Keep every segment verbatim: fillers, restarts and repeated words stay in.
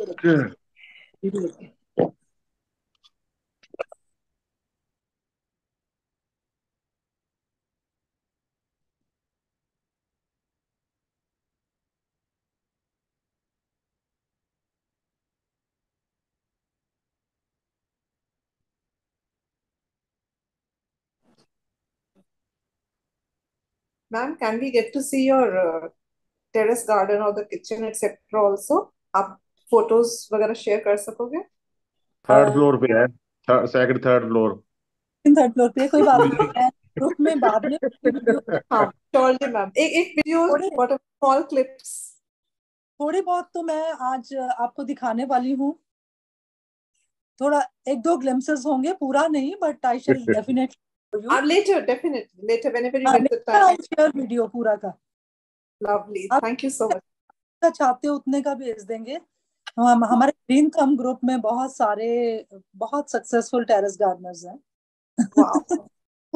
Ma'am, can we get to see your uh, terrace garden or the kitchen et cetera also? आप photos वगैरह share कर सकोगे? Third floor पे है। Second third floor. Third floor पे कोई बात नहीं, मैं ग्रुप में बाद में वीडियो हाँ, श्योरली मैम। एक एक वीडियो, थोड़े व्हाट स्मॉल क्लिप्स। थोड़े बहुत तो मैं आज आपको दिखाने वाली हूँ। थोड़ा एक दो ग्लिम्पसेस होंगे, पूरा नहीं, but I shall definitely show you. Uh, later, definitely later, whenever you हाँ, get the I time. Share video पूरा का। Lovely, आप thank you so much. जितना चाहते हो उतने का भेज देंगे। हम हमारे ग्रीन थंब ग्रुप में बहुत सारे बहुत सक्सेसफुल टेरेस गार्डनर्स हैं। Wow.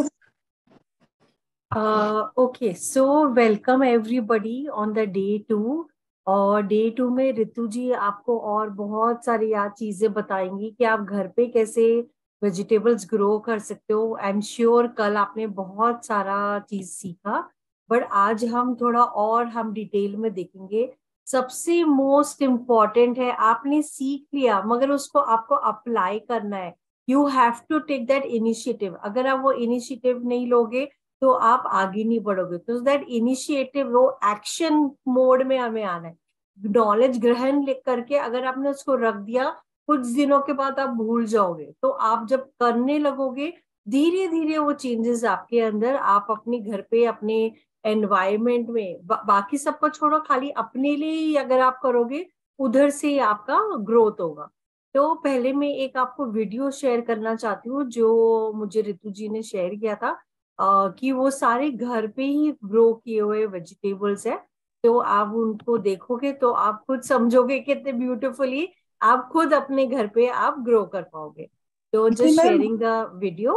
Uh, okay, so welcome everybody on the day two। और डे टू में रितु जी आपको और बहुत सारी याद चीजें बताएंगी कि आप घर पे कैसे वेजिटेबल्स ग्रो कर सकते हो। आई एम श्योर कल आपने बहुत सारा चीज सीखा, बट आज हम थोड़ा और हम डिटेल में देखेंगे। सबसे मोस्ट इम्पॉर्टेंट है, आपने सीख लिया मगर उसको आपको अप्लाई करना है। You have to take that initiative. अगर आप वो इनिशिएटिव नहीं लोगे तो आप आगे नहीं बढ़ोगे। तो दैट इनिशिएटिव, वो एक्शन मोड में हमें आना है। नॉलेज ग्रहण करके अगर आपने उसको रख दिया, कुछ दिनों के बाद आप भूल जाओगे। तो आप जब करने लगोगे, धीरे धीरे वो चेंजेस आपके अंदर, आप अपने घर पे अपने एनवायरमेंट में बा, बाकी सबको छोड़ो, खाली अपने लिए ही अगर आप करोगे, उधर से ही आपका ग्रोथ होगा। तो पहले मैं एक आपको वीडियो शेयर करना चाहती हूँ जो मुझे रितु जी ने शेयर किया था। Uh, कि वो सारे घर पे ही ग्रो किए हुए वेजिटेबल्स है। तो आप उनको देखोगे तो आप खुद समझोगे कितने ब्यूटीफुली आप खुद अपने घर पे आप ग्रो कर पाओगे। तो just ma'am sharing the video.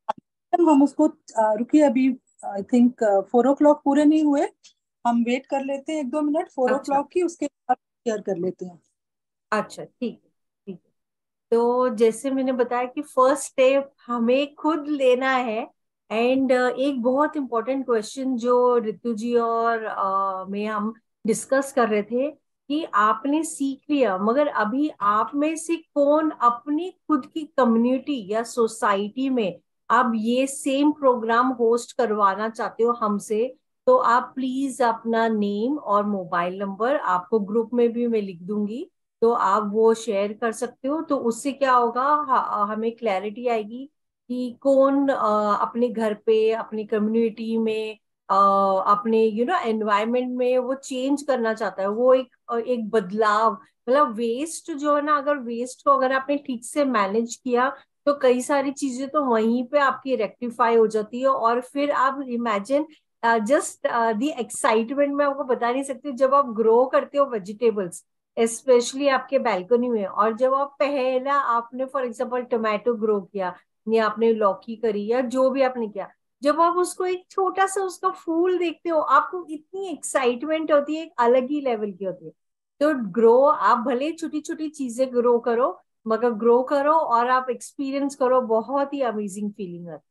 हम उसको आ, रुकिए अभी। I think four o'clock पूरे नहीं हुए, हम वेट कर लेते हैं एक दो मिनट फोर ओ अच्छा क्लॉक की, उसके बाद शेयर कर लेते हैं। अच्छा, ठीक है ठीक है। तो जैसे मैंने बताया कि फर्स्ट स्टेप हमें खुद लेना है। एंड uh, एक बहुत इंपॉर्टेंट क्वेश्चन जो रितु जी और uh, में हम डिस्कस कर रहे थे कि आपने सीख लिया, मगर अभी आप में से कौन अपनी खुद की कम्युनिटी या सोसाइटी में आप ये सेम प्रोग्राम होस्ट करवाना चाहते हो हमसे। तो आप प्लीज अपना नेम और मोबाइल नंबर, आपको ग्रुप में भी मैं लिख दूंगी, तो आप वो शेयर कर सकते हो। तो उससे क्या होगा, ह- हमें क्लैरिटी आएगी कि कौन अ, अपने घर पे, अपनी कम्युनिटी में, अ, अपने यू नो एनवायरनमेंट में वो चेंज करना चाहता है। वो एक अ, एक बदलाव, मतलब वेस्ट जो है ना, अगर वेस्ट को अगर आपने ठीक से मैनेज किया तो कई सारी चीजें तो वहीं पे आपकी रेक्टिफाई हो जाती है। और फिर आप इमेजिन, जस्ट द एक्साइटमेंट में आपको बता नहीं सकती, जब आप ग्रो करते हो वेजिटेबल्स स्पेशली आपके बैल्कनी में, और जब आप पहला आपने फॉर एग्जांपल टोमेटो ग्रो किया या आपने लौकी करी या जो भी आपने किया, जब आप उसको एक छोटा सा उसका फूल देखते हो, आपको इतनी एक्साइटमेंट होती है, एक अलग ही लेवल की होती है। तो ग्रो, आप भले छोटी छोटी चीजें ग्रो करो, मगर ग्रो करो और आप एक्सपीरियंस करो, बहुत ही अमेजिंग फीलिंग है।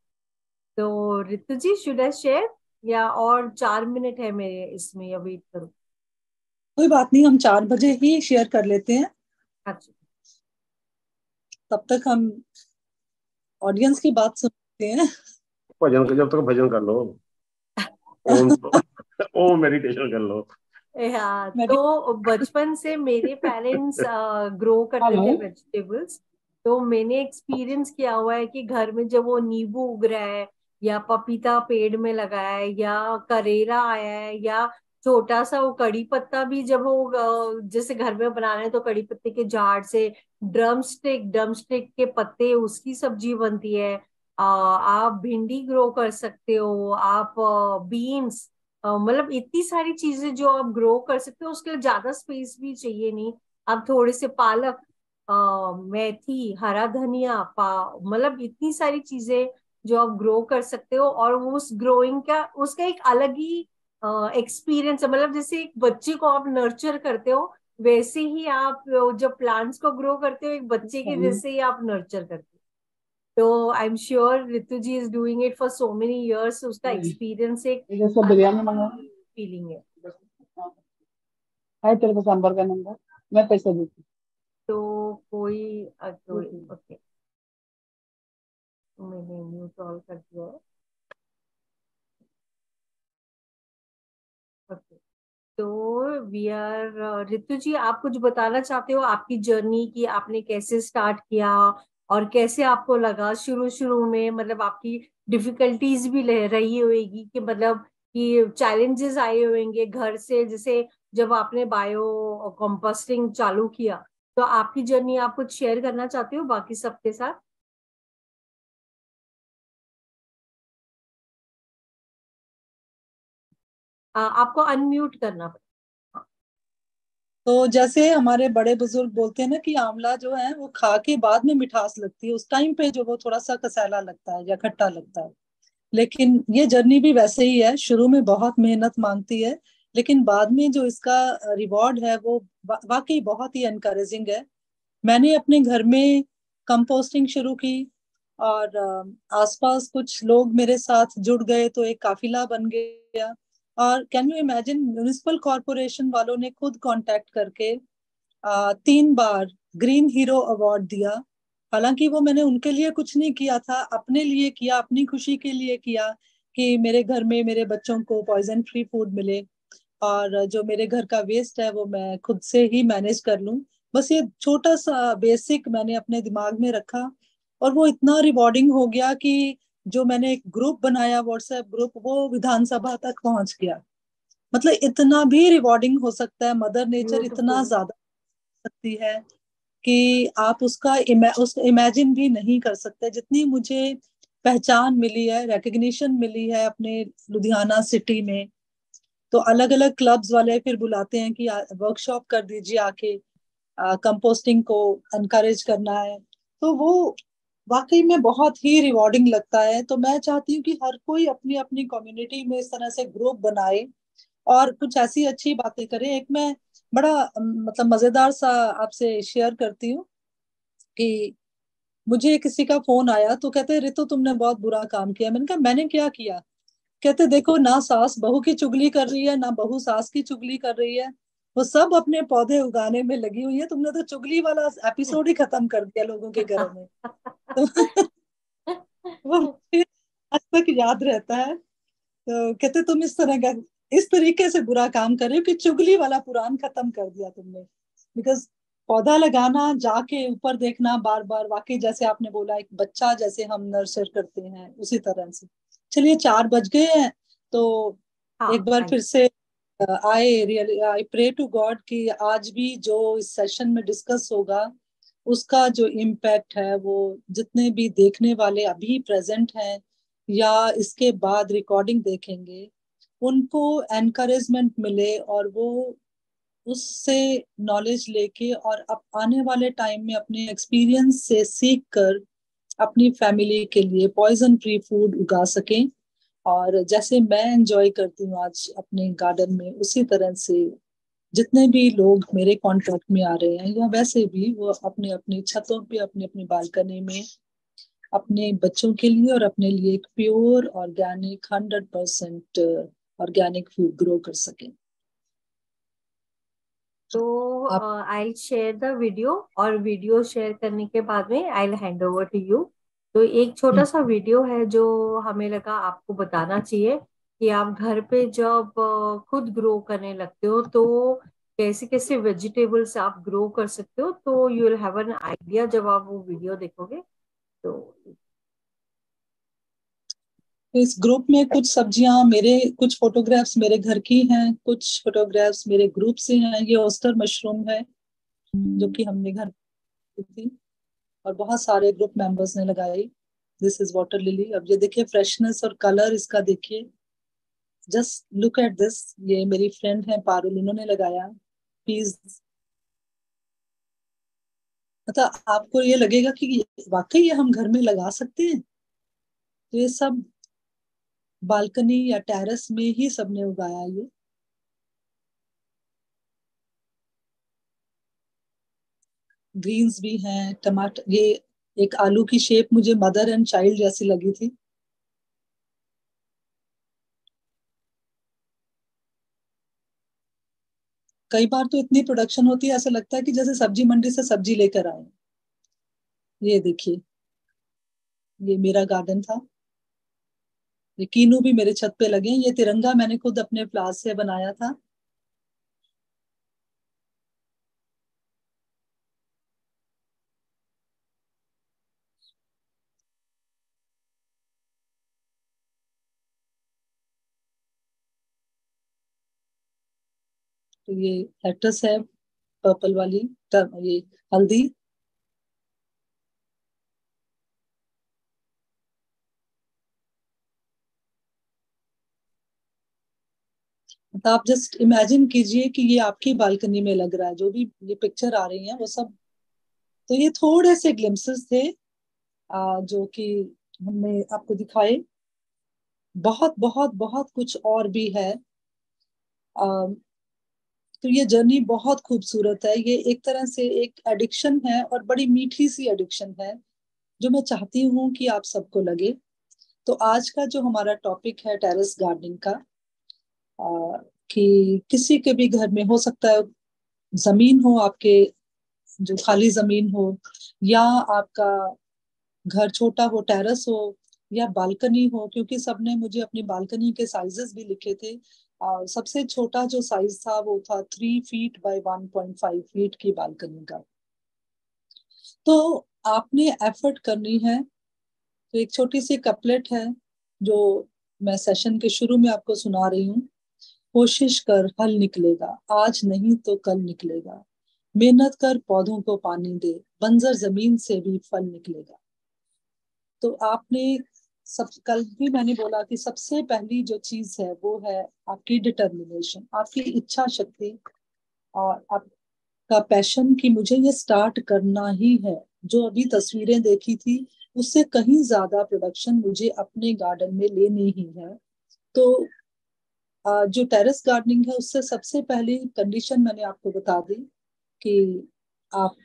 तो Ritu ji, should I share या और चार मिनट है मेरे इसमें, या वेट करूं? कोई बात नहीं, हम चार बजे ही शेयर कर लेते हैं। अच्छा, तब तक हम ऑडियंस की बात सुनते हैं। भजन जब तक भजन कर लो। ओम ओम मेडिटेशन कर लो। हाँ, मेडि तो बचपन से मेरे पेरेंट्स ग्रो करते थे वेजिटेबल्स। तो मैंने एक्सपीरियंस किया हुआ है कि घर में जब वो नींबू उग रहा है, या पपीता पेड़ में लगा है, या करेला आया है, या छोटा सा वो कड़ी पत्ता भी जब वो अ, जैसे घर में बनाना है तो कड़ी पत्ते के झाड़ से ड्रम स्टिक ड्रम स्टिक के पत्ते, उसकी सब्जी बनती है। अ, आप भिंडी ग्रो कर सकते हो, आप बीन्स, अ, मतलब इतनी सारी चीजें जो आप ग्रो कर सकते हो। उसके लिए ज्यादा स्पेस भी चाहिए नहीं। आप थोड़े से पालक, आ, मेथी, हरा धनिया, पा मतलब इतनी सारी चीजें जो आप ग्रो कर सकते हो। और वो उस ग्रोइंग का उसका एक अलग ही एक्सपीरियंस है। मतलब जैसे एक बच्चे को आप नर्चर करते हो, वैसे ही आप जब प्लांट्स को ग्रो करते हो एक बच्चे के जैसे ही आप नर्चर करते हो। तो I am sure Ritu ji is doing it for so many years, उसका एक्सपीरियंस एक फीलिंग है। है तेरे पास नंबर का नंबर, मैं पैसे देती। तो कोई ओके, मैंने म्यूट ऑल कर दिया है। ओके, तो वी आर, रितु जी आप कुछ बताना चाहते हो आपकी जर्नी की, आपने कैसे स्टार्ट किया और कैसे आपको लगा शुरू शुरू में, मतलब आपकी डिफिकल्टीज भी रह रही होगी कि मतलब कि चैलेंजेस आए होंगे घर से, जैसे जब आपने बायो कंपोस्टिंग चालू किया, तो आपकी जर्नी आप कुछ शेयर करना चाहते हो बाकी सबके साथ? आ, आपको अनम्यूट करना पड़ेगा। तो जैसे हमारे बड़े बुजुर्ग बोलते हैं ना कि आंवला जो है वो खा के बाद में मिठास लगती है, उस टाइम पे जो वो थोड़ा सा कसैला लगता है या खट्टा लगता है। लेकिन ये जर्नी भी वैसे ही है, शुरू में बहुत मेहनत मांगती है, लेकिन बाद में जो इसका रिवॉर्ड है वो वा, वाकई बहुत ही एनकरेजिंग है। मैंने अपने घर में कंपोस्टिंग शुरू की और अ, आसपास कुछ लोग मेरे साथ जुड़ गए तो एक काफिला बन गया। और can you imagine, municipal corporation वालों ने खुद कांटेक्ट करके आ, तीन बार ग्रीन हीरो अवार्ड दिया। हालांकि वो मैंने उनके लिए कुछ नहीं किया था, अपने लिए किया, अपनी खुशी के लिए किया कि मेरे घर में मेरे बच्चों को पॉइजन फ्री फूड मिले और जो मेरे घर का वेस्ट है वो मैं खुद से ही मैनेज कर लूं। बस ये छोटा सा बेसिक मैंने अपने दिमाग में रखा और वो इतना रिवॉर्डिंग हो गया कि जो मैंने एक ग्रुप बनाया, व्हाट्सएप ग्रुप, वो विधानसभा तक पहुंच गया। मतलब इतना भी रिवॉर्डिंग हो सकता है, मदर नेचर इतना ब्यूटिफुल। ज्यादा सकती है कि आप उसका इमे, उसको इमेजिन भी नहीं कर सकते। जितनी मुझे पहचान मिली है, रिकग्निशन मिली है अपने लुधियाना सिटी में, तो अलग अलग क्लब्स वाले फिर बुलाते हैं कि वर्कशॉप कर दीजिए आके, कंपोस्टिंग को एनकरेज करना है। तो वो वाकई में बहुत ही रिवॉर्डिंग लगता है। तो मैं चाहती हूँ कि हर कोई अपनी अपनी कम्युनिटी में इस तरह से ग्रुप बनाए और कुछ ऐसी अच्छी बातें करें। एक मैं बड़ा अम, मतलब मजेदार सा आपसे शेयर करती हूँ कि मुझे किसी का फोन आया तो कहते रितु तुमने बहुत बुरा काम किया। मैंने कहा मैंने क्या किया? कहते देखो, ना सास बहू की चुगली कर रही है ना बहू सास की चुगली कर रही है, वो सब अपने पौधे उगाने में लगी हुई है, तुमने तो चुगली वाला एपिसोड ही खत्म कर दिया लोगों के घरों में। तो वो मुझे आज तक याद रहता है। तो कहते तुम इस तरह का, इस तरीके से बुरा काम कर रहे हो कि चुगली वाला पुराण खत्म कर दिया तुमने। बिकॉज पौधा लगाना, जाके ऊपर देखना बार बार, वाकई जैसे आपने बोला एक बच्चा जैसे हम नर्चर करते हैं उसी तरह से। चलिए चार बज गए हैं, तो हाँ, एक बार थैंक फिर से I really I pray to God कि आज भी जो इस सेशन में डिस्कस होगा उसका जो इम्पैक्ट है वो जितने भी देखने वाले अभी प्रेजेंट हैं या इसके बाद रिकॉर्डिंग देखेंगे उनको एनकरेजमेंट मिले और वो उससे नॉलेज लेके और अब आने वाले टाइम में अपने एक्सपीरियंस से सीख कर अपनी फैमिली के लिए पॉइजन फ्री फूड उगा सकें। और जैसे मैं एंजॉय करती हूँ आज अपने गार्डन में, उसी तरह से जितने भी लोग मेरे कांटेक्ट में आ रहे हैं या वैसे भी वो अपने अपनी छतों पे, अपनी अपनी बालकनी में अपने बच्चों के लिए और अपने लिए एक pure organic hundred percent organic food grow कर सकें। तो आप आई शेयर द वीडियो, और वीडियो शेयर करने के बाद में I hand over to you. तो एक छोटा सा वीडियो है जो हमें लगा आपको बताना चाहिए कि आप घर पे जब अ, खुद ग्रो करने लगते हो तो कैसे कैसे वेजिटेबल्स आप ग्रो कर सकते हो, तो you will have an idea जब आप वो वीडियो देखोगे। तो इस ग्रुप में कुछ सब्जियां मेरे, कुछ फोटोग्राफ्स मेरे घर की हैं, कुछ फोटोग्राफ्स मेरे ग्रुप से हैं। ये ओस्टर मशरूम है जो कि हमने घर पे थी और बहुत सारे ग्रुप मेंबर्स ने लगाई। This is water lily. अब ये देखिए फ्रेशनेस और कलर इसका देखिए, जस्ट लुक एट दिस। ये मेरी फ्रेंड है पारुल, उन्होंने लगाया। प्लीज, मतलब आपको ये लगेगा कि वाकई ये हम घर में लगा सकते हैं। तो ये सब बालकनी या टेरेस में ही सबने उगाया ये। ग्रीन्स भी हैं, टमाटर, ये एक आलू की शेप मुझे मदर एंड चाइल्ड जैसी लगी थी। कई बार तो इतनी प्रोडक्शन होती है, ऐसा लगता है कि जैसे सब्जी मंडी से सब्जी लेकर आए। ये देखिए, ये मेरा गार्डन था। ये कीनू भी मेरे छत पे लगे हैं। ये तिरंगा मैंने खुद अपने फ्लावर्स से बनाया था। तो ये लेटस है, पर्पल वाली, ये हल्दी। तो आप जस्ट इमेजिन कीजिए कि ये आपकी बालकनी में लग रहा है, जो भी ये पिक्चर आ रही है वो सब। तो ये थोड़े से ग्लिम्पसेस थे आ, जो कि हमने आपको दिखाए। बहुत बहुत बहुत कुछ और भी है। आ, तो ये जर्नी बहुत खूबसूरत है। ये एक तरह से एक एडिक्शन है, और बड़ी मीठी सी एडिक्शन है, जो मैं चाहती हूँ कि आप सबको लगे। तो आज का जो हमारा टॉपिक है टेरेस गार्डनिंग का, आ, कि किसी के भी घर में हो सकता है, जमीन हो आपके, जो खाली जमीन हो, या आपका घर छोटा हो, टेरेस हो, या बालकनी हो, क्योंकि सबने मुझे अपनी बालकनी के साइजेस भी लिखे थे। आ, सबसे छोटा जो साइज था वो था three feet by one point five feet की बालकनी का। तो आपने एफर्ट करनी है। तो एक छोटी सी कपलेट है जो मैं सेशन के शुरू में आपको सुना रही हूँ। कोशिश कर फल निकलेगा, आज नहीं तो कल निकलेगा। मेहनत कर पौधों को पानी दे, बंजर जमीन से भी फल निकलेगा। तो आपने सब, कल भी मैंने बोला कि सबसे पहली जो चीज है वो है आपकी डिटर्मिनेशन, आपकी इच्छा शक्ति, और आपका पैशन कि मुझे ये स्टार्ट करना ही है। जो अभी तस्वीरें देखी थी उससे कहीं ज्यादा प्रोडक्शन मुझे अपने गार्डन में लेनी ही है। तो अ, जो टेरेस गार्डनिंग है उससे सबसे पहली कंडीशन मैंने आपको बता दी कि आप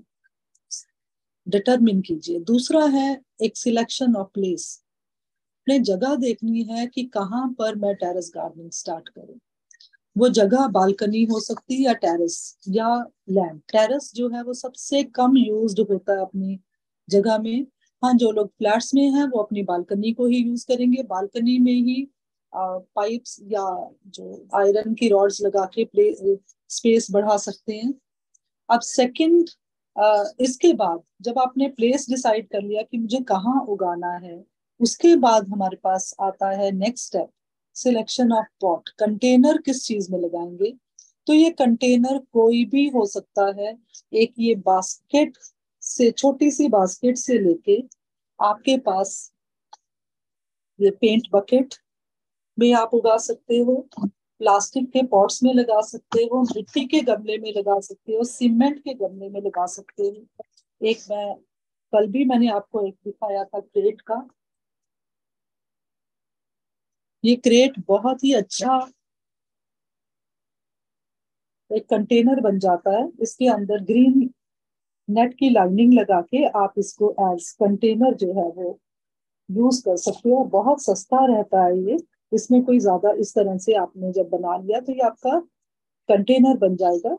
डिटरमिन कीजिए। दूसरा है एक सिलेक्शन ऑफ प्लेस। अपने जगह देखनी है कि कहाँ पर मैं टेरेस गार्डनिंग स्टार्ट करूं। वो जगह बालकनी हो सकती है, या टेरेस, या लैंड। टेरेस जो है वो सबसे कम यूज्ड होता है अपनी जगह में। हाँ, जो लोग फ्लैट्स में हैं वो अपनी बालकनी को ही यूज करेंगे, बालकनी में ही पाइप्स या जो आयरन की रॉड्स लगा के प्ले स्पेस बढ़ा सकते हैं। अब सेकंड, इसके बाद जब आपने प्लेस डिसाइड कर लिया कि मुझे कहाँ उगाना है, उसके बाद हमारे पास आता है next step, selection of pot. Container किस चीज में लगाएंगे? तो ये कंटेनर कोई भी हो सकता है। एक ये बास्केट से, छोटी सी बास्केट से लेके आपके पास ये पेंट बकेट में आप उगा सकते हो, प्लास्टिक के पॉट्स में लगा सकते हो, मिट्टी के गमले में लगा सकते हो, सीमेंट के गमले में लगा सकते हो। एक मैं कल भी मैंने आपको एक दिखाया था क्रेट का। ये क्रेट बहुत ही अच्छा एक कंटेनर बन जाता है। इसके अंदर ग्रीन नेट की लाइनिंग लगा के आप इसको एज कंटेनर जो है वो यूज कर सकते हो, और बहुत सस्ता रहता है ये। इसमें कोई ज्यादा, इस तरह से आपने जब बना लिया तो ये आपका कंटेनर बन जाएगा।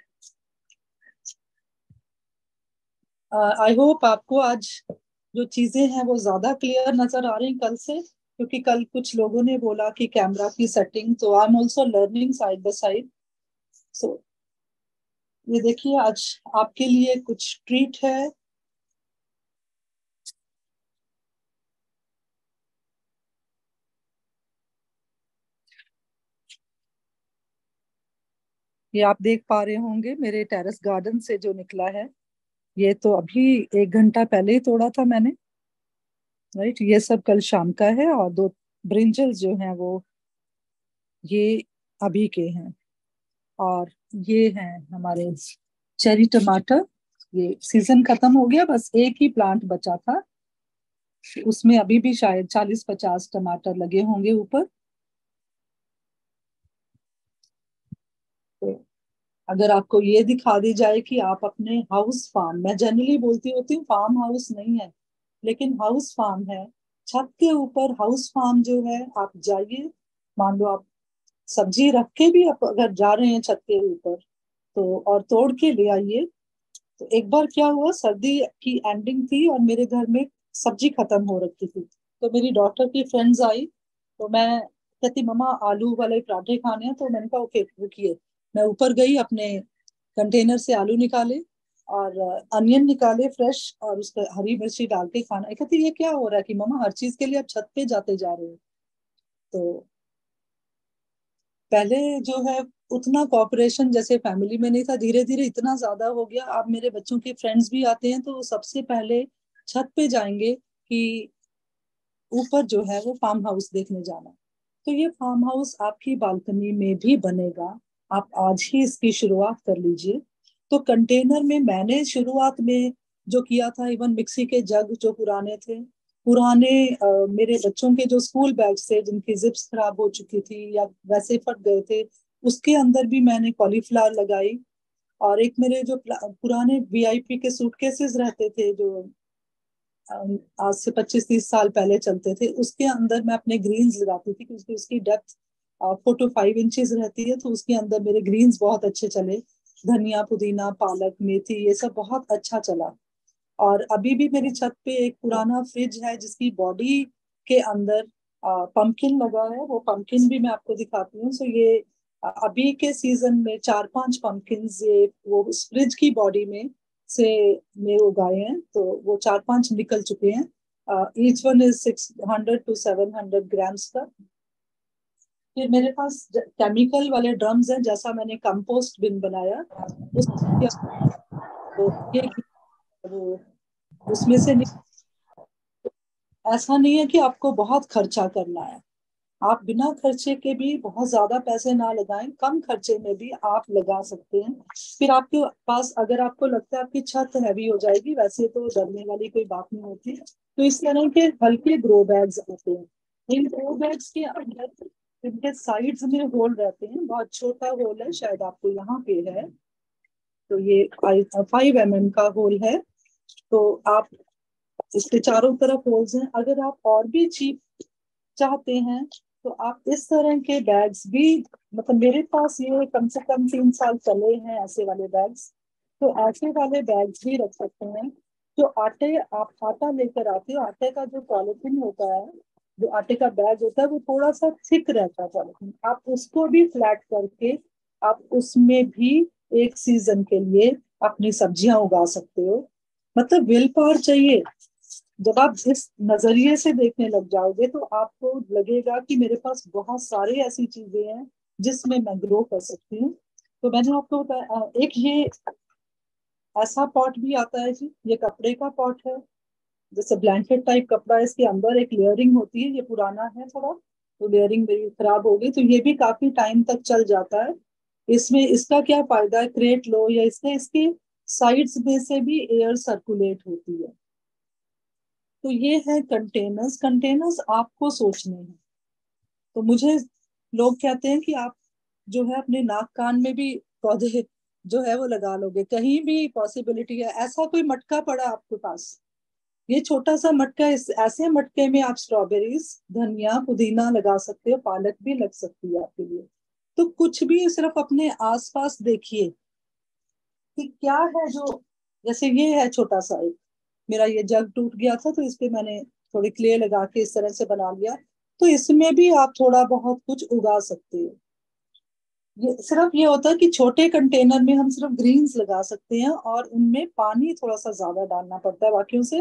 आई होप आपको आज जो चीजें हैं वो ज्यादा क्लियर नजर आ रही कल से, क्योंकि कल कुछ लोगों ने बोला कि कैमरा की सेटिंग, तो I am also learning side by side. So ये देखिए, आज आपके लिए कुछ ट्रीट है। ये आप देख पा रहे होंगे मेरे टेरेस गार्डन से जो निकला है। ये तो अभी एक घंटा पहले ही तोड़ा था मैंने। राइट, ये सब कल शाम का है। और दो ब्रिंजल्स जो हैं वो ये अभी के हैं। और ये हैं हमारे चेरी टमाटर। ये सीजन खत्म हो गया, बस एक ही प्लांट बचा था, उसमें अभी भी शायद चालीस पचास टमाटर लगे होंगे ऊपर। तो अगर आपको ये दिखा दी जाए कि आप अपने हाउस फार्म, मैं जनरली बोलती होती हूँ फार्म हाउस नहीं है लेकिन हाउस फार्म है, छत के ऊपर हाउस फार्म जो है, आप जाइए, मान लो आप सब्जी रख के भी आप अगर जा रहे हैं छत के ऊपर तो, और तोड़ के ले आइए। तो एक बार क्या हुआ, सर्दी की एंडिंग थी और मेरे घर में सब्जी खत्म हो रखी थी, तो मेरी डॉटर की फ्रेंड्स आई, तो मैं कहती मम्मा आलू वाले पराठे खाने हैं, तो मैंने कहा ओके रुकिए, मैं ऊपर गई, अपने कंटेनर से आलू निकाले और अनियन निकाले फ्रेश, और उसका हरी मिर्ची डाल के खाना। एक कहती ये क्या हो रहा है कि मम्मा हर चीज के लिए आप छत पे जाते जा रहे हो। तो पहले जो है उतना कॉपरेशन जैसे फैमिली में नहीं था, धीरे धीरे इतना ज्यादा हो गया। अब मेरे बच्चों के फ्रेंड्स भी आते हैं तो वो सबसे पहले छत पे जाएंगे कि ऊपर जो है वो फार्म हाउस देखने जाना। तो ये फार्म हाउस आपकी बालकनी में भी बनेगा, आप आज ही इसकी शुरुआत कर लीजिए। तो कंटेनर में मैंने शुरुआत में जो किया था, इवन मिक्सी के जग जो पुराने थे, पुराने अ, मेरे बच्चों के जो स्कूल बैग्स थे जिनकी जिप्स खराब हो चुकी थी या वैसे फट गए थे, उसके अंदर भी मैंने कॉलीफ्लावर लगाई। और एक मेरे जो पुराने वीआईपी के सूटकेसेस रहते थे जो अम, आज से पच्चीस तीस साल पहले चलते थे, उसके अंदर मैं अपने ग्रीन्स लगाती थी क्योंकि उसकी depth four to five inches रहती है, तो उसके अंदर मेरे ग्रीन्स बहुत अच्छे चले। धनिया पुदीना पालक मेथी ये सब बहुत अच्छा चला। और अभी भी मेरी छत पे एक पुराना फ्रिज है जिसकी बॉडी के अंदर पंपकिन लगा है, वो पंपकिन भी मैं आपको दिखाती हूँ। सो ये अ, अभी के सीजन में चार पांच पंपकिन ये वो उस फ्रिज की बॉडी में से में उगाए हैं, तो वो चार पांच निकल चुके हैं। Each one is six hundred to seven hundred grams का। फिर मेरे पास केमिकल वाले ड्रम्स हैं, जैसा मैंने कंपोस्ट बिन बनाया उस, तो ये वो उसमें से नहीं, ऐसा नहीं है कि आपको बहुत खर्चा करना है, आप बिना खर्चे के भी बहुत ज्यादा पैसे ना लगाएं, कम खर्चे में भी आप लगा सकते हैं। फिर आपके पास अगर आपको लगता है आपकी छत हैवी हो जाएगी, वैसे तो डरने वाली कोई बात नहीं होती, तो इस तरह के हल्के ग्रो बैग्स आते हैं। इन ग्रो बैग्स के अंदर इनके साइड्स में होल रहते हैं, बहुत छोटा होल है, शायद आपको यहाँ पे है, तो ये फाइव एम एम का होल है। तो आप इसके चारों तरफ होल्स हैं। अगर आप और भी चीप चाहते हैं तो आप इस तरह के बैग्स भी, मतलब मेरे पास ये कम से कम तीन साल चले हैं ऐसे वाले बैग्स, तो ऐसे वाले बैग्स भी रख सकते हैं। जो आटे आप आटा लेकर आते हो, आटे का जो पॉलिथीन होता है, जो आटे का बैग होता है वो थोड़ा सा थिक रहता है पॉलिथीन, आप उसको भी फ्लैट करके आप उसमें भी एक सीजन के लिए अपनी सब्जियां उगा सकते हो। मतलब विल पावर चाहिए। जब आप इस नजरिए से देखने लग जाओगे तो आपको लगेगा कि मेरे पास बहुत सारी ऐसी चीजें हैं जिसमें मैं ग्रो कर सकती हूँ। तो मैंने आपको बताया, एक ये ऐसा पॉट भी आता है जी, ये कपड़े का पॉट है, जैसे ब्लैंकेट टाइप कपड़ा है, इसके अंदर एक लेयरिंग होती है, ये पुराना है थोड़ा, तो लेयरिंग मेरी खराब हो गई, तो ये भी काफी टाइम तक चल जाता है। इसमें इसका क्या फायदा है, क्रेट लो या इसके इसके साइड्स में से भी एयर सर्कुलेट होती है। तो ये है कंटेनर्स। कंटेनर्स आपको सोचने हैं। तो मुझे लोग कहते हैं कि आप जो है अपने नाक कान में भी पौधे जो है वो लगा लोगे, कहीं भी पॉसिबिलिटी है? ऐसा कोई मटका पड़ा आपके पास, ये छोटा सा मटका, इस ऐसे मटके में आप स्ट्रॉबेरीज धनिया पुदीना लगा सकते हो, पालक भी लग सकती है आपके लिए। तो कुछ भी सिर्फ अपने आसपास देखिए कि क्या है जो, जैसे ये है छोटा सा एक, मेरा ये जग टूट गया था तो इस पे मैंने थोड़ी क्ले लगा के इस तरह से बना लिया, तो इसमें भी आप थोड़ा बहुत कुछ उगा सकते हो। ये सिर्फ ये होता है कि छोटे कंटेनर में हम सिर्फ ग्रीन्स लगा सकते हैं और उनमें पानी थोड़ा सा ज्यादा डालना पड़ता है बाकियों से।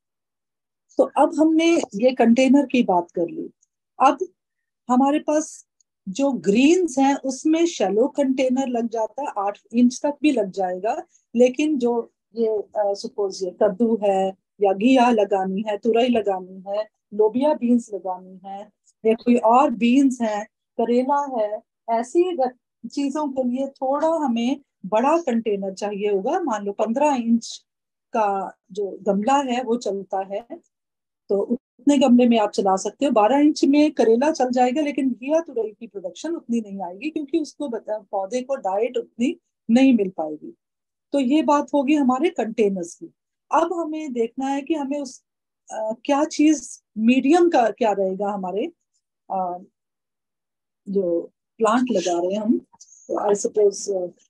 तो अब हमने ये कंटेनर की बात कर ली। अब हमारे पास जो ग्रीन्स हैं उसमें शैलो कंटेनर लग जाता है, आठ इंच तक भी लग जाएगा। लेकिन जो ये सपोज ये कद्दू है या घिया लगानी है, तुरई लगानी है, लोबिया बीन्स लगानी है, या कोई और बीन्स है, करेला है, ऐसी चीजों के लिए थोड़ा हमें बड़ा कंटेनर चाहिए होगा। मान लो पंद्रह इंच का जो गमला है वो चलता है, तो उतने गमले में आप चला सकते हो। बारह इंच में करेला चल जाएगा, लेकिन घिया तुरई की प्रोडक्शन उतनी नहीं आएगी क्योंकि उसको पौधे को डाइट उतनी नहीं मिल पाएगी। तो ये बात होगी हमारे कंटेनर्स की। अब हमें देखना है कि हमें उस आ, क्या चीज मीडियम का क्या रहेगा हमारे आ, जो प्लांट लगा रहे हैं हम। तो आई सपोज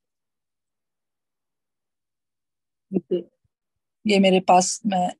ये मेरे पास मैं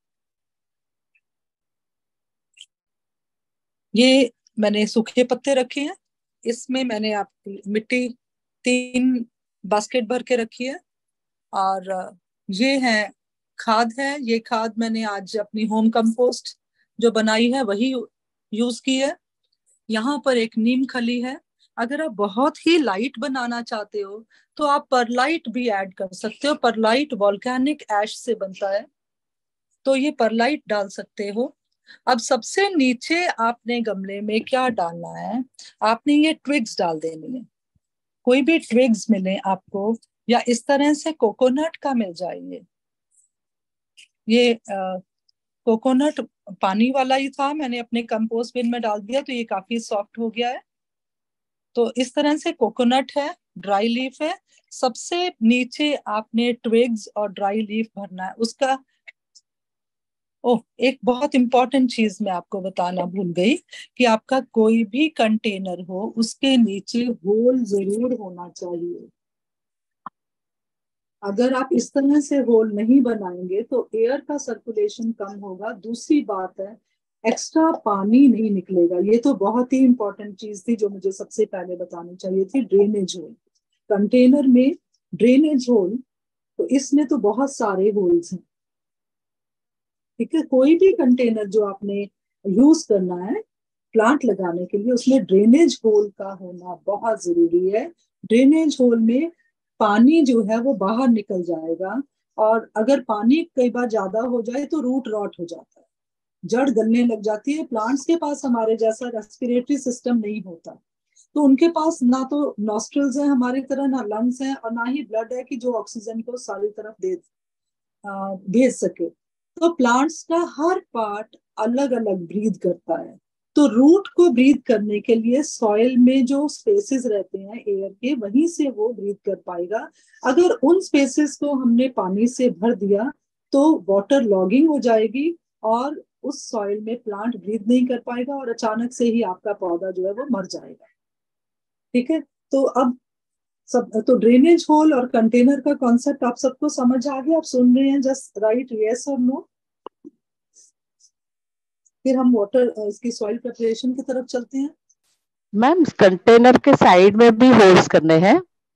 ये मैंने सूखे पत्ते रखे हैं, इसमें मैंने आपकी मिट्टी तीन बास्केट भर के रखी है। और ये है खाद है, ये खाद मैंने आज अपनी होम कंपोस्ट जो बनाई है वही यूज की है। यहाँ पर एक नीम खली है। अगर आप बहुत ही लाइट बनाना चाहते हो तो आप परलाइट भी ऐड कर सकते हो। परलाइट वॉल्केनिक ऐश से बनता है, तो ये परलाइट डाल सकते हो। अब सबसे नीचे आपने गमले में क्या डालना है, आपने ये ट्विग्स डाल देनी है। कोई भी ट्विग्स मिले आपको, या इस तरह से कोकोनट का मिल जाए। ये कोकोनट पानी वाला ही था, मैंने अपने कंपोस्ट बिन में डाल दिया तो ये काफी सॉफ्ट हो गया है। तो इस तरह से कोकोनट है, ड्राई लीफ है। सबसे नीचे आपने ट्विग्स और ड्राई लीफ भरना है उसका। ओह, एक बहुत इंपॉर्टेंट चीज मैं आपको बताना भूल गई कि आपका कोई भी कंटेनर हो उसके नीचे होल जरूर होना चाहिए। अगर आप इस तरह से होल नहीं बनाएंगे तो एयर का सर्कुलेशन कम होगा। दूसरी बात है, एक्स्ट्रा पानी नहीं निकलेगा। ये तो बहुत ही इंपॉर्टेंट चीज थी जो मुझे सबसे पहले बतानी चाहिए थी, ड्रेनेज होल। कंटेनर में ड्रेनेज होल, तो इसमें तो बहुत सारे होल्स हैं। ठीक है, कोई भी कंटेनर जो आपने यूज करना है प्लांट लगाने के लिए, उसमें ड्रेनेज होल का होना बहुत जरूरी है। ड्रेनेज होल में पानी जो है वो बाहर निकल जाएगा, और अगर पानी कई बार ज्यादा हो जाए तो रूट रॉट हो जाता है, जड़ गलने लग जाती है। प्लांट्स के पास हमारे जैसा रेस्पिरेटरी सिस्टम नहीं होता, तो उनके पास ना तो नॉस्ट्रल्स है हमारी तरह, ना लंग्स है, और ना ही ब्लड है कि जो ऑक्सीजन को सारी तरफ दे भेज सके। तो प्लांट्स का हर पार्ट अलग अलग ब्रीथ करता है। तो रूट को ब्रीथ करने के लिए सॉइल में जो स्पेसेस रहते हैं एयर के, वहीं से वो ब्रीथ कर पाएगा। अगर उन स्पेसेस को हमने पानी से भर दिया तो वाटर लॉगिंग हो जाएगी और उस सॉइल में प्लांट ब्रीथ नहीं कर पाएगा, और अचानक से ही आपका पौधा जो है वो मर जाएगा। ठीक है, तो अब सब तो ड्रेनेज होल और कंटेनर का कॉन्सेप्ट आप सबको समझ आ गया? आप सुन रहे हैं? जस्ट राइट यस और नो। फिर हम वाटर इसकी सॉइल प्रिपरेशन की तरफ चलते हैं। मैम कंटेनर के साइड में भी होल्स करने हैं?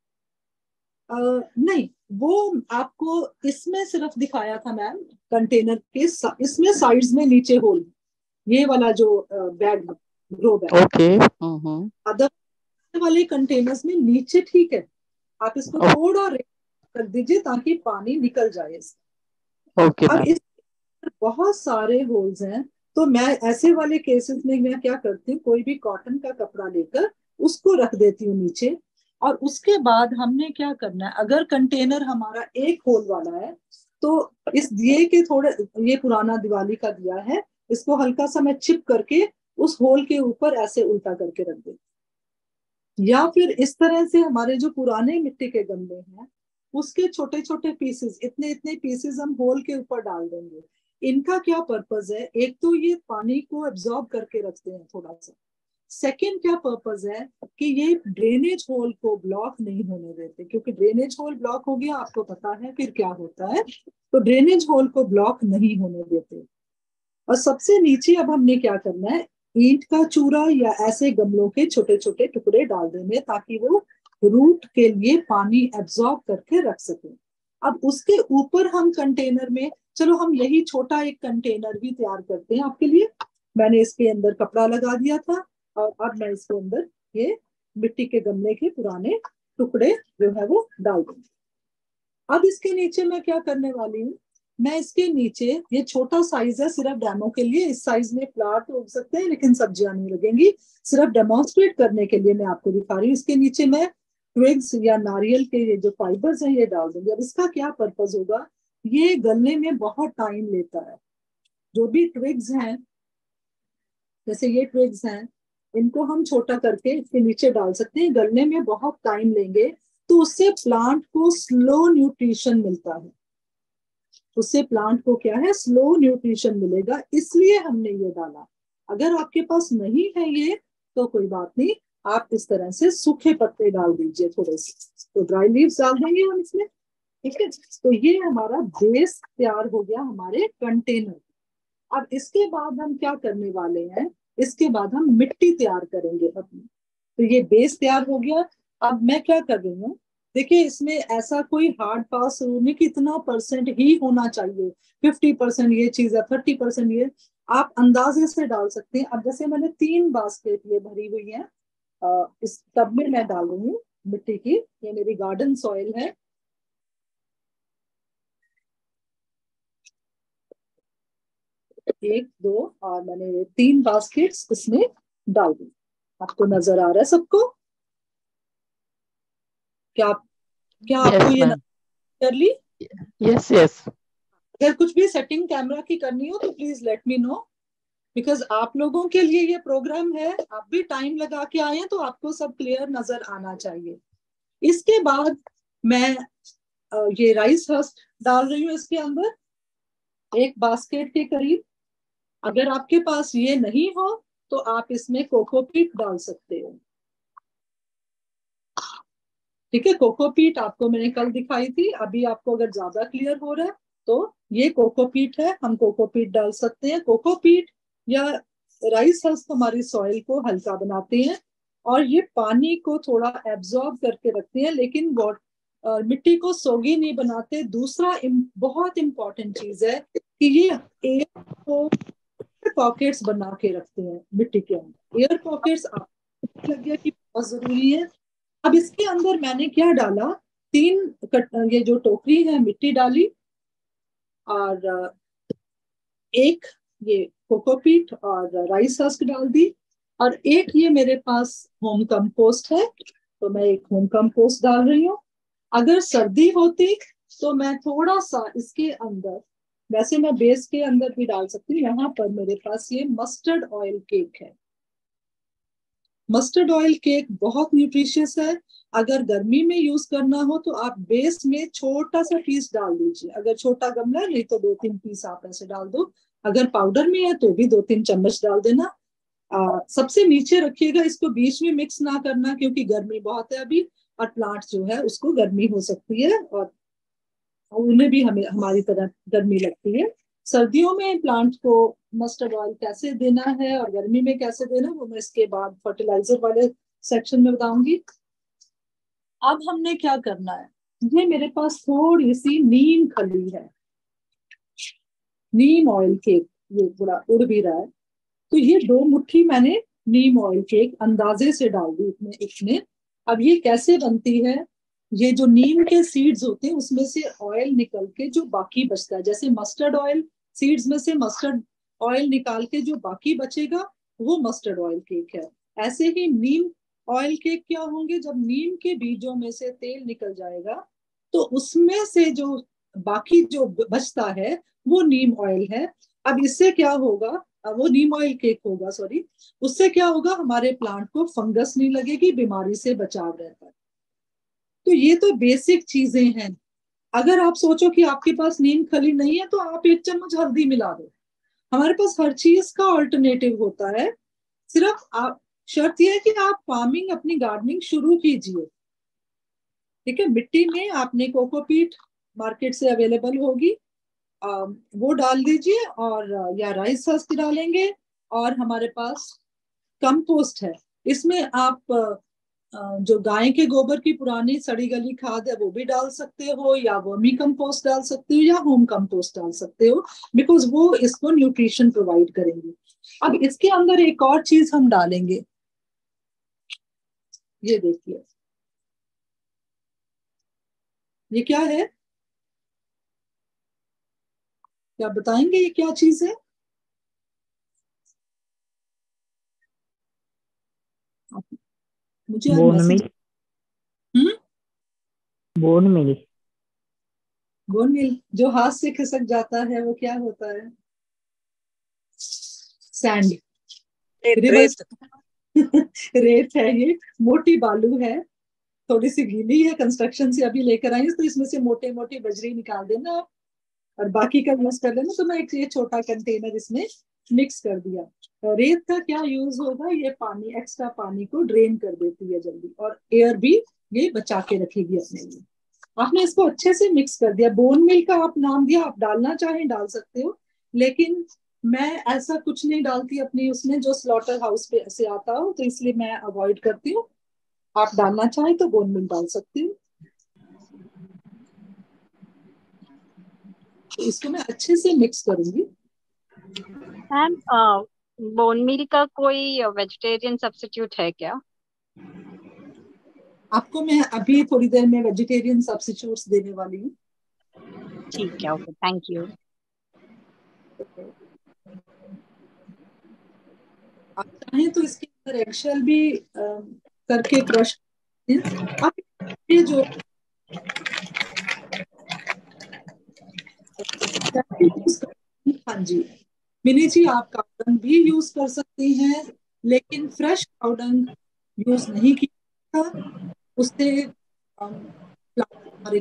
uh, नहीं, वो आपको इसमें सिर्फ दिखाया था मैम, कंटेनर के इसमें साइड्स में नीचे होल, ये वाला जो bag grow bag. Okay. Other वाले कंटेनर्स में नीचे ठीक है, आप इसको okay. थोड़ा कर दीजिए ताकि पानी निकल जाए इसका। ओके अब मैम। इस बहुत सारे होल्स हैं, तो मैं ऐसे वाले केसेस में मैं क्या करती हूँ, कोई भी कॉटन का कपड़ा लेकर उसको रख देती हूँ नीचे। और उसके बाद हमने क्या करना है, अगर कंटेनर हमारा एक होल वाला है तो इस दिए के थोड़े, ये पुराना दिवाली का दिया है, इसको हल्का सा मैं चिप करके उस होल के ऊपर ऐसे उल्टा करके रख देती। या फिर इस तरह से हमारे जो पुराने मिट्टी के गमले हैं उसके छोटे छोटे पीसेस, इतने इतने पीसेस हम होल के ऊपर डाल देंगे। इनका क्या पर्पस है, एक तो ये पानी को एब्जॉर्ब करके रखते हैं थोड़ा सा। सेकंड क्या पर्पस है कि ये ड्रेनेज होल को ब्लॉक नहीं होने देते, क्योंकि ड्रेनेज होल ब्लॉक हो गया आपको पता है फिर क्या होता है। तो ड्रेनेज होल को ब्लॉक नहीं होने देते। और सबसे नीचे अब हमने क्या करना है, ईंट का चूरा या ऐसे गमलों के छोटे छोटे टुकड़े डाल देंगे ताकि वो रूट के लिए पानी एब्जॉर्ब करके रख सके। अब उसके ऊपर हम कंटेनर में, चलो हम यही छोटा एक कंटेनर भी तैयार करते हैं आपके लिए। मैंने इसके अंदर कपड़ा लगा दिया था और अब मैं इसके अंदर ये मिट्टी के गमले के पुराने टुकड़े जो है वो डाल दूंगी। अब इसके नीचे मैं क्या करने वाली हूँ, मैं इसके नीचे, ये छोटा साइज है सिर्फ डेमो के लिए, इस साइज में प्लांट उग सकते हैं लेकिन सब्जियां नहीं लगेंगी, सिर्फ डेमोन्स्ट्रेट करने के लिए मैं आपको दिखा रही हूँ। इसके नीचे मैं ट्विग्स या नारियल के ये जो फाइबर्स हैं ये डाल दूंगी। अब इसका क्या पर्पज होगा, ये गलने में बहुत टाइम लेता है। जो भी ट्विग्स हैं, जैसे ये ट्विग्स हैं, इनको हम छोटा करके इसके नीचे डाल सकते हैं, गलने में बहुत टाइम लेंगे। तो तो उससे प्लांट को स्लो न्यूट्रिशन मिलता है, उससे प्लांट को क्या है, स्लो न्यूट्रिशन मिलेगा, इसलिए हमने ये डाला। अगर आपके पास नहीं है ये तो कोई बात नहीं, आप इस तरह से सूखे पत्ते डाल दीजिए थोड़े से, तो ड्राई लीव्स डाल देंगे हम इसमें, ठीक है। तो ये हमारा बेस तैयार हो गया हमारे कंटेनर। अब इसके बाद हम क्या करने वाले हैं, इसके बाद हम मिट्टी तैयार करेंगे अपनी। तो ये बेस तैयार हो गया। अब मैं क्या कर रही हूँ, देखिए इसमें ऐसा कोई हार्ड पास रूल नहीं कि इतना परसेंट ही होना चाहिए, फिफ्टी परसेंट ये चीज है, थर्टी परसेंट ये, आप अंदाजे से डाल सकते हैं। अब जैसे मैंने तीन बास्केट ये भरी हुई है, अ, इस टब में मैं डाल रही हूँ मिट्टी की, ये मेरी गार्डन सॉइल है। एक दो और मैंने तीन बास्केट्स इसमें डाल दी। आपको नजर आ रहा है सबको? क्या आप क्या आपको यस ये मैम, कर ली? Yes yes. अगर कुछ भी सेटिंग कैमरा की करनी हो तो please let me know, because आप लोगों के लिए ये प्रोग्राम है, आप भी टाइम लगा के आए हैं तो आपको सब क्लियर नजर आना चाहिए। इसके बाद मैं अ, ये राइस हस्क डाल रही हूँ इसके अंदर, एक बास्केट के करीब। अगर आपके पास ये नहीं हो तो आप इसमें कोकोपीट डाल सकते हो, ठीक है। कोकोपीट आपको मैंने कल दिखाई थी, अभी आपको अगर ज्यादा क्लियर हो रहा है तो ये कोकोपीट है, हम कोकोपीट डाल सकते हैं। कोकोपीट या राइस हस्क हमारी सॉइल को हल्का बनाते हैं और ये पानी को थोड़ा एब्जॉर्ब करके रखते हैं, लेकिन वॉट मिट्टी को सोगी नहीं बनाते। दूसरा इम, बहुत इंपॉर्टेंट चीज है कि ये एयर को पॉकेट्स बना के रखते हैं मिट्टी के अंदर। एयर पॉकेट्स आपको लग गया कि बहुत जरूरी है। अब इसके अंदर मैंने क्या डाला, तीन कट, ये जो टोकरी है मिट्टी डाली, और एक ये कोकोपीट और राइस हस्क डाल दी, और एक ये मेरे पास होम कंपोस्ट है तो मैं एक होम कंपोस्ट डाल रही हूँ। अगर सर्दी होती तो मैं थोड़ा सा इसके अंदर, वैसे मैं बेस के अंदर भी डाल सकती हूँ, यहाँ पर मेरे पास ये मस्टर्ड ऑयल केक है। मस्टर्ड ऑयल केक बहुत न्यूट्रिशियस है। अगर गर्मी में यूज करना हो तो आप बेस में छोटा सा पीस डाल दीजिए, अगर छोटा गमला है, नहीं तो दो तीन पीस आप ऐसे डाल दो। अगर पाउडर में है तो भी दो तीन चम्मच डाल देना। आ, सबसे नीचे रखिएगा, इसको बीच में मिक्स ना करना क्योंकि गर्मी बहुत है अभी, और प्लांट जो है उसको गर्मी हो सकती है और उन्हें भी हमें हमारी तरह गर्मी लगती है। सर्दियों में प्लांट को मस्टर्ड ऑयल कैसे देना है और गर्मी में कैसे देना है वो मैं इसके बाद फर्टिलाइजर वाले सेक्शन में बताऊंगी। अब हमने क्या करना है, ये मेरे पास थोड़ी सी नीम खली है, नीम ऑयल केक, ये थोड़ा उड़ भी रहा है, तो ये दो मुट्ठी मैंने नीम ऑयल केक अंदाजे से डाल दी इसमें इसमें। अब ये कैसे बनती है, ये जो नीम के सीड्स होते हैं उसमें से ऑयल निकल के जो बाकी बचता है, जैसे मस्टर्ड ऑयल सीड्स में से मस्टर्ड ऑयल निकाल के जो बाकी बचेगा वो मस्टर्ड ऑयल केक है। ऐसे ही नीम ऑयल केक क्या होंगे, जब नीम के बीजों में से तेल निकल जाएगा तो उसमें से जो बाकी जो बचता है वो नीम ऑयल है। अब इससे क्या होगा, वो नीम ऑयल केक होगा, सॉरी। उससे क्या होगा, हमारे प्लांट को फंगस नहीं लगेगी, बीमारी से बचाव रहता है। तो ये तो बेसिक चीजें हैं। अगर आप सोचो कि आपके पास नीम खली नहीं है तो आप एक चम्मच हल्दी मिला दो, हमारे पास हर चीज का ऑल्टरनेटिव होता है। सिर्फ आप, शर्त यह है कि आप फार्मिंग अपनी गार्डनिंग शुरू कीजिए, ठीक है। मिट्टी में आपने कोकोपीट मार्केट से अवेलेबल होगी, आ, वो डाल दीजिए, और या राइस हस्क डालेंगे, और हमारे पास कंपोस्ट है, इसमें आप जो गाय के गोबर की पुरानी सड़ी गली खाद है वो भी डाल सकते हो, या वर्मी कंपोस्ट डाल सकते हो, या होम कंपोस्ट डाल सकते हो, बिकॉज वो इसको न्यूट्रिशन प्रोवाइड करेंगे। अब इसके अंदर एक और चीज हम डालेंगे, ये देखिए, ये क्या है, क्या बताएंगे ये क्या चीज है? मुझे आज bone message, meal, hmm, bone meal. Bone meal जो हाथ से खिसक जाता है वो क्या होता है? सैंड, रेत रिवर रेत रेत है, ये मोटी बालू है। थोड़ी सी गीली है, कंस्ट्रक्शन से अभी लेकर आई हूँ, तो इसमें से मोटे मोटे बजरी निकाल देना आप और बाकी का यूज कर लेना। तो मैं एक ये छोटा कंटेनर इसमें मिक्स कर दिया। रेत का क्या यूज होगा, ये पानी, एक्स्ट्रा पानी को ड्रेन कर देती है जल्दी, और एयर भी ये बचा के रखेगी अपने लिए। आपने इसको अच्छे से मिक्स कर दिया। बोन मिल का आप नाम दिया, आप डालना चाहें डाल सकते हो, लेकिन मैं ऐसा कुछ नहीं डालती अपनी उसमें जो स्लॉटर हाउस पे से आता हो, तो इसलिए मैं अवॉइड करती हूँ। आप डालना चाहें तो बोन मिल डाल सकते हो। तो इसको मैं अच्छे से मिक्स करूंगी। मैम, बोन मील का कोई वेजिटेरियन सब्स्टिट्यूट है क्या? आपको मैं अभी थोड़ी देर में वेजिटेरियन सब्स्टिट्यूट्स देने वाली हूँ। ठीक है, ओके, थैंक यू। आप चाहें तो इसके अंदर एगशेल भी अ, करके क्रश आप ये जो हाँ जी मिनी जी, आप काउडंग भी यूज कर सकती हैं, लेकिन फ्रेश काउडंग यूज नहीं किया था, उससे अम, plant हमारे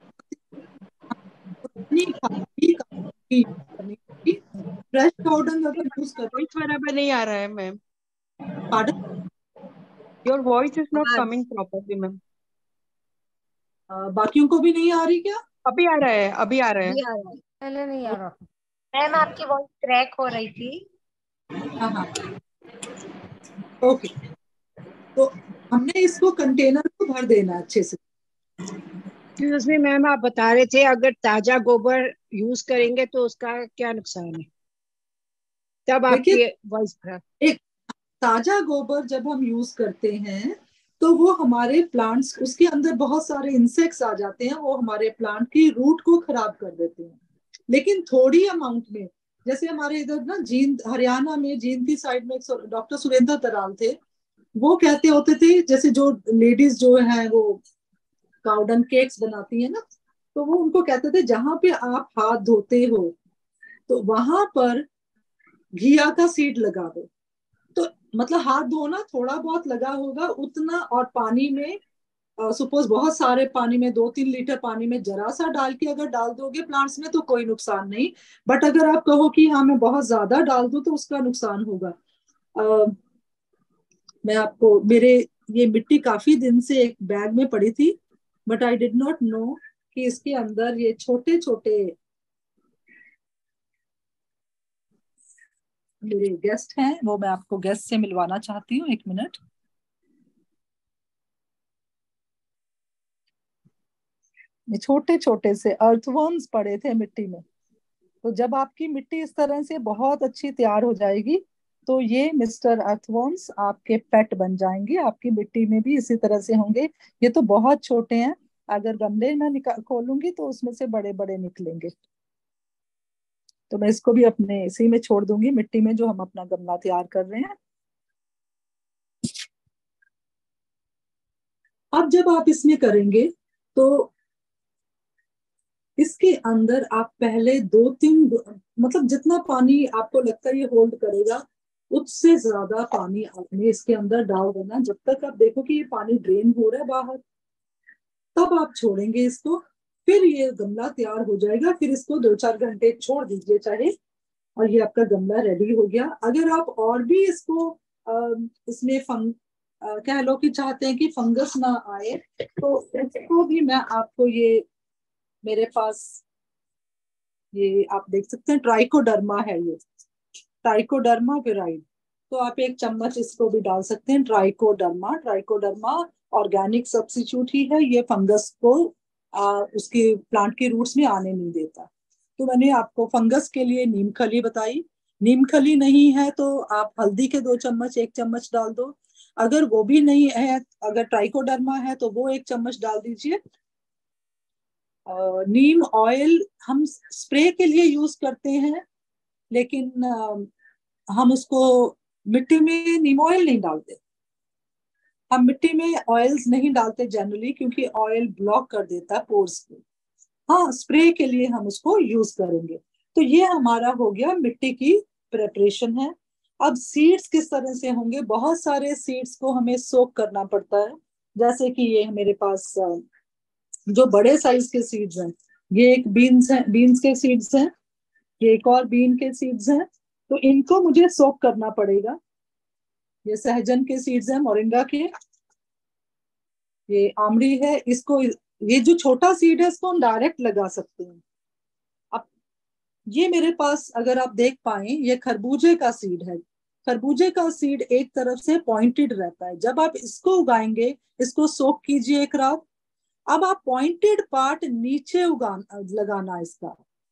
फ्रेश काउडंग अगर यूज करते वॉइस बराबर नहीं आ रहा है ma'am. Pardon, your voice is not coming properly ma'am. बाकियों को भी नहीं आ रही क्या? अभी आ रहा है, अभी आ रहा है। पहले नहीं आ रहा था। मैम, आपकी वॉइस क्रैक हो रही थी। हाँ हाँ ओके। तो हमने इसको कंटेनर को भर देना अच्छे से। उसमें मैम आप बता रहे थे अगर ताजा गोबर यूज करेंगे तो उसका क्या नुकसान है, तब आपकी वॉइस खराब। एक ताजा गोबर जब हम यूज करते हैं तो वो हमारे प्लांट्स, उसके अंदर बहुत सारे इंसेक्ट्स आ जाते हैं, वो हमारे प्लांट की रूट को खराब कर देते हैं। लेकिन थोड़ी अमाउंट में, जैसे हमारे इधर ना जींद, हरियाणा में जींद साइड में डॉक्टर सुरेंद्र दराल थे, वो कहते होते थे, जैसे जो लेडीज जो है वो काउडन केक्स बनाती है ना, तो वो उनको कहते थे जहां पे आप हाथ धोते हो तो वहां पर घिया का सीड लगा दो। तो मतलब हाथ धोना थोड़ा बहुत लगा होगा उतना, और पानी में सपोज uh, बहुत सारे पानी में, दो तीन लीटर पानी में जरा सा डाल के अगर डाल दोगे प्लांट्स में तो कोई नुकसान नहीं। बट अगर आप कहो कि हाँ मैं बहुत ज्यादा डाल दूं तो उसका नुकसान होगा। uh, मैं आपको, मेरे ये मिट्टी काफी दिन से एक बैग में पड़ी थी, but I did not know कि इसके अंदर ये छोटे छोटे मेरे गेस्ट हैं, वो मैं आपको गेस्ट से मिलवाना चाहती हूँ, एक मिनट। ये छोटे छोटे से अर्थवर्म्स पड़े थे मिट्टी में। तो जब आपकी मिट्टी इस तरह से बहुत अच्छी तैयार हो जाएगी तो ये मिस्टर अर्थवर्म्स आपके पेट बन जाएंगे, आपकी मिट्टी में भी इसी तरह से होंगे। ये तो बहुत छोटे हैं, अगर गमले में निकाल खोलूंगी तो उसमें से बड़े बड़े निकलेंगे। तो मैं इसको भी अपने इसी में छोड़ दूंगी, मिट्टी में जो हम अपना गमला तैयार कर रहे हैं। अब जब आप इसमें करेंगे तो इसके अंदर आप पहले दो तीन, मतलब जितना पानी आपको लगता है ये होल्ड करेगा उससे ज्यादा पानी आपने इसके अंदर डाल देना। जब तक आप देखो कि ये पानी ड्रेन हो रहा है बाहर, तब आप छोड़ेंगे इसको। फिर ये गमला तैयार हो जाएगा, फिर इसको दो चार घंटे छोड़ दीजिए चाहे, और ये आपका गमला रेडी हो गया। अगर आप और भी इसको आ, इसमें फंग आ, कह लो कि चाहते हैं कि फंगस ना आए, तो इसको भी मैं आपको, ये मेरे पास ये आप देख सकते हैं ट्राइकोडर्मा है, ये ट्राइकोडर्मा विराइड, तो आप एक चम्मच इसको भी डाल सकते हैं। ट्राइकोडर्मा ट्राइकोडर्मा ऑर्गेनिक सब्स्टिट्यूट ही है, ये फंगस को आ, उसकी प्लांट की रूट्स में आने नहीं देता। तो मैंने आपको फंगस के लिए नीम खली बताई, नीम खली नहीं है तो आप हल्दी के दो चम्मच एक चम्मच डाल दो। अगर वो भी नहीं है, अगर ट्राइकोडर्मा है तो वो एक चम्मच डाल दीजिए। नीम ऑयल हम स्प्रे के लिए यूज करते हैं, लेकिन हम उसको मिट्टी में नीम ऑयल नहीं डालते। हम मिट्टी में ऑयल्स नहीं डालते जनरली, क्योंकि ऑयल ब्लॉक कर देता है पोर्स को। हाँ, स्प्रे के लिए हम उसको यूज करेंगे। तो ये हमारा हो गया मिट्टी की प्रेपरेशन है। अब सीड्स किस तरह से होंगे, बहुत सारे सीड्स को हमें सोक करना पड़ता है, जैसे कि ये मेरे पास जो बड़े साइज के सीड्स हैं, ये एक बीन्स है, बीन्स के सीड्स हैं, ये एक और बीन के सीड्स हैं, तो इनको मुझे सोक करना पड़ेगा। ये सहजन के सीड्स हैं, मोरिंगा के, ये आमड़ी है, इसको, ये जो छोटा सीड है इसको हम डायरेक्ट लगा सकते हैं। अब ये मेरे पास अगर आप देख पाए, ये खरबूजे का सीड है। खरबूजे का सीड एक तरफ से पॉइंटेड रहता है। जब आप इसको उगाएंगे, इसको सोक कीजिए एक रात। अब आप पॉइंटेड पार्ट नीचे उगा लगाना। इसका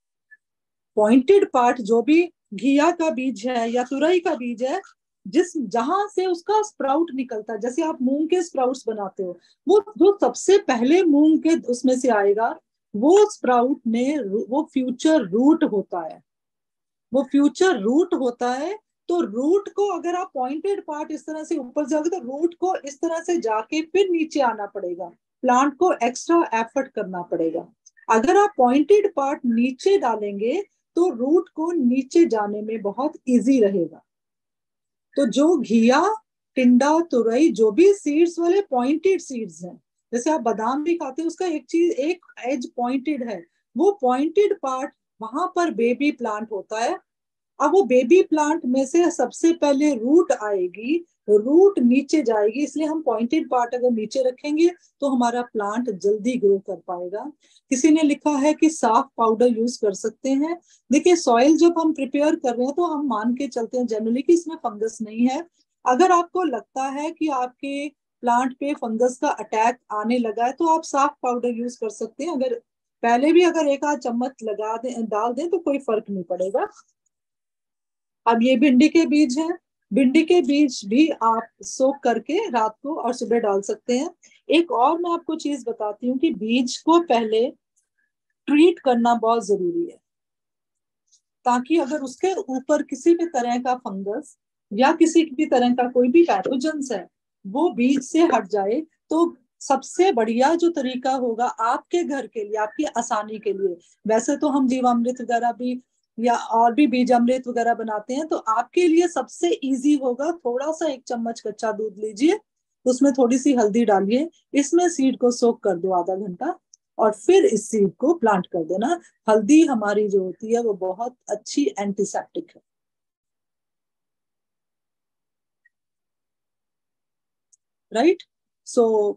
पॉइंटेड पार्ट जो भी घिया का बीज है या तुरई का बीज है, जिस जहां से उसका स्प्राउट निकलता है, जैसे आप मूंग के स्प्राउट्स बनाते हो, वो जो सबसे पहले मूंग के उसमें से आएगा, वो स्प्राउट में वो फ्यूचर रूट होता है। वो फ्यूचर रूट होता है। तो रूट को अगर आप पॉइंटेड पार्ट इस तरह से ऊपर जाओगे, तो रूट को इस तरह से जाके फिर नीचे आना पड़ेगा। प्लांट को एक्स्ट्रा एफर्ट करना पड़ेगा। अगर आप पॉइंटेड पार्ट नीचे डालेंगे तो रूट को नीचे जाने में बहुत इजी रहेगा। तो जो घिया, टिंडा, तुरई, जो भी सीड्स वाले पॉइंटेड सीड्स हैं, जैसे आप बादाम भी खाते हैं, उसका एक चीज, एक एज पॉइंटेड है, वो पॉइंटेड पार्ट वहां पर बेबी प्लांट होता है। अब वो बेबी प्लांट में से सबसे पहले रूट आएगी, रूट नीचे जाएगी, इसलिए हम पॉइंटेड पार्ट अगर नीचे रखेंगे तो हमारा प्लांट जल्दी ग्रो कर पाएगा। किसी ने लिखा है कि साफ पाउडर यूज कर सकते हैं। देखिए, सॉइल जब हम प्रिपेयर कर रहे हैं तो हम मान के चलते हैं जनरली कि इसमें फंगस नहीं है। अगर आपको लगता है कि आपके प्लांट पे फंगस का अटैक आने लगा है तो आप साफ पाउडर यूज कर सकते हैं। अगर पहले भी अगर एक आध चम्मच लगा दें, डाल दें, तो कोई फर्क नहीं पड़ेगा। अब ये भिंडी के बीज हैं। भिंडी के बीज भी आप सोक करके रात को और सुबह डाल सकते हैं। एक और मैं आपको चीज बताती हूँ कि बीज को पहले ट्रीट करना बहुत जरूरी है, ताकि अगर उसके ऊपर किसी भी तरह का फंगस या किसी भी तरह का कोई भी पैथोजेंस है वो बीज से हट जाए। तो सबसे बढ़िया जो तरीका होगा आपके घर के लिए, आपकी आसानी के लिए, वैसे तो हम जीवामृत वगैरह भी या और भी बीज अमृत वगैरह बनाते हैं, तो आपके लिए सबसे इजी होगा, थोड़ा सा एक चम्मच कच्चा दूध लीजिए, उसमें थोड़ी सी हल्दी डालिए, इसमें सीड को सोक कर दो आधा घंटा, और फिर इस सीड को प्लांट कर देना। हल्दी हमारी जो होती है वो बहुत अच्छी एंटीसेप्टिक है। राइट। सो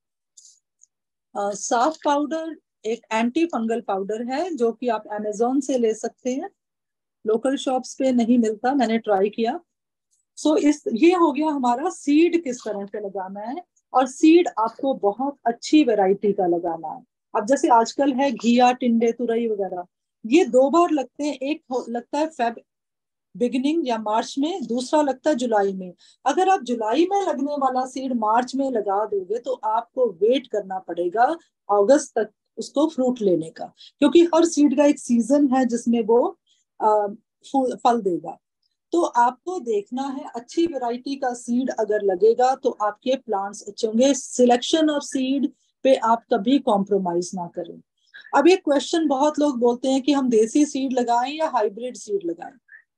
साफ पाउडर एक एंटी फंगल पाउडर है जो कि आप अमेज़न से ले सकते हैं। लोकल शॉप्स पे नहीं मिलता, मैंने ट्राई किया। सो so, इस ये हो गया हमारा सीड किस तरह से लगाना है। और सीड आपको बहुत अच्छी वैरायटी का लगाना है। अब जैसे आजकल है घिया, टिंडे, तुरई वगैरह, ये दो बार लगते हैं। एक लगता है फेब बिगिनिंग या मार्च में, दूसरा लगता है जुलाई में। अगर आप जुलाई में लगने वाला सीड मार्च में लगा दोगे तो आपको वेट करना पड़ेगा अगस्त तक उसको फ्रूट लेने का, क्योंकि हर सीड का एक सीजन है जिसमें वो आ, फल देगा। तो आपको देखना है अच्छी वैरायटी का सीड अगर लगेगा तो आपके प्लांट्स अच्छे होंगे। सिलेक्शन ऑफ सीड पे आप कभी कॉम्प्रोमाइज ना करें। अब एक क्वेश्चन बहुत लोग बोलते हैं कि हम देसी सीड लगाएं या हाइब्रिड सीड लगाएं।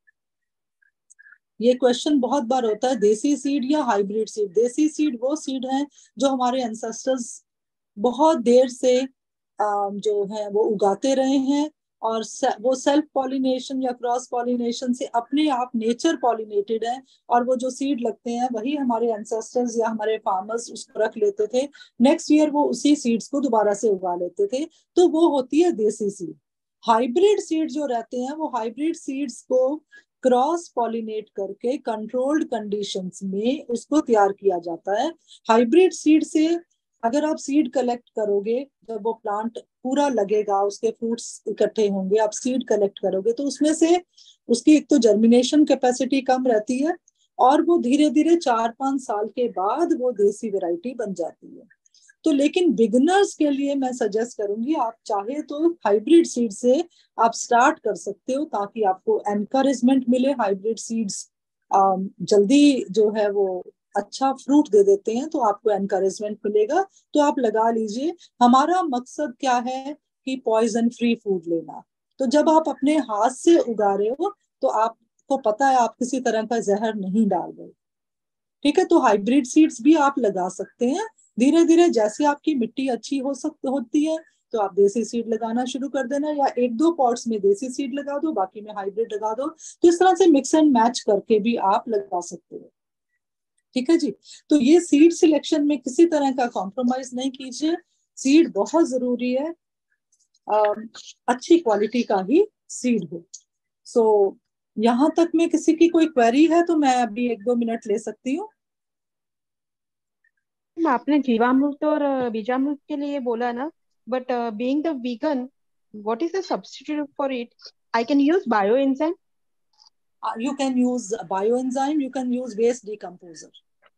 ये क्वेश्चन बहुत बार होता है, देसी सीड या हाइब्रिड सीड। देसी सीड वो सीड है जो हमारे एंसेस्टर्स बहुत देर से जो है वो उगाते रहे हैं, और वो सेल्फ पॉलिनेशन या क्रॉस पॉलिनेशन से अपने आप नेचर पॉलिनेटेड है। और वो जो सीड लगते हैं वही हमारे एंसेस्टर्स या हमारे फार्मर्स उसको रख लेते थे, नेक्स्ट ईयर वो उसी सीड्स को दोबारा से उगा लेते थे। तो वो होती है देसी सीड। हाइब्रिड सीड जो रहते हैं वो हाइब्रिड सीड्स को क्रॉस पॉलिनेट करके कंट्रोल्ड कंडीशंस में उसको तैयार किया जाता है। हाइब्रिड सीड से अगर आप सीड कलेक्ट करोगे, जब वो प्लांट पूरा लगेगा, उसके फ्रूट्स इकट्ठे होंगे, आप सीड कलेक्ट करोगे तो उसमें से उसकी एक तो जर्मिनेशन कैपेसिटी कम रहती है, और वो धीरे धीरे चार पांच साल के बाद वो देसी वैरायटी बन जाती है। तो लेकिन बिगिनर्स के लिए मैं सजेस्ट करूंगी, आप चाहे तो हाइब्रिड सीड से आप स्टार्ट कर सकते हो, ताकि आपको एनकरेजमेंट मिले। हाइब्रिड सीड्स जल्दी जो है वो अच्छा फ्रूट दे देते हैं, तो आपको एनकरेजमेंट मिलेगा, तो आप लगा लीजिए। हमारा मकसद क्या है कि पॉइजन फ्री फूड लेना। तो जब आप अपने हाथ से उगा रहे हो तो आपको पता है आप किसी तरह का जहर नहीं डाल रहे। ठीक है, तो हाइब्रिड सीड्स भी आप लगा सकते हैं, धीरे धीरे जैसे आपकी मिट्टी अच्छी हो सकती होती है तो आप देसी सीड लगाना शुरू कर देना, या एक दो पॉट्स में देसी सीड लगा दो, बाकी में हाइब्रिड लगा दो। तो इस तरह से मिक्स एंड मैच करके भी आप लगा सकते हो। ठीक है जी। तो ये सीड सिलेक्शन में किसी तरह का कॉम्प्रोमाइज नहीं कीजिए, सीड बहुत जरूरी है, अम, अच्छी क्वालिटी का ही सीड हो। सो यहाँ तक में किसी की कोई क्वेरी है तो मैं अभी एक दो मिनट ले सकती हूँ। आपने जीवामृत और अ, बीजामृत के लिए बोला ना, but being the vegan, what is the substitute for it? I can use bio enzyme? You can use bioenzyme, you can use waste decomposer.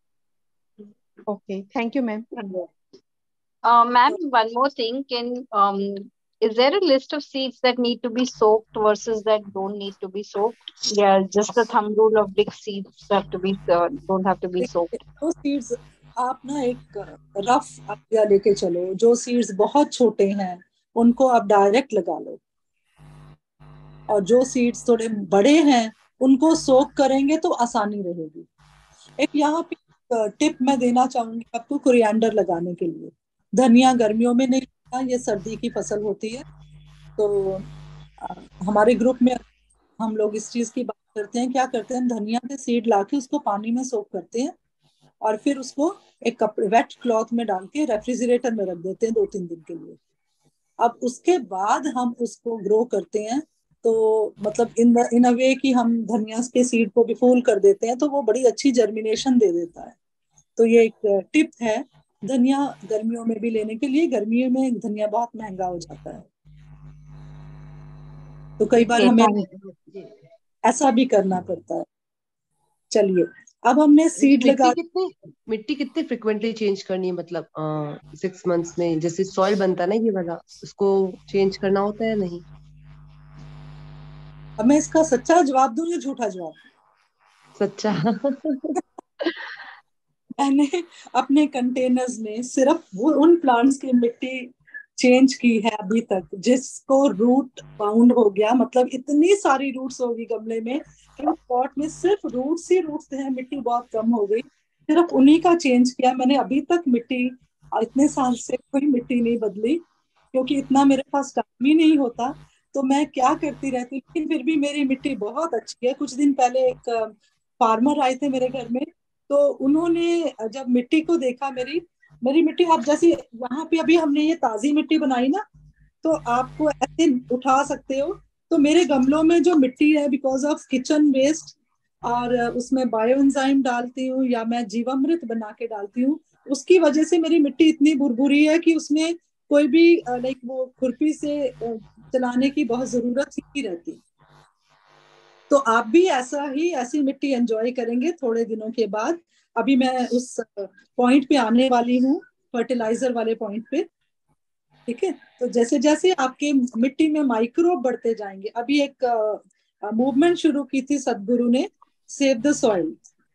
Okay, thank you, ma'am. Uh, ma'am, one more thing. Can um, is there a list of seeds that need to be soaked versus that don't need to be soaked? Yeah, just the thumb rule of big seeds have to be uh, don't have to be soaked. तो seeds आप ना एक rough idea लेके चलो, जो seeds बहुत छोटे हैं उनको आप डायरेक्ट लगा लो, और जो सीड्स थोड़े बड़े हैं उनको सोक करेंगे तो आसानी रहेगी। एक यहाँ पे टिप मैं देना चाहूंगी आपको कोरिएंडर लगाने के लिए। धनिया गर्मियों में नहीं लगता, ये सर्दी की फसल होती है। तो आ, हमारे ग्रुप में हम लोग इस चीज की बात करते हैं, क्या करते हैं, धनिया के सीड लाके उसको पानी में सोक करते हैं और फिर उसको एक कपड़े वेट क्लॉथ में डाल के रेफ्रिजरेटर में रख देते हैं दो तीन दिन के लिए। अब उसके बाद हम उसको ग्रो करते हैं, तो मतलब इन इन अ वे कि हम धनिया के सीड को भी फूल कर देते हैं, तो वो बड़ी अच्छी जर्मिनेशन दे देता है। तो ये एक टिप है धनिया गर्मियों में भी लेने के लिए। गर्मियों में धनिया बहुत महंगा हो जाता है, तो कई बार हमें ऐसा भी करना पड़ता है। चलिए, अब हमने सीड लगा, कितने मिट्टी कितने फ्रिक्वेंटली चेंज करनी है, मतलब सिक्स मंथ्स में जैसे सॉइल बनता है ना ये वाला, उसको चेंज करना होता है नहीं? अब मैं इसका सच्चा जवाब दूं या झूठा जवाब? सच्चा। मैंने अपने कंटेनर्स में सिर्फ वो उन प्लांट्स की मिट्टी चेंज की है अभी तक जिसको रूट बाउंड हो गया, मतलब इतनी सारी रूट्स होगी गमले में कि उस पॉट में सिर्फ रूट्स ही रूट्स हैं, मिट्टी बहुत कम हो गई, सिर्फ उन्हीं का चेंज किया मैंने। अभी तक मिट्टी, इतने साल से कोई मिट्टी नहीं बदली, क्योंकि इतना मेरे पास टाइम ही नहीं होता। तो मैं क्या करती रहती हूँ, लेकिन फिर भी मेरी मिट्टी बहुत अच्छी है। कुछ दिन पहले एक फार्मर आए थे मेरे घर में, तो उन्होंने जब मिट्टी को देखा, मेरी मेरी मिट्टी, आप जैसे यहाँ पे अभी हमने ये ताजी मिट्टी बनाई ना, तो आपको ऐसे उठा सकते हो। तो मेरे गमलों में जो मिट्टी है, बिकॉज ऑफ किचन वेस्ट और उसमें बायो एंजाइम डालती हूँ या मैं जीवामृत बना के डालती हूँ, उसकी वजह से मेरी मिट्टी इतनी भुरभुरी है कि उसमें कोई भी लाइक वो खुरपी से चलाने की बहुत जरूरत ही नहीं रहती। तो आप भी ऐसा ही ऐसी मिट्टी एंजॉय करेंगे थोड़े दिनों के बाद। अभी मैं उस पॉइंट पे आने वाली हूँ, फर्टिलाइजर वाले पॉइंट पे। ठीक है, तो जैसे जैसे आपके मिट्टी में माइक्रोब बढ़ते जाएंगे, अभी एक मूवमेंट शुरू की थी सदगुरु ने, सेव द सॉइल।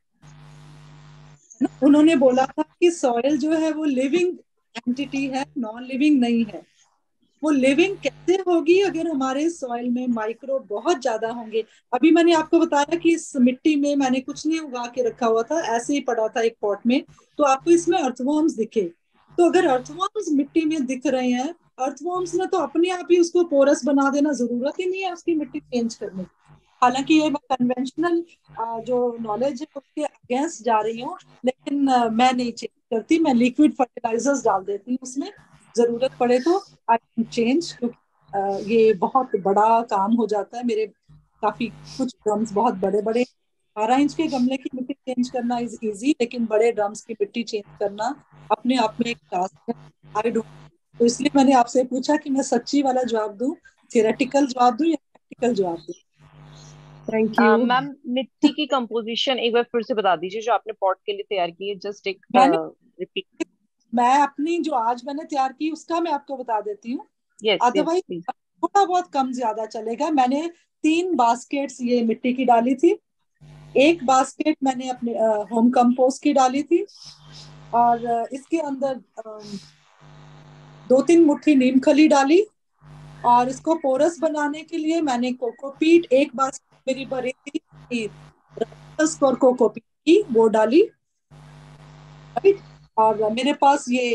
उन्होंने बोला था कि सॉइल जो है वो लिविंग एंटिटी है, नॉन लिविंग नहीं है। वो लिविंग कैसे होगी अगर हमारे सॉइल में माइक्रोब बहुत ज्यादा होंगे। अभी मैंने आपको बताया कि इस मिट्टी में मैंने कुछ नहीं उगा के रखा हुआ था, ऐसे ही पड़ा था एक पॉट में, तो आपको इसमें अर्थवॉर्म्स दिखे। तो अगर अर्थवॉर्म्स मिट्टी में दिख रहे हैं, अर्थवॉर्म्स ने तो अपने आप ही उसको पोरस बना देना, जरूरत ही नहीं है उसकी मिट्टी चेंज करने की। हालांकि ये मैं कन्वेंशनल जो नॉलेज है उसके अगेंस्ट जा रही हूँ, लेकिन मैं नहीं चेंज करती, मैं लिक्विड फर्टिलाइजर्स डाल देती हूँ उसमें, जरूरत पड़े तो आई कैन चेंज, क्योंकि ये बहुत बड़ा काम हो जाता है। मेरे काफी कुछ ड्रम्स बहुत बड़े बड़े, बारह इंच के गमले की मिट्टी चेंज करना इज इजी, लेकिन बड़े ड्रम्स की मिट्टी चेंज करना अपने आप में एक टास्क है। आई डोंट, तो इसलिए मैंने आपसे पूछा कि मैं सच्ची वाला जवाब दूं, थियरेटिकल जवाब दूं या प्रैक्टिकल जवाब दूं। Thank you ma'am. मिट्टी की कंपोजिशन एक बार फिर से बता दीजिए जो आपने पॉट के लिए तैयार की है, जस्ट एक रिपीट। मैं अपनी जो आज मैंने तैयार की उसका मैं आपको बता देती हूँ, yes, अदरवाइज yes, थोड़ा बहुत कम ज्यादा चलेगा। मैंने तीन बास्केट्स ये मिट्टी की डाली थी, एक बास्केट मैंने अपने होम कंपोस्ट की डाली थी, और uh, इसके अंदर uh, दो तीन मुट्ठी नीम खली डाली, और इसको पोरस बनाने के लिए मैंने कोकोपीट, एक बास्केट मेरी भरी थी और कोकोपीट की वो डाली, राइट। और मेरे पास ये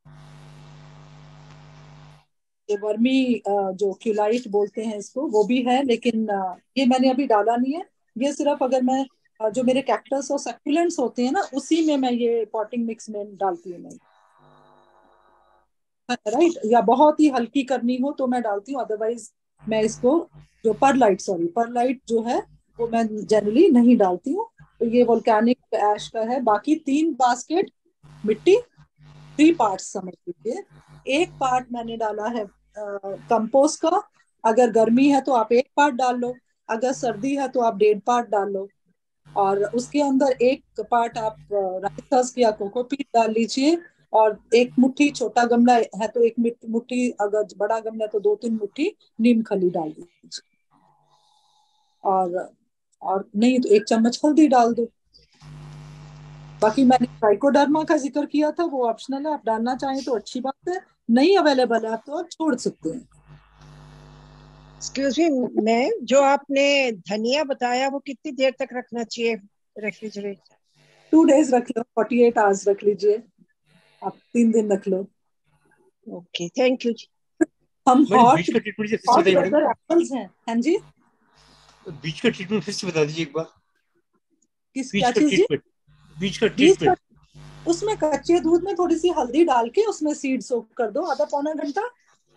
ये वर्मी जो क्यूलाइट बोलते हैं इसको, वो भी है, लेकिन अ, ये मैंने अभी डाला नहीं है। ये सिर्फ अगर मैं अ, जो मेरे कैक्टस और सक्यूलेंट्स होते हैं ना, उसी में मैं ये पॉटिंग मिक्स में डालती हूँ मैं, राइट। या बहुत ही हल्की करनी हो तो मैं डालती हूँ, अदरवाइज मैं इसको जो परलाइट सॉरी परलाइट जो है वो मैं जनरली नहीं डालती हूँ। तो ये वोल्केनिक ऐश का है। बाकी तीन बास्केट मिट्टी, थ्री पार्ट्स समझ लीजिए। एक पार्ट मैंने डाला है कंपोस्ट का। अगर गर्मी है तो आप एक पार्ट डाल लो, अगर सर्दी है तो आप डेढ़ पार्ट डाल लो। और उसके अंदर एक पार्ट आप राइस हस्क या कोकोपीट डाल लीजिए। और एक मुट्ठी, छोटा गमला है तो एक मिट- मुट्ठी, अगर बड़ा गमला है तो दो तीन मुट्ठी नीम खली डाल दीजिए। और और नहीं तो एक चम्मच हल्दी डाल दो। बाकी मैंने ट्राइकोडर्मा का जिक्र किया था, वो ऑप्शनल है, आप डालना चाहें तो अच्छी बात है, नहीं अवेलेबल है आप तो आप छोड़ सकते हैं। एक्सक्यूज मी, मैं जो आपने धनिया बताया वो कितनी देर तक रखना चाहिए रेफ्रिजरेटर? टू डेज रख लो, फोर्टी एट आवर्स रख लीजिए, आप तीन दिन रख लो। ओके, थैंक यू जी। हम मैडम हॉट बीच का ट्रीटमेंट फिर से हॉट बताइए मैडम, वेदर एप्पल्स हैं। हाँ जी, बीच का ट्रीटमेंट फिर से बता दीजिए एक बार। किस बीच क्या का चीज जी? ट्रीटमेंट, बीच का बीज का, ट्रीटमेंट। उसमें कच्चे दूध में थोड़ी सी हल्दी डाल के उसमें सीड सोक कर दो आधा पौना घंटा,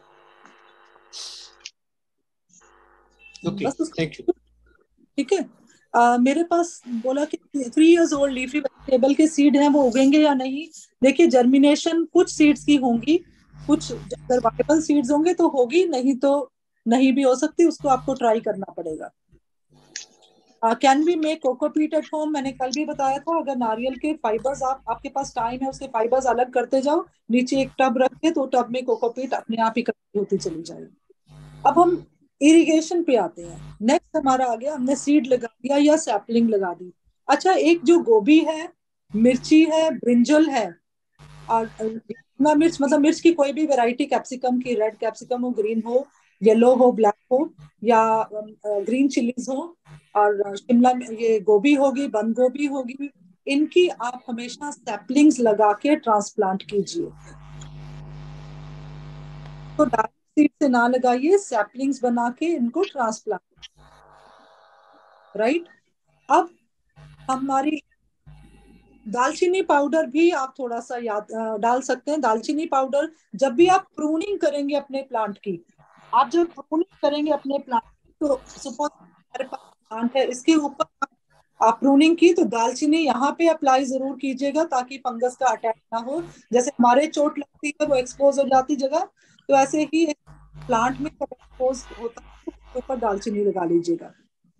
ओके, बस उसको। Thank you. ठीक है। अ, मेरे पास बोला कि three years old leafy vegetable के सीड हैं, वो उगेंगे या नहीं। देखिए, जर्मिनेशन कुछ सीड्स की होंगी, कुछ अगर वाइबल सीड्स होंगे तो होगी, नहीं तो नहीं भी हो सकती, उसको आपको ट्राई करना पड़ेगा। Can we make cocopeat at home? मैंने कल भी बताया था, अगर नारियल के फाइबर्स, आप आपके पास टाइम है, उसके फाइबर्स अलग करते जाओ, नीचे एक टब रख के, तो टब में कोकोपीट अपने आप इकट्ठी होती चली जाएगी। अब हम इरिगेशन पे आते हैं। नेक्स्ट हमारा आ गया, हमने सीड लगा दिया या सैपलिंग लगा दी। अच्छा, एक जो गोभी है, मिर्ची है, ब्रिंजल है, और शिमला मिर्च, मतलब मिर्च की कोई भी वैरायटी, कैप्सिकम की, रेड कैप्सिकम हो, ग्रीन हो, येलो हो, ब्लैक हो, या ग्रीन चिलीज हो, और शिमला ये गोभी होगी, बंद गोभी होगी, इनकी आप हमेशा सैपलिंग्स लगा के ट्रांसप्लांट कीजिए। तो डायरेक्ट सीड से ना लगाइए, सैपलिंग्स बना के इनको ट्रांसप्लांट, राइट। अब हमारी दालचीनी पाउडर भी आप थोड़ा सा याद अ, डाल सकते हैं। दालचीनी पाउडर जब भी आप प्रूनिंग करेंगे अपने प्लांट की, आप जब प्रूनिंग करेंगे अपने प्लांट, तो सपोज हमारे पास प्लांट है, इसके ऊपर आप प्रूनिंग की, तो दालचीनी यहाँ पे अप्लाई जरूर कीजिएगा ताकि फंगस का अटैक ना हो। जैसे हमारे चोट लगती है, वो एक्सपोज हो जाती जगह, तो ऐसे ही प्लांट में जब एक्सपोज होता है तो उसके ऊपर दालचीनी लगा लीजिएगा।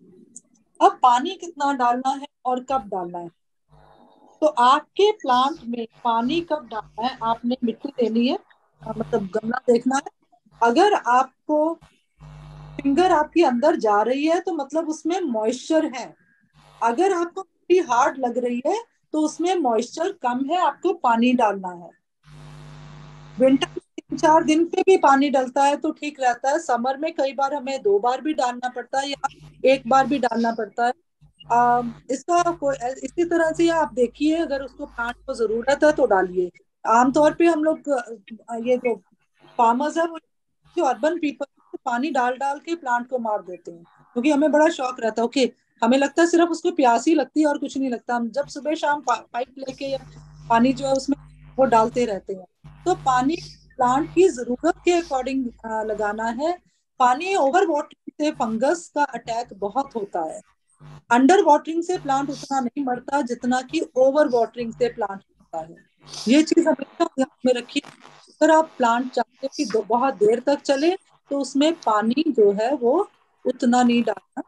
अब पानी कितना डालना है और कब डालना है, तो आपके प्लांट में पानी कब डालना है, आपने मिट्टी लेनी है, अ, मतलब गमला देखना है। अगर आपको फिंगर आपकी अंदर जा रही है तो मतलब उसमें मॉइस्चर है। अगर आपको मिट्टी हार्ड लग रही है तो उसमें मॉइस्चर कम है, आपको पानी डालना है। विंटर में तीन चार दिन पे भी पानी डलता है तो ठीक रहता है। समर में कई बार हमें दो बार भी डालना पड़ता है या एक बार भी डालना पड़ता है। आ, इसका कोई इसी तरह से आप देखिए, अगर उसको प्लांट को जरूरत है तो डालिए। आमतौर पे हम लोग अ, ये जो फार्मर्स है, वो जो अर्बन पीपल, पानी डाल डाल के प्लांट को मार देते हैं, क्योंकि हमें बड़ा शौक रहता है। ओके, हमें लगता है सिर्फ उसको प्यास ही लगती है और कुछ नहीं लगता। हम जब सुबह शाम पा, पाइप लेके या पानी जो है उसमें वो डालते रहते हैं। तो पानी प्लांट की जरूरत के अकॉर्डिंग लगाना है। पानी ओवर वाटरिंग से फंगस का अटैक बहुत होता है। अंडर वाटरिंग से प्लांट उतना नहीं मरता जितना कि ओवर वाटरिंग से प्लांट मरता है। ये चीज हमेशा ध्यान में रखिए। अगर आप प्लांट चाहते हो कि दो- बहुत देर तक चले, तो उसमें पानी जो है वो उतना नहीं डालना,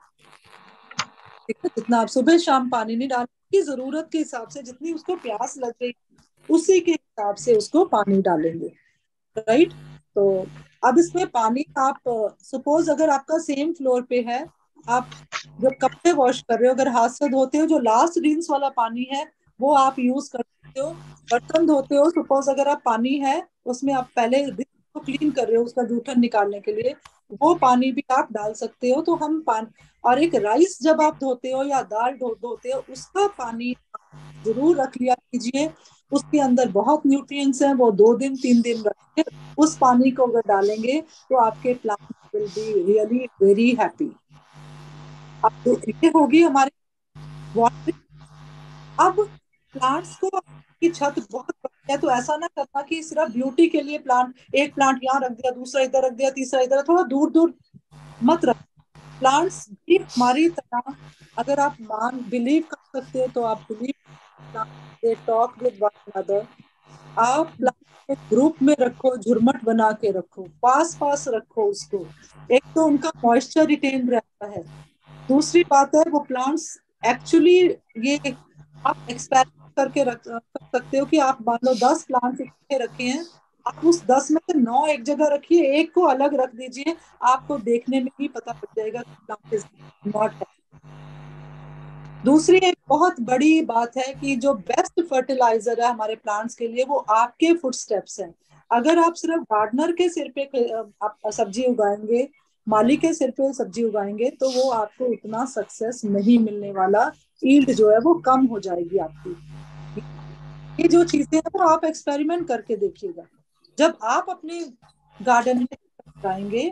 ठीक है। जितना आप सुबह शाम पानी नहीं डालना, की जरूरत के हिसाब से, जितनी उसको प्यास लग रही उसी के हिसाब से उसको पानी डालेंगे, राइट। तो अब इसमें पानी आप सपोज अगर आपका सेम फ्लोर पे है, आप जब कपड़े वॉश कर रहे हो, अगर हाथ से धोते हो, जो लास्ट रिंस वाला पानी है वो आप यूज कर सकते हो। बर्तन धोते हो, सपोज अगर आप पानी है उसमें आप पहले रिंस को क्लीन कर रहे हो उसका जूठन निकालने के लिए, वो पानी भी आप डाल सकते हो। तो हम पानी, और एक राइस जब आप धोते हो या दाल धो धोते हो, उसका पानी जरूर रख लिया कीजिए। उसके अंदर बहुत न्यूट्रिएंट्स हैं, वो दो दिन तीन दिन रख के उस पानी को अगर डालेंगे तो आपके plant will be really very happy. अब ये होगी हमारे वाटरिंग। अब प्लांट्स को की छत बहुत बड़ी है तो ऐसा ना करना कि सिर्फ ब्यूटी के लिए प्लांट, एक प्लांट यहाँ रख दिया, दूसरा इधर रख दिया, तीसरा इधर, थोड़ा दूर दूर मत रख। प्लांट्स भी हमारी तरह, अगर आप मान बिलीव कर सकते हो तो आप believe, they talk with one another. आप प्लांट ग्रुप में रखो, झुरमट बना के रखो, पास पास रखो उसको। एक तो उनका मॉइस्चर रिटेन रहता है, दूसरी बात है वो प्लांट्स एक्चुअली, ये आप एक्सपेरिमेंट करके रख कर सकते हो कि आप मान लो दस प्लांट्स इकट्ठे रखे हैं, आप उस दस में से नौ एक जगह रखिए, एक को अलग रख दीजिए, आपको देखने में ही पता लग जाएगा कि प्लांट इज नॉट। दूसरी एक बहुत बड़ी बात है कि जो बेस्ट फर्टिलाइजर है हमारे प्लांट्स के लिए वो आपके फुटस्टेप्स हैं। अगर आप सिर्फ गार्डनर के सिर पे आप सब्जी उगाएंगे, माली के सिर पे सब्जी उगाएंगे, तो वो आपको उतना सक्सेस नहीं मिलने वाला, ईल्ड जो है वो कम हो जाएगी आपकी। ये जो चीजें हैं वो आप एक्सपेरिमेंट करके देखिएगा। जब आप अपने गार्डन में उगाएंगे,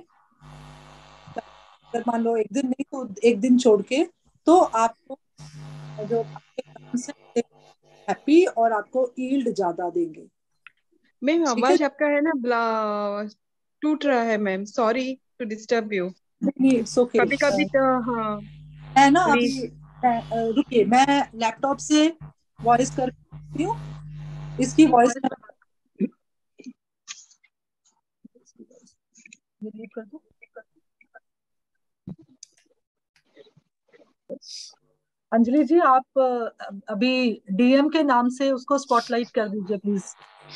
अगर मान लो एक दिन नहीं तो एक दिन छोड़ के, तो आपको जो आपके प्लांट्स हैं हैप्पी और आपको ईल्ड ज्यादा देंगे। मैम ठीक है, आवाज आपका है ना ब्ला- टूट रहा है ma'am, sorry to disturb you. नहीं इट्स ओके। कभी कभी तो हाँ है ना, थोड़ी अभी मैं, अ, रुकिए, मैं लैपटॉप से वॉइस करती हूँ, इसकी वॉइस डिलीट कर दूँ। अंजलि जी आप अ, अभी डीएम के नाम से उसको स्पॉटलाइट कर दीजिए प्लीज।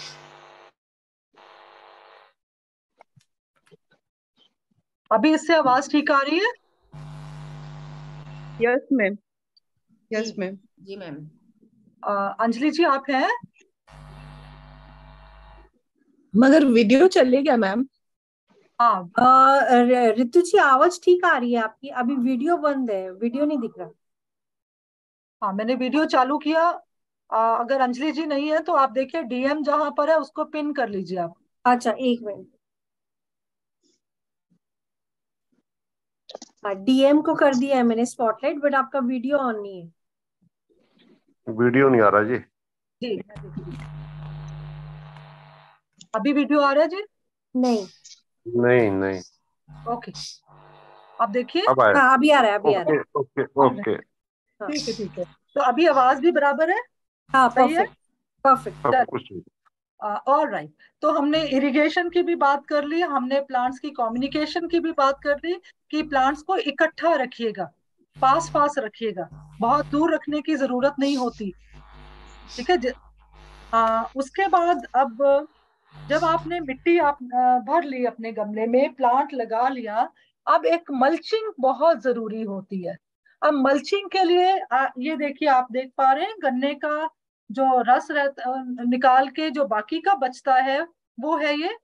अभी इससे आवाज ठीक आ रही है? Yes ma'am, yes ma'am. जी मैम। अ, अंजलि जी आप हैं? मगर वीडियो चलेगा मैम? हाँ अ, र- रितु जी आवाज ठीक आ रही है आपकी, अभी वीडियो बंद है, वीडियो नहीं दिख रहा। हाँ मैंने वीडियो चालू किया। अ, अगर अंजलि जी नहीं है तो आप देखिए डीएम जहां पर है उसको पिन कर लीजिए आप। अच्छा एक मिनट, हाँ डीएम को कर दिया है मैंने स्पॉटलाइट, बट आपका वीडियो ऑन नहीं है। वीडियो नहीं आ रहा जी। जी मैं देख रही हूँ। अभी वीडियो आ रहा है जी? नहीं, नहीं नहीं, ओके आप देखिए। अब आया। हाँ अभी आ रहा है, अभी आ रहा ओके है। ओके ओके, हाँ ठीक है ठीक है, तो अभी आवाज भी बराबर है? हाँ सही है? Perfect perfect. सब चल कुछ ठीक। All right. तो हमने इरिगेशन की भी बात कर ली, हमने प्लांट्स की कम्युनिकेशन की भी बात कर ली कि प्लांट्स को इकट्ठा रखिएगा, पास पास रखिएगा, बहुत दूर रखने की जरूरत नहीं होती। ठीक है ज- आ, उसके बाद अब जब आपने मिट्टी आप आ, भर ली अपने गमले में, प्लांट लगा लिया, अब एक मल्चिंग बहुत जरूरी होती है। अब मल्चिंग के लिए आ, ये देखिए, आप देख पा रहे हैं गन्ने का जो रस रहता अ, निकाल के जो बाकी का बचता है वो है ये।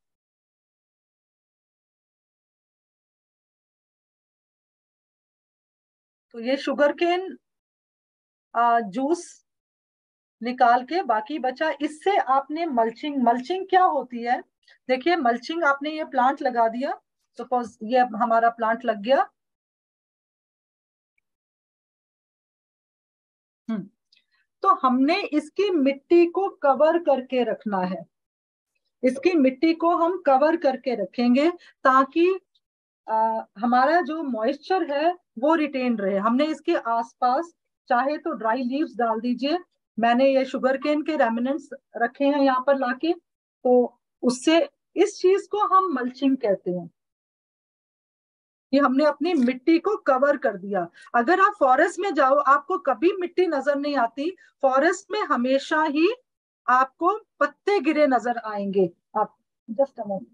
तो ये शुगर केन जूस निकाल के बाकी बचा, इससे आपने मल्चिंग, मल्चिंग क्या होती है देखिए, मल्चिंग आपने ये प्लांट लगा दिया, सपोज ये हमारा प्लांट लग गया। हम्म तो हमने इसकी मिट्टी को कवर करके रखना है, इसकी मिट्टी को हम कवर करके रखेंगे ताकि आ, हमारा जो मॉइस्चर है वो रिटेन रहे। हमने इसके आसपास चाहे तो ड्राई लीव्स डाल दीजिए, मैंने ये शुगर केन के रेमिनेंट्स रखे हैं यहाँ पर लाके, तो उससे, इस चीज को हम मल्चिंग कहते हैं कि हमने अपनी मिट्टी को कवर कर दिया। अगर आप फॉरेस्ट में जाओ आपको कभी मिट्टी नजर नहीं आती, फॉरेस्ट में हमेशा ही आपको पत्ते गिरे नजर आएंगे। आप जस्ट अ मोमेंट,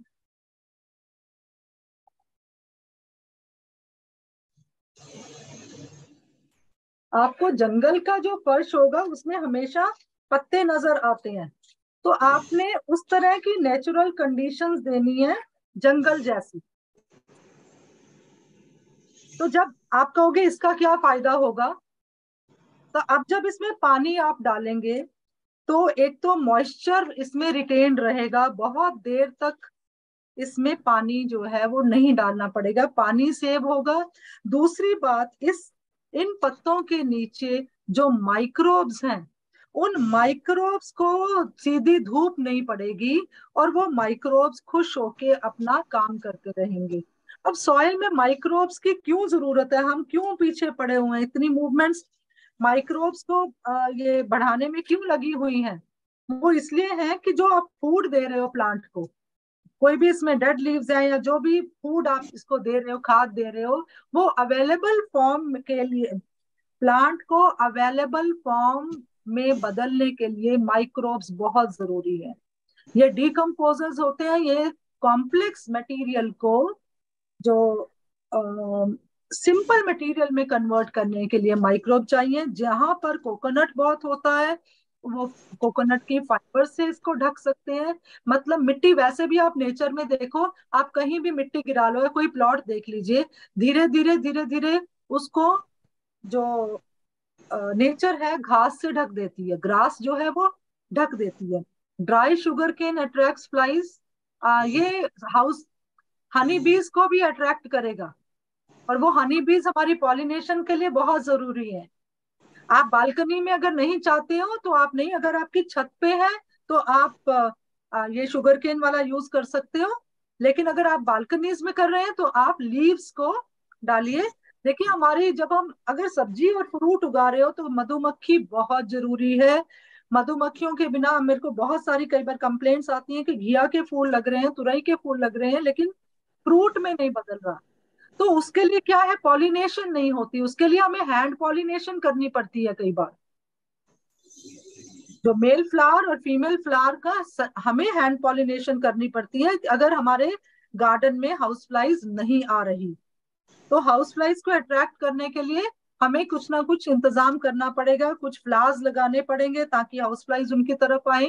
आपको जंगल का जो फर्श होगा उसमें हमेशा पत्ते नजर आते हैं, तो आपने उस तरह की नेचुरल कंडीशंस देनी है जंगल जैसी। तो जब आप कहोगे इसका क्या फायदा होगा, तो अब जब इसमें पानी आप डालेंगे तो एक तो मॉइस्चर इसमें रिटेन रहेगा, बहुत देर तक इसमें पानी जो है वो नहीं डालना पड़ेगा, पानी सेव होगा। दूसरी बात, इस इन पत्तों के नीचे जो माइक्रोब्स हैं, उन माइक्रोब्स को सीधी धूप नहीं पड़ेगी और वो माइक्रोब्स खुश होके अपना काम करते रहेंगे। अब सॉइल में माइक्रोब्स की क्यों जरूरत है, हम क्यों पीछे पड़े हुए हैं, इतनी मूवमेंट्स माइक्रोब्स को आ, ये बढ़ाने में क्यों लगी हुई हैं? वो इसलिए है कि जो आप फूड दे रहे हो प्लांट को, कोई भी इसमें डेड लीव्स है या जो भी फूड आप इसको दे रहे हो, खाद दे रहे हो, वो अवेलेबल फॉर्म के लिए, प्लांट को अवेलेबल फॉर्म में बदलने के लिए माइक्रोब्स बहुत जरूरी है। ये डिकम्पोजर्स होते हैं, ये कॉम्प्लेक्स मटेरियल को जो सिंपल uh, मटेरियल में कन्वर्ट करने के लिए माइक्रोब चाहिए। जहां पर कोकोनट बहुत होता है, वो कोकोनट की फाइबर से इसको ढक सकते हैं। मतलब मिट्टी वैसे भी आप नेचर में देखो, आप कहीं भी मिट्टी गिरा लो, कोई प्लॉट देख लीजिए, धीरे धीरे धीरे धीरे उसको जो नेचर है घास से ढक देती है, ग्रास जो है वो ढक देती है। Dry sugar can attracts flies, ये हाउस हनी बीज को भी अट्रैक्ट करेगा, और वो हनी बीज हमारी पॉलिनेशन के लिए बहुत जरूरी है। आप बालकनी में अगर नहीं चाहते हो तो आप नहीं, अगर आपकी छत पे है तो आप आ, ये शुगर केन वाला यूज कर सकते हो। लेकिन अगर आप बालकनीज में कर रहे हैं तो आप लीव्स को डालिए। देखिए, हमारी जब हम अगर सब्जी और फ्रूट उगा रहे हो तो मधुमक्खी बहुत जरूरी है। मधुमक्खियों के बिना, मेरे को बहुत सारी कई बार कंप्लेंट्स आती हैं कि घिया के फूल लग रहे हैं, तुरई के फूल लग रहे हैं, लेकिन फ्रूट में नहीं बदल रहा। तो उसके लिए क्या है, पॉलिनेशन नहीं होती, उसके लिए हमें हैंड पॉलिनेशन करनी पड़ती है। कई बार जो मेल फ्लावर और फीमेल फ्लावर का हमें हैंड पॉलिनेशन करनी पड़ती है अगर हमारे गार्डन में हाउस फ्लाइज नहीं आ रही। तो हाउस फ्लाइज को अट्रैक्ट करने के लिए हमें कुछ ना कुछ इंतजाम करना पड़ेगा, कुछ फ्लावर्स लगाने पड़ेंगे ताकि हाउस फ्लाइज उनकी तरफ आए।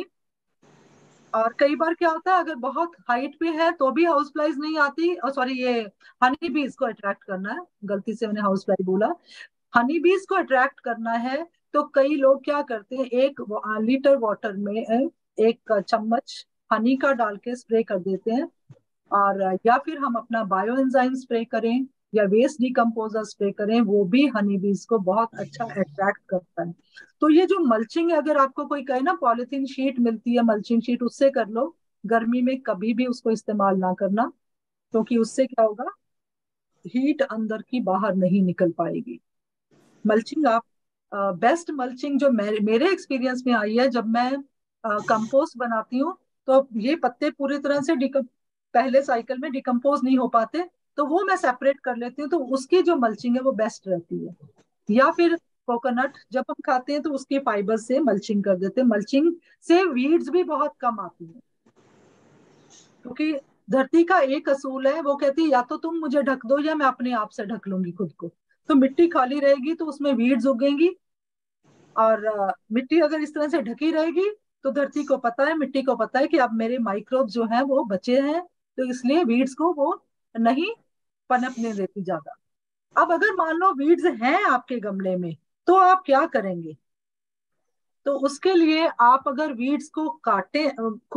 और कई बार क्या होता है, अगर बहुत हाइट पे है तो भी हाउस फ्लाइज नहीं आती, और सॉरी, ये हनी बीज को अट्रैक्ट करना है, गलती से मैंने हाउस फ्लाई बोला, हनी बीज को अट्रैक्ट करना है तो कई लोग क्या करते हैं, एक लीटर वाटर में एक चम्मच हनी का डाल के स्प्रे कर देते हैं, और या फिर हम अपना बायो एंजाइम स्प्रे करें या वेस्ट डिकम्पोजर स्प्रे करें, वो भी हनी बीज को बहुत अच्छा अट्रैक्ट करता है। तो ये जो मल्चिंग है, अगर आपको कोई कहे ना पॉलिथीन शीट मिलती है, मल्चिंग शीट, उससे कर लो। गर्मी में कभी भी उसको इस्तेमाल ना करना, क्योंकि उससे क्या होगा, हीट अंदर की बाहर नहीं निकल पाएगी। मल्चिंग आप बेस्ट uh, मल्चिंग जो मेरे, मेरे एक्सपीरियंस में आई है, जब मैं कंपोस्ट uh, बनाती हूँ तो ये पत्ते पूरी तरह से पहले साइकिल में डिकम्पोज नहीं हो पाते, तो वो मैं सेपरेट कर लेती हूँ, तो उसकी जो मल्चिंग है वो बेस्ट रहती है। या फिर कोकोनट जब हम खाते हैं तो उसके फाइबर से मल्चिंग कर देते हैं, मल्चिंग से वीड्स भी बहुत कम आती है। क्योंकि धरती का एक असूल है, वो कहती है या तो तुम मुझे ढक दो या मैं अपने आप से ढक लूंगी खुद को। तो मिट्टी खाली रहेगी तो उसमें वीड्स उगेंगी, और मिट्टी अगर इस तरह से ढकी रहेगी तो धरती को पता है, मिट्टी को पता है कि अब मेरे माइक्रोब जो हैं वो बचे हैं, तो इसलिए वीड्स को वो नहीं पनपने देती ज्यादा। अब अगर मान लो वीड्स हैं आपके गमले में, तो आप क्या करेंगे? तो उसके लिए आप अगर वीड्स को काटे,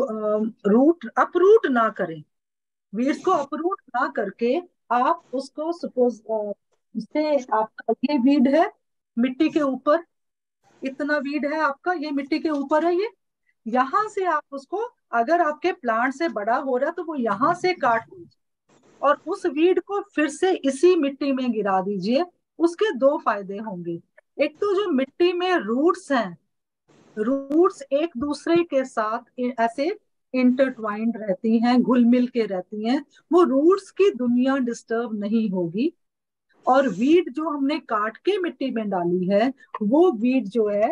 रूट अपरूट ना करें, वीड्स को अपरूट ना करके आप उसको सपोज से, आपका ये वीड है मिट्टी के ऊपर, इतना वीड है आपका, ये मिट्टी के ऊपर है, ये यहां से आप उसको, अगर आपके प्लांट से बड़ा हो रहा है तो वो यहां से काट लीजिए और उस वीड को फिर से इसी मिट्टी में गिरा दीजिए। उसके दो फायदे होंगे। एक तो जो मिट्टी में रूट्स हैं, रूट्स एक दूसरे के साथ ऐसे इंटरट्वाइंड रहती हैं, घुल मिल के रहती हैं, वो रूट्स की दुनिया डिस्टर्ब नहीं होगी। और वीड जो हमने काट के मिट्टी में डाली है, वो वीड जो है,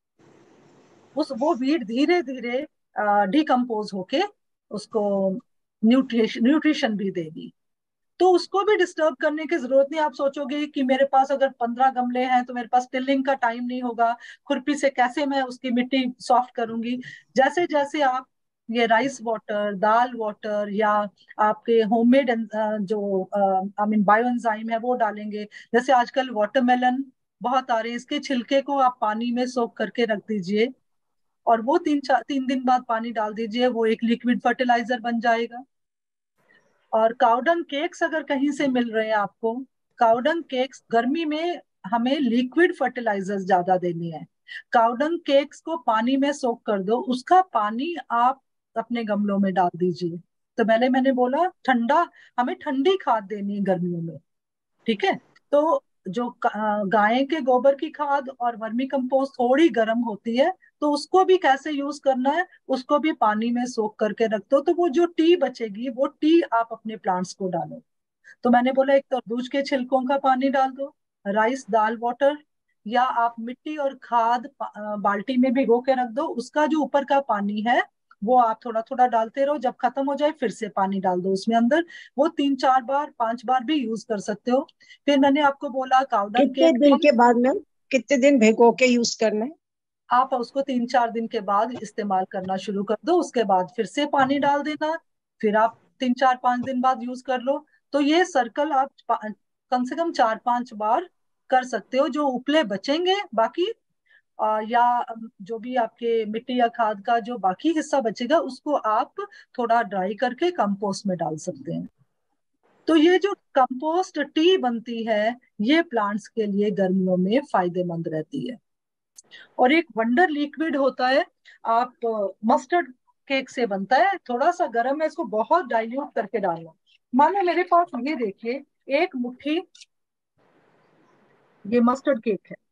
उस वो वीड धीरे धीरे डिकम्पोज होके उसको न्यूट्रिशन न्यूट्रिशन भी देगी, तो उसको भी डिस्टर्ब करने की जरूरत नहीं। आप सोचोगे कि मेरे पास अगर पंद्रह गमले हैं तो मेरे पास टिलिंग का टाइम नहीं होगा, खुरपी से कैसे मैं उसकी मिट्टी सॉफ्ट करूंगी। जैसे जैसे आप ये राइस वाटर, दाल वाटर, या आपके होममेड जो आई मीन बायो एंजाइम है वो डालेंगे, जैसे आजकल वाटरमेलन बहुत आ रहे हैं, इसके छिलके को आप पानी में सोक करके रख दीजिए, और वो तीन चार तीन दिन बाद पानी डाल दीजिए, वो एक लिक्विड फर्टिलाइजर बन जाएगा। और काउडंग केक्स अगर कहीं से मिल रहे हैं आपको, काउडंग केक्स गर्मी में हमें लिक्विड फर्टिलाइजर्स ज्यादा देनी है। काउडंग केक्स को पानी में सोक कर दो, उसका पानी आप अपने गमलों में डाल दीजिए। तो पहले मैंने बोला ठंडा, हमें ठंडी खाद देनी है गर्मियों में, ठीक है। तो जो गाय के गोबर की खाद और वर्मी कंपोस्ट थोड़ी गर्म होती है, तो उसको भी कैसे यूज करना है, उसको भी पानी में सोख करके रख दो। तो वो जो टी बचेगी, वो टी आप अपने प्लांट्स को डालो। तो मैंने बोला एक तरबूज के छिलकों का पानी डाल दो, राइस दाल वाटर, या आप मिट्टी और खाद बाल्टी में भिगो के रख दो, उसका जो ऊपर का पानी है वो आप थोड़ा थोड़ा डालते रहो, जब खत्म हो जाए फिर से पानी डाल दो उसमें अंदर। वो तीन चार बार पांच बार भी यूज कर सकते हो। फिर मैंने आपको बोला काउडंग कितने केक, दिन के बाद मैम, कितने दिन भिगो के यूज करना है? आप उसको तीन चार दिन के बाद इस्तेमाल करना शुरू कर दो, उसके बाद फिर से पानी डाल देना, फिर आप तीन चार पांच दिन बाद यूज कर लो। तो ये सर्कल आप कम से कम चार पांच बार कर सकते हो। जो उपले बचेंगे बाकी आ, या जो भी आपके मिट्टी या खाद का जो बाकी हिस्सा बचेगा, उसको आप थोड़ा ड्राई करके कंपोस्ट में डाल सकते हैं। तो ये जो कंपोस्ट टी बनती है, ये प्लांट्स के लिए गर्मियों में फायदेमंद रहती है। और एक वंडर लिक्विड होता है, आप मस्टर्ड केक से बनता है, थोड़ा सा गर्म है, इसको बहुत डाइल्यूट करके डालना। मानो मेरे पास ये देखिए एक मुट्ठी ये मस्टर्ड केक है,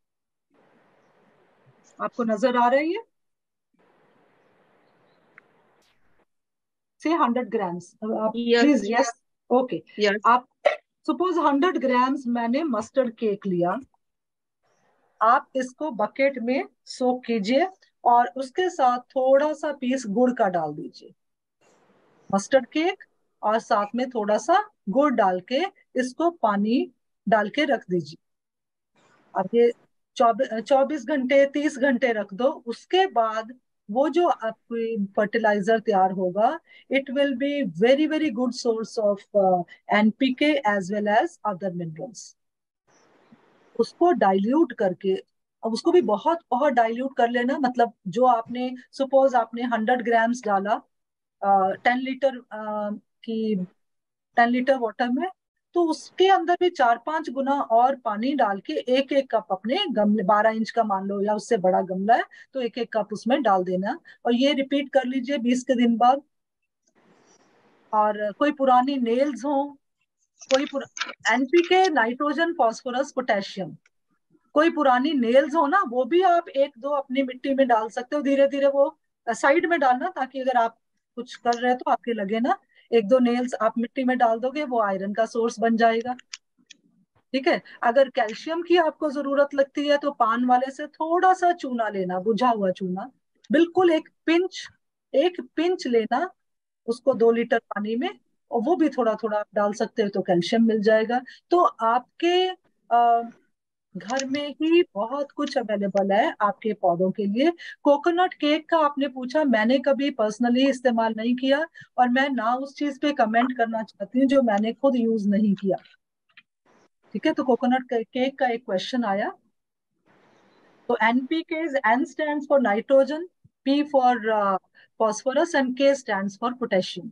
आपको नजर आ रही है, से हंड्रेड ग्राम्स, आप प्लीज यस ओके। आप सपोज हंड्रेड ग्राम्स मैंने मस्टर्ड केक लिया, आप इसको बकेट में सोक कीजिए और उसके साथ थोड़ा सा पीस गुड़ का डाल दीजिए। मस्टर्ड केक और साथ में थोड़ा सा गुड़ डाल के इसको पानी डाल के रख दीजिए। अब ये चौबीस घंटे तीस घंटे रख दो, उसके बाद वो जो आपकी फर्टिलाइजर तैयार होगा, it will be very very good source of NPK as well as other minerals. उसको डाइल्यूट करके, अब उसको भी बहुत बहुत डाइल्यूट कर लेना, मतलब जो आपने सपोज आपने हंड्रेड ग्राम्स डाला टेन लीटर की टेन लीटर वाटर में, तो उसके अंदर भी चार पांच गुना और पानी डाल के एक एक कप अपने गमले, बारह इंच का मान लो या उससे बड़ा गमला है तो एक एक कप उसमें डाल देना। और ये रिपीट कर लीजिए बीस के दिन बाद। और कोई पुरानी नेल्स हो, कोई एनपीके नाइट्रोजन फॉस्फोरस पोटेशियम, कोई पुरानी नेल्स हो ना, वो भी आप एक दो अपनी मिट्टी में डाल सकते हो। धीरे धीरे वो साइड में डालना, ताकि अगर आप कुछ कर रहे हो तो आपके लगे ना। एक दो नेल्स आप मिट्टी में डाल दोगे, वो आयरन का सोर्स बन जाएगा, ठीक है। अगर कैल्शियम की आपको जरूरत लगती है तो पान वाले से थोड़ा सा चूना लेना, बुझा हुआ चूना, बिल्कुल एक पिंच, एक पिंच लेना, उसको दो लीटर पानी में, और वो भी थोड़ा थोड़ा आप डाल सकते हो तो कैल्शियम मिल जाएगा। तो आपके आ, घर में ही बहुत कुछ अवेलेबल है आपके पौधों के लिए। कोकोनट केक का आपने पूछा, मैंने कभी पर्सनली इस्तेमाल नहीं किया, और मैं ना उस चीज पे कमेंट करना चाहती हूँ जो मैंने खुद यूज नहीं किया, ठीक है। तो कोकोनट केक का एक क्वेश्चन आया, तो NPK, N stands for nitrogen, P for phosphorus and K stands for potassium,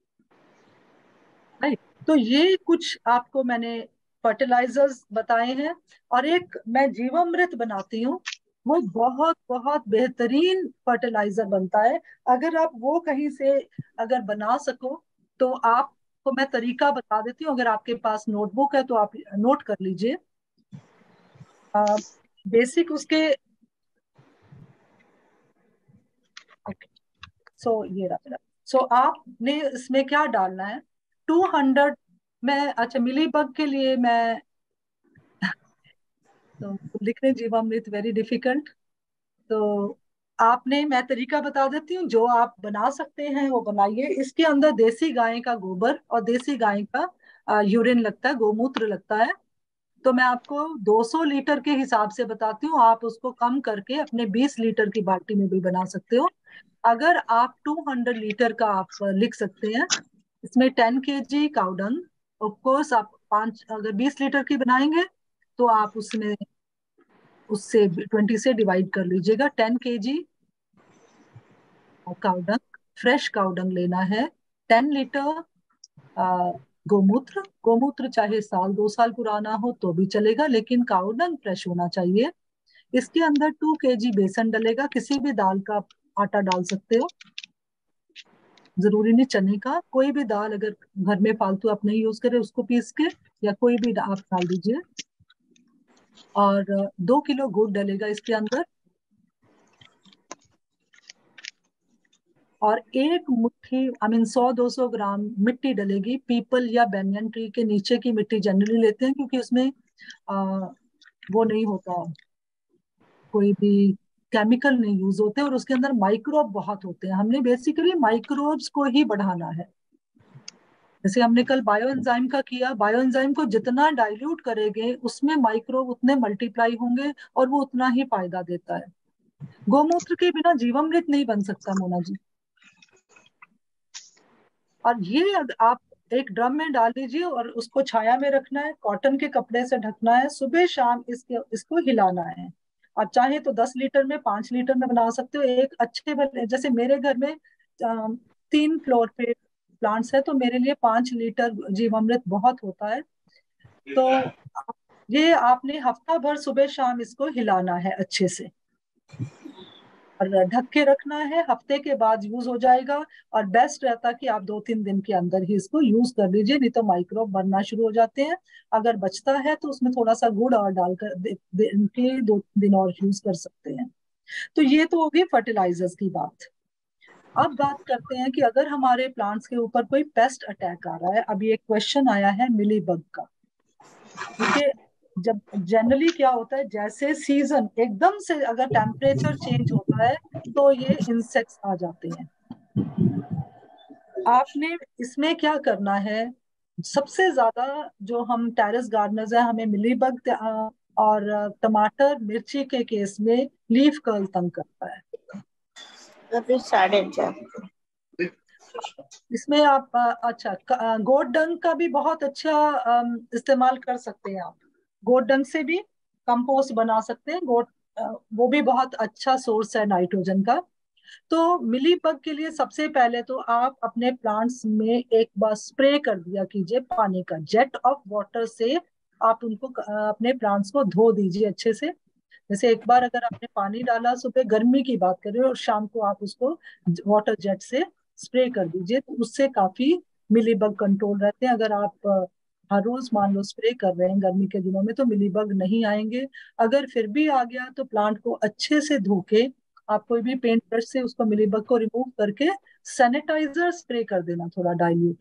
right. तो ये कुछ आपको मैंने फर्टिलाइजर्स बताए हैं। और एक मैं जीवामृत बनाती हूँ, वो बहुत बहुत बेहतरीन फर्टिलाइजर बनता है। अगर आप वो कहीं से अगर बना सको तो आपको मैं तरीका बता देती हूँ। अगर आपके पास नोटबुक है तो आप नोट कर लीजिए। बेसिक उसके सो so, ये रहा। सो so, आपने इसमें क्या डालना है, टू हंड्रेड में, अच्छा मिली बग के लिए मैं तो लिखने जीवामृत वेरी डिफिकल्ट, तो आपने, मैं तरीका बता देती हूँ, जो आप बना सकते हैं वो बनाइए। इसके अंदर देसी गाय का गोबर और देसी गाय का यूरिन लगता है, गोमूत्र लगता है। तो मैं आपको दो सौ लीटर के हिसाब से बताती हूँ, आप उसको कम करके अपने बीस लीटर की बाल्टी में भी बना सकते हो। अगर आप दो सौ लीटर का आप लिख सकते हैं, इसमें टेन के जी काउडंग, ऑफकोर्स आप पांच, अगर बीस लीटर की बनाएंगे तो आप उसमें उससे ट्वेंटी से डिवाइड कर लीजिएगा। टेन के जी काउडंग, फ्रेश काउडंग लेना है। टेन लीटर गोमूत्र, गोमूत्र चाहे साल दो साल पुराना हो तो भी चलेगा, लेकिन काउडंग फ्रेश होना चाहिए। इसके अंदर टू केजी बेसन डलेगा, किसी भी दाल का आटा डाल सकते हो, जरूरी नहीं चने का, कोई भी दाल अगर घर में फालतू आप नहीं यूज करें उसको पीस के या कोई भी आप डाल दीजिए। और दो किलो गुड़ डलेगा इसके अंदर, और एक मुट्ठी आई मीन सौ दो सौ ग्राम मिट्टी डलेगी। पीपल या बैनियन ट्री के नीचे की मिट्टी जनरली लेते हैं क्योंकि उसमें आ, वो नहीं होता, कोई भी केमिकल नहीं यूज होते और उसके अंदर माइक्रोब बहुत होते हैं। हमने बेसिकली माइक्रोब्स को ही बढ़ाना है। जैसे हमने कल बायो एंजाइम का किया, बायो एंजाइम को जितना डाइल्यूट करेंगे उसमें माइक्रोब उतने मल्टीप्लाई होंगे और वो उतना ही फायदा देता है। गोमूत्र के बिना जीवामृत नहीं बन सकता मोना जी। और ये आप एक ड्रम में डाल दीजिए और उसको छाया में रखना है, कॉटन के कपड़े से ढकना है, सुबह शाम इसके इसको हिलाना है। और चाहे तो दस लीटर में पांच लीटर में बना सकते हो। एक अच्छे भले, जैसे मेरे घर में अ, तीन फ्लोर पे प्लांट्स है तो मेरे लिए पांच लीटर जीवामृत बहुत होता है। तो ये आपने हफ्ता भर सुबह शाम इसको हिलाना है अच्छे से और ढक के रखना है। हफ्ते के बाद यूज हो जाएगा और बेस्ट रहता कि आप दो तीन दिन के अंदर ही इसको यूज कर लीजिए, नहीं तो माइक्रोब बनना शुरू हो जाते हैं। अगर बचता है तो उसमें थोड़ा सा गुड़ और डालकर दे, दे, के दो दिन और यूज कर सकते हैं। तो ये तो होगी फर्टिलाइजर्स की बात। अब बात करते हैं कि अगर हमारे प्लांट्स के ऊपर कोई पेस्ट अटैक आ रहा है। अभी एक क्वेश्चन आया है मिली बग का। देखिए, जब जनरली क्या होता है, जैसे सीजन एकदम से अगर टेम्परेचर चेंज होता है तो ये इंसेक्ट्स आ जाते हैं। आपने इसमें क्या करना है, सबसे ज्यादा जो हम टेरेस गार्डनर्स हैं हमें मिलीबग और टमाटर मिर्ची के केस में लीफ कर्ल तंग करता है। साढ़े चार इसमें आप अच्छा गोट डंग का भी बहुत अच्छा इस्तेमाल कर सकते हैं। आप गोट डंग से भी कंपोस्ट बना सकते हैं। गोट वो भी बहुत अच्छा सोर्स है नाइट्रोजन का। तो मिली बग के लिए सबसे पहले तो आप अपने प्लांट्स में एक बार स्प्रे कर दिया कीजिए पानी का, जेट ऑफ वाटर से आप उनको अपने प्लांट्स को धो दीजिए अच्छे से। जैसे एक बार अगर आपने पानी डाला, सुबह गर्मी की बात कर रहे हो, और शाम को आप उसको वाटर जेट से स्प्रे कर दीजिए, तो उससे काफी मिलीबग कंट्रोल रहते हैं। अगर आप हर रोज मान लो स्प्रे कर रहे हैं गर्मी के दिनों में तो मिलीबग नहीं आएंगे। अगर फिर भी आ गया तो प्लांट को अच्छे से धो के आप कोई भी पेंट ब्रश से उसको मिलीबग को रिमूव करके सैनिटाइजर स्प्रे कर देना थोड़ा डाइल्यूट,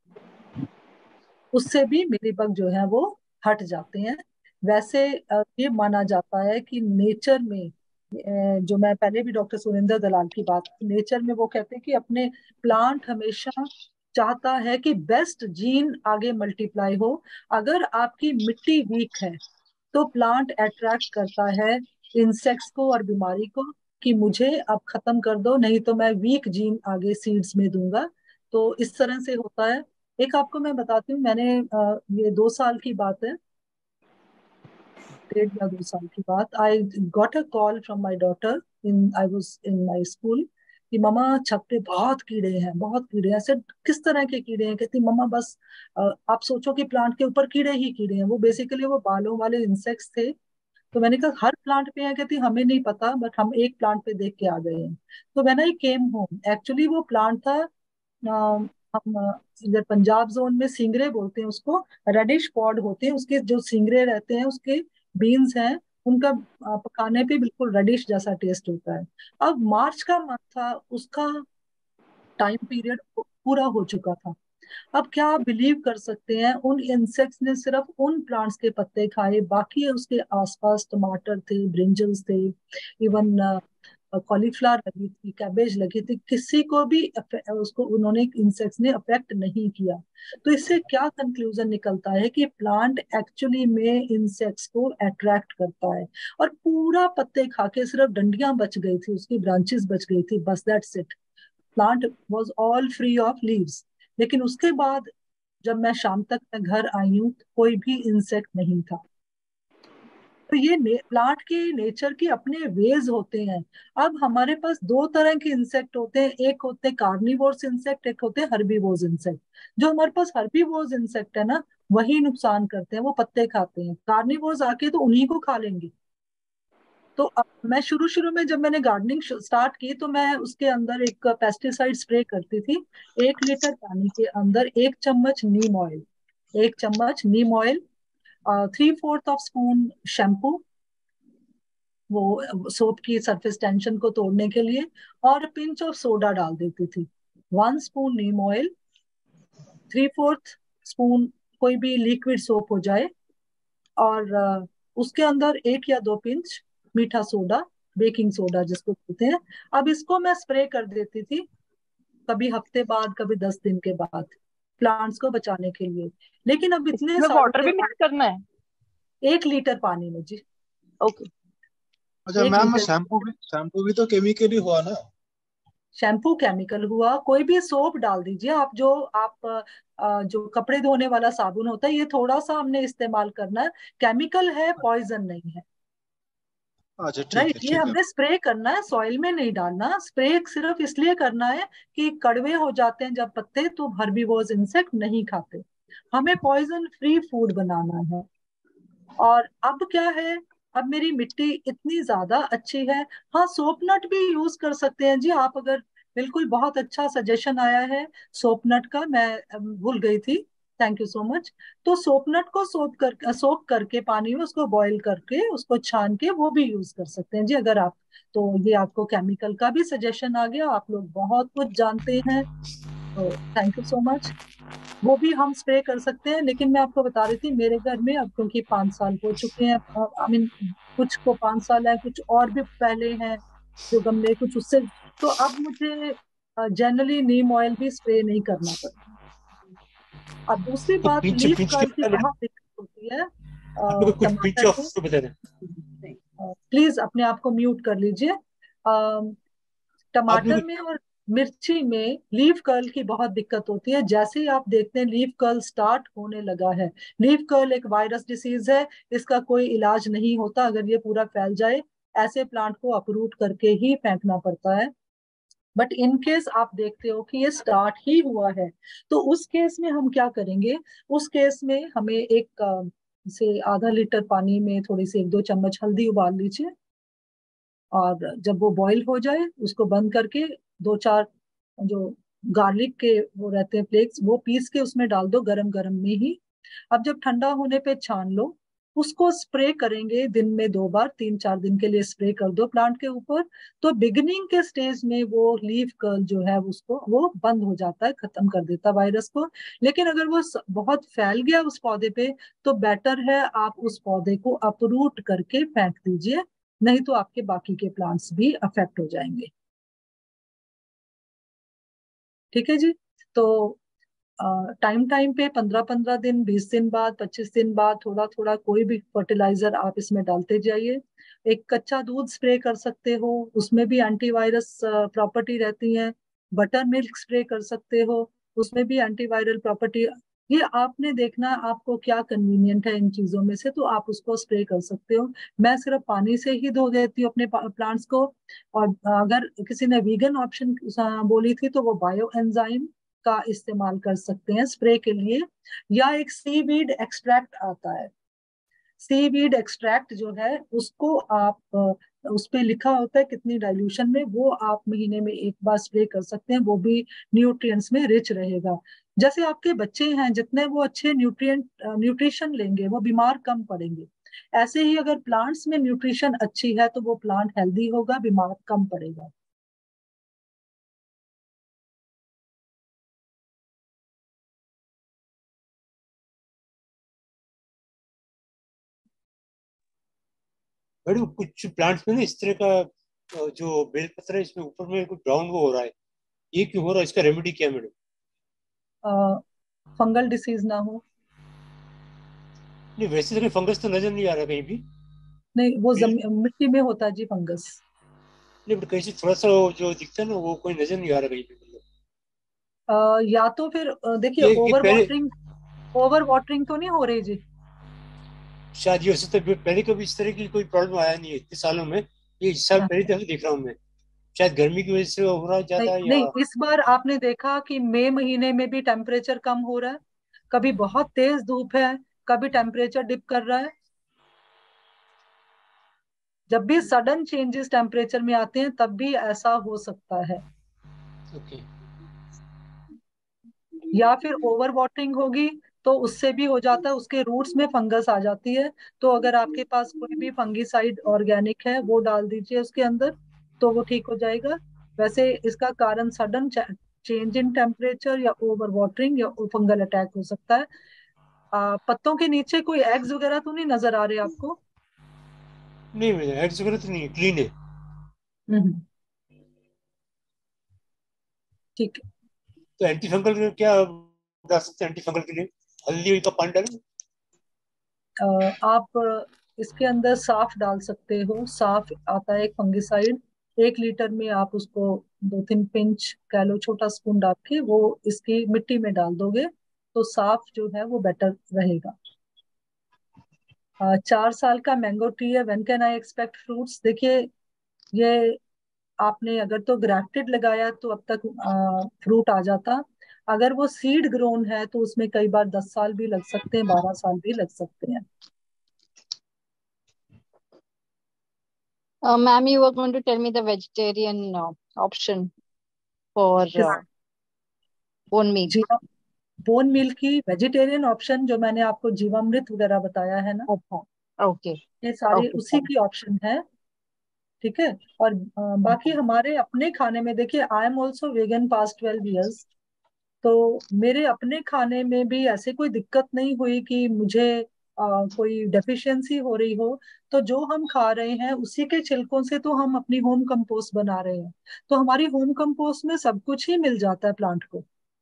उससे भी मिलीबग जो है वो हट जाते हैं। वैसे ये माना जाता है कि नेचर में, जो मैं पहले भी डॉक्टर सुरेंद्र दलाल की बात, नेचर में वो कहते हैं कि अपने प्लांट हमेशा चाहता है कि बेस्ट जीन आगे मल्टीप्लाई हो। अगर आपकी मिट्टी वीक है तो प्लांट अट्रैक्ट करता है इंसेक्ट्स को और बीमारी को कि मुझे अब खत्म कर दो, नहीं तो मैं वीक जीन आगे सीड्स में दूंगा। तो इस तरह से होता है। एक आपको मैं बताती हूँ, मैंने ये दो साल की बात है, डेढ़ या दो साल की बात, I got a call from my daughter in I was in my school कि मम्मा छत पे बहुत कीड़े हैं, बहुत कीड़े हैं। ऐसे किस तरह के कीड़े हैं? कहती मम्मा बस आप सोचो कि प्लांट के ऊपर कीड़े ही कीड़े हैं। वो बेसिकली वो बालों वाले इंसेक्ट्स थे। तो मैंने कहा हर प्लांट पे है? कहती हमें नहीं पता, बट हम एक प्लांट पे देख के आ गए हैं। तो when I came home, actually वो प्लांट था, अ, हम इधर पंजाब जोन में सिंगरे बोलते हैं उसको, रेडिश पॉड होते हैं उसके, जो सिंगरे रहते हैं उसके बीन्स हैं, उनका अ, पकाने पे बिल्कुल रेडिश जैसा टेस्ट होता है। अब मार्च का मंथ था, उसका टाइम पीरियड पूरा हो चुका था। अब क्या आप बिलीव कर सकते हैं, उन इंसेक्ट्स ने सिर्फ उन प्लांट्स के पत्ते खाए, बाकी उसके आसपास टमाटर थे, ब्रिंजल्स थे, इवन कॉलीफ्लावर लगी थी, कैबेज लगी थी, किसी को भी उसको उन्होंने इंसेक्ट्स ने अफेक्ट नहीं किया। तो इससे क्या कंक्लूजन निकलता है कि प्लांट एक्चुअली में इंसेक्ट्स को अट्रैक्ट करता है। और पूरा पत्ते खा के सिर्फ डंडियां बच गई थी, उसकी ब्रांचेस बच गई थी, बस that's it. Plant was all free of leaves. लेकिन उसके बाद जब मैं शाम तक मैं घर आई हूँ कोई भी इंसेक्ट नहीं था। तो ये प्लांट के नेचर के अपने वेज होते हैं। अब हमारे पास दो तरह के इंसेक्ट होते हैं, एक होते हैं कार्निवोर्स इंसेक्ट, एक होते हैं हर्बीवोर्स इंसेक्ट। जो हमारे पास हर्बीवोर्स इंसेक्ट है ना, वही नुकसान करते हैं, वो पत्ते खाते हैं। कार्निवोर्स आके तो उन्हीं को खा लेंगे। तो अब मैं शुरू शुरू में जब मैंने गार्डनिंग स्टार्ट की तो मैं उसके अंदर एक पेस्टिसाइड स्प्रे करती थी। एक लीटर पानी के अंदर एक चम्मच नीम ऑयल, एक चम्मच neem oil, three fourth of spoon shampoo, वो सोप की सरफेस टेंशन को तोड़ने के लिए, और पिंच ऑफ सोडा डाल देती थी। One spoon neem oil, three fourth spoon कोई भी लिक्विड सोप हो जाए, और अ, उसके अंदर एक या दो पिंच मीठा सोडा, बेकिंग सोडा जिसको कहते हैं। अब इसको मैं स्प्रे कर देती थी, कभी हफ्ते बाद, कभी दस दिन के बाद, प्लांट्स को बचाने के लिए। लेकिन अब इतने इसमें सालों वाटर के भी मिक्स करना है? बाद एक लीटर पानी में जी, ओके। अच्छा एक मैम, लीटर शैम्पू भी शैम्पू भी तो केमिकल ही हुआ ना? शैम्पू केमिकल हुआ। कोई भी सोप डाल दीजिए आप, जो आप अ, जो कपड़े धोने वाला साबुन होता है, ये थोड़ा सा हमने इस्तेमाल करना है। केमिकल है, पॉइजन नहीं है। अच्छा ठीक राइट, है ये ठीक है। हमने स्प्रे करना है, सॉइल में नहीं डालना। स्प्रे सिर्फ इसलिए करना है कि कड़वे हो जाते हैं जब पत्ते, तो हर्बीवोर्स इंसेक्ट नहीं खाते। हमें पॉइजन फ्री फूड बनाना है। और अब क्या है, अब मेरी मिट्टी इतनी ज्यादा अच्छी है। हाँ, सोप नट भी यूज कर सकते हैं जी आप, अगर बिल्कुल बहुत अच्छा सजेशन आया है सोप नट का, मैं अम, भूल गई थी, थैंक यू सो मच। तो सोप नट को सोप कर सोप करके पानी में उसको बॉईल करके उसको छान के वो भी यूज कर सकते हैं जी, अगर आप। तो ये आपको केमिकल का भी सजेशन आ गया, आप लोग बहुत कुछ जानते हैं, तो थैंक यू सो मच। वो भी हम स्प्रे कर सकते हैं। लेकिन मैं आपको बता रही थी, मेरे घर में अब क्योंकि पाँच साल हो चुके हैं, आई मीन कुछ को पाँच साल है, कुछ और भी पहले हैं जो गमले, कुछ उससे, तो अब मुझे जनरली नीम ऑयल भी स्प्रे नहीं करना पड़ता। अब दूसरी तो बात, पिंच लीफ पिंच के कर्ल की बता मैडम, बहुत दिक्कत होती है आप लोग अ, कुछ पिंच टमाटर ऑफ में। तो बता दें। प्लीज अपने आप को म्यूट कर लीजिए। अ, आप भी टमाटर कुछ। में और मिर्ची में लीफ कर्ल की बहुत दिक्कत होती है। जैसे ही आप देखते हैं लीफ कर्ल स्टार्ट होने लगा है, लीफ कर्ल एक वायरस डिसीज है, इसका कोई इलाज नहीं होता। अगर ये पूरा फैल जाए, ऐसे प्लांट को अपरूट करके ही फेंकना पड़ता है। बट इन केस आप देखते हो कि ये स्टार्ट ही हुआ है, तो उस केस में हम क्या करेंगे? उस केस में हमें एक अ, से आधा लीटर पानी में थोड़ी सी एक दो चम्मच हल्दी उबाल लीजिए, और जब वो बॉईल हो जाए उसको बंद करके दो चार जो गार्लिक के वो रहते हैं फ्लेक्स, वो पीस के उसमें डाल दो गरम गरम में ही। अब जब ठंडा होने पे छान लो, उसको स्प्रे करेंगे दिन में दो बार, तीन चार दिन के लिए स्प्रे कर दो प्लांट के ऊपर। तो बिगिनिंग के स्टेज में वो लीफ कर्ल जो है उसको वो बंद हो जाता है, खत्म कर देता है वायरस को। लेकिन अगर वो स- बहुत फैल गया उस पौधे पे, तो बेटर है आप उस पौधे को अपरूट करके फेंक दीजिए, नहीं तो आपके बाकी के प्लांट्स भी अफेक्ट हो जाएंगे। ठीक है जी। तो टाइम टाइम पे पंद्रह पंद्रह दिन, बीस दिन बाद, पच्चीस दिन बाद थोड़ा थोड़ा कोई भी फर्टिलाइजर आप इसमें डालते जाइए। एक कच्चा दूध स्प्रे कर सकते हो, उसमें भी एंटीवायरस प्रॉपर्टी रहती है। बटर मिल्क स्प्रे कर सकते हो, उसमें भी एंटीवायरल प्रॉपर्टी। ये आपने देखना आपको क्या कन्वीनियंट है इन चीजों में से, तो आप उसको स्प्रे कर सकते हो। मैं सिर्फ पानी से ही धो देती हूँ अपने प्लांट्स को। और अगर किसी ने वीगन ऑप्शन बोली थी, तो वो बायो एंजाइम का इस्तेमाल कर सकते हैं स्प्रे के लिए। या एक सीवीड एक्सट्रैक्ट आता है, सीवीड एक्सट्रैक्ट जो है उसको आप अ, उस पे लिखा होता है कितनी डाइल्यूशन में, वो आप महीने में एक बार स्प्रे कर सकते हैं, वो भी न्यूट्रिएंट्स में रिच रहेगा। जैसे आपके बच्चे हैं, जितने वो अच्छे न्यूट्रिएंट न्यूट्रिशन लेंगे, वो बीमार कम पड़ेंगे। ऐसे ही अगर प्लांट्स में न्यूट्रिशन अच्छी है, तो वो प्लांट हेल्दी होगा, बीमार कम पड़ेगा। मैडम कुछ प्लांट्स में ना इस तरह का अ, जो बेल पत्र है इसमें ऊपर में कुछ ब्राउन वो हो रहा है, ये क्यों हो रहा है? इसका रेमेडी क्या है मैडम? फंगल डिसीज ना हो। नहीं वैसे तो कोई फंगस तो नजर नहीं आ रहा कहीं भी। नहीं, वो बेल जमी मिट्टी में होता है जी फंगस। नहीं, बट कहीं से थोड़ा सा वो जो दिखता है ना, वो कोई नजर नहीं आ रहा कहीं पे मतलब। अ, या तो फिर अ, देखिए, ये ये ओवर पहले। वाटरिंग, ओवर वाटरिंग तो नहीं हो रही जी? शायद ये हो सकता है पहले कभी इस तरह की कोई प्रॉब्लम आया नहीं है इतने सालों में, ये इस साल पहली दफा देख रहा हूँ मैं। शायद गर्मी की वजह से हो रहा है नहीं ज्यादा, या नहीं, इस बार आपने देखा कि मई महीने में भी टेम्परेचर कम हो रहा है, कभी बहुत तेज धूप है, कभी टेम्परेचर डिप कर रहा है। जब भी सडन चेंजेस टेम्परेचर में आते हैं तब भी ऐसा हो सकता है। ओके। या फिर ओवर वाटरिंग होगी तो उससे भी हो जाता है, उसके रूट्स में फंगस आ जाती है। तो अगर आपके पास कोई भी फंगीसाइड ऑर्गेनिक है वो डाल दीजिए उसके अंदर, तो वो ठीक हो जाएगा। वैसे इसका कारण सडन चेंज इन टेम्परेचर या ओवर वाटरिंग या फंगल अटैक हो सकता है। आ, पत्तों के नीचे कोई एग्स वगैरह तो नहीं नजर आ रहे आपको? नहीं मेरे एड्स वगैरह तो नहीं है, क्लीन है। हम्म, ठीक है। तो एंटी फंगल क्या डाल सकते हैं एंटी फंगल के लिए? हल्दी का पानी डालें? अ, आप इसके अंदर साफ डाल सकते हो, साफ आता है एक फंगिसाइड। एक लीटर में आप उसको दो तीन पिंच कह लो, छोटा स्पून डाल के वो इसकी मिट्टी में डाल दोगे तो साफ जो है वो बेटर रहेगा। अ, चार साल का मैंगो ट्री है, when can I expect fruits? देखिए, ये आपने अगर तो ग्राफ्टेड लगाया तो अब तक फ्रूट आ जाता। अगर वो सीड ग्रोन है तो उसमें कई बार दस साल भी लग सकते हैं, बारह साल भी लग सकते हैं। Uh, ma'am, you were going to tell me the vegetarian uh, option for किस uh, bone meal. जीवा बोन मील की वेजिटेरियन ऑप्शन जो मैंने आपको जीवामृत वगैरह बताया है ना, Okay. Okay. ये सारी Okay. उसी की ऑप्शन है। ठीक है। और अ, बाकी हमारे अपने खाने में देखिए, I am also vegan past twelve years. तो मेरे अपने खाने में भी ऐसे कोई दिक्कत नहीं हुई कि मुझे अ, कोई डेफिशिएंसी हो रही हो। तो जो हम खा रहे हैं उसी के छिलकों से तो हम अपनी होम कंपोस्ट बना रहे हैं। तो हमारी होम कंपोस्ट में सब कुछ ही मिल जाता है प्लांट को।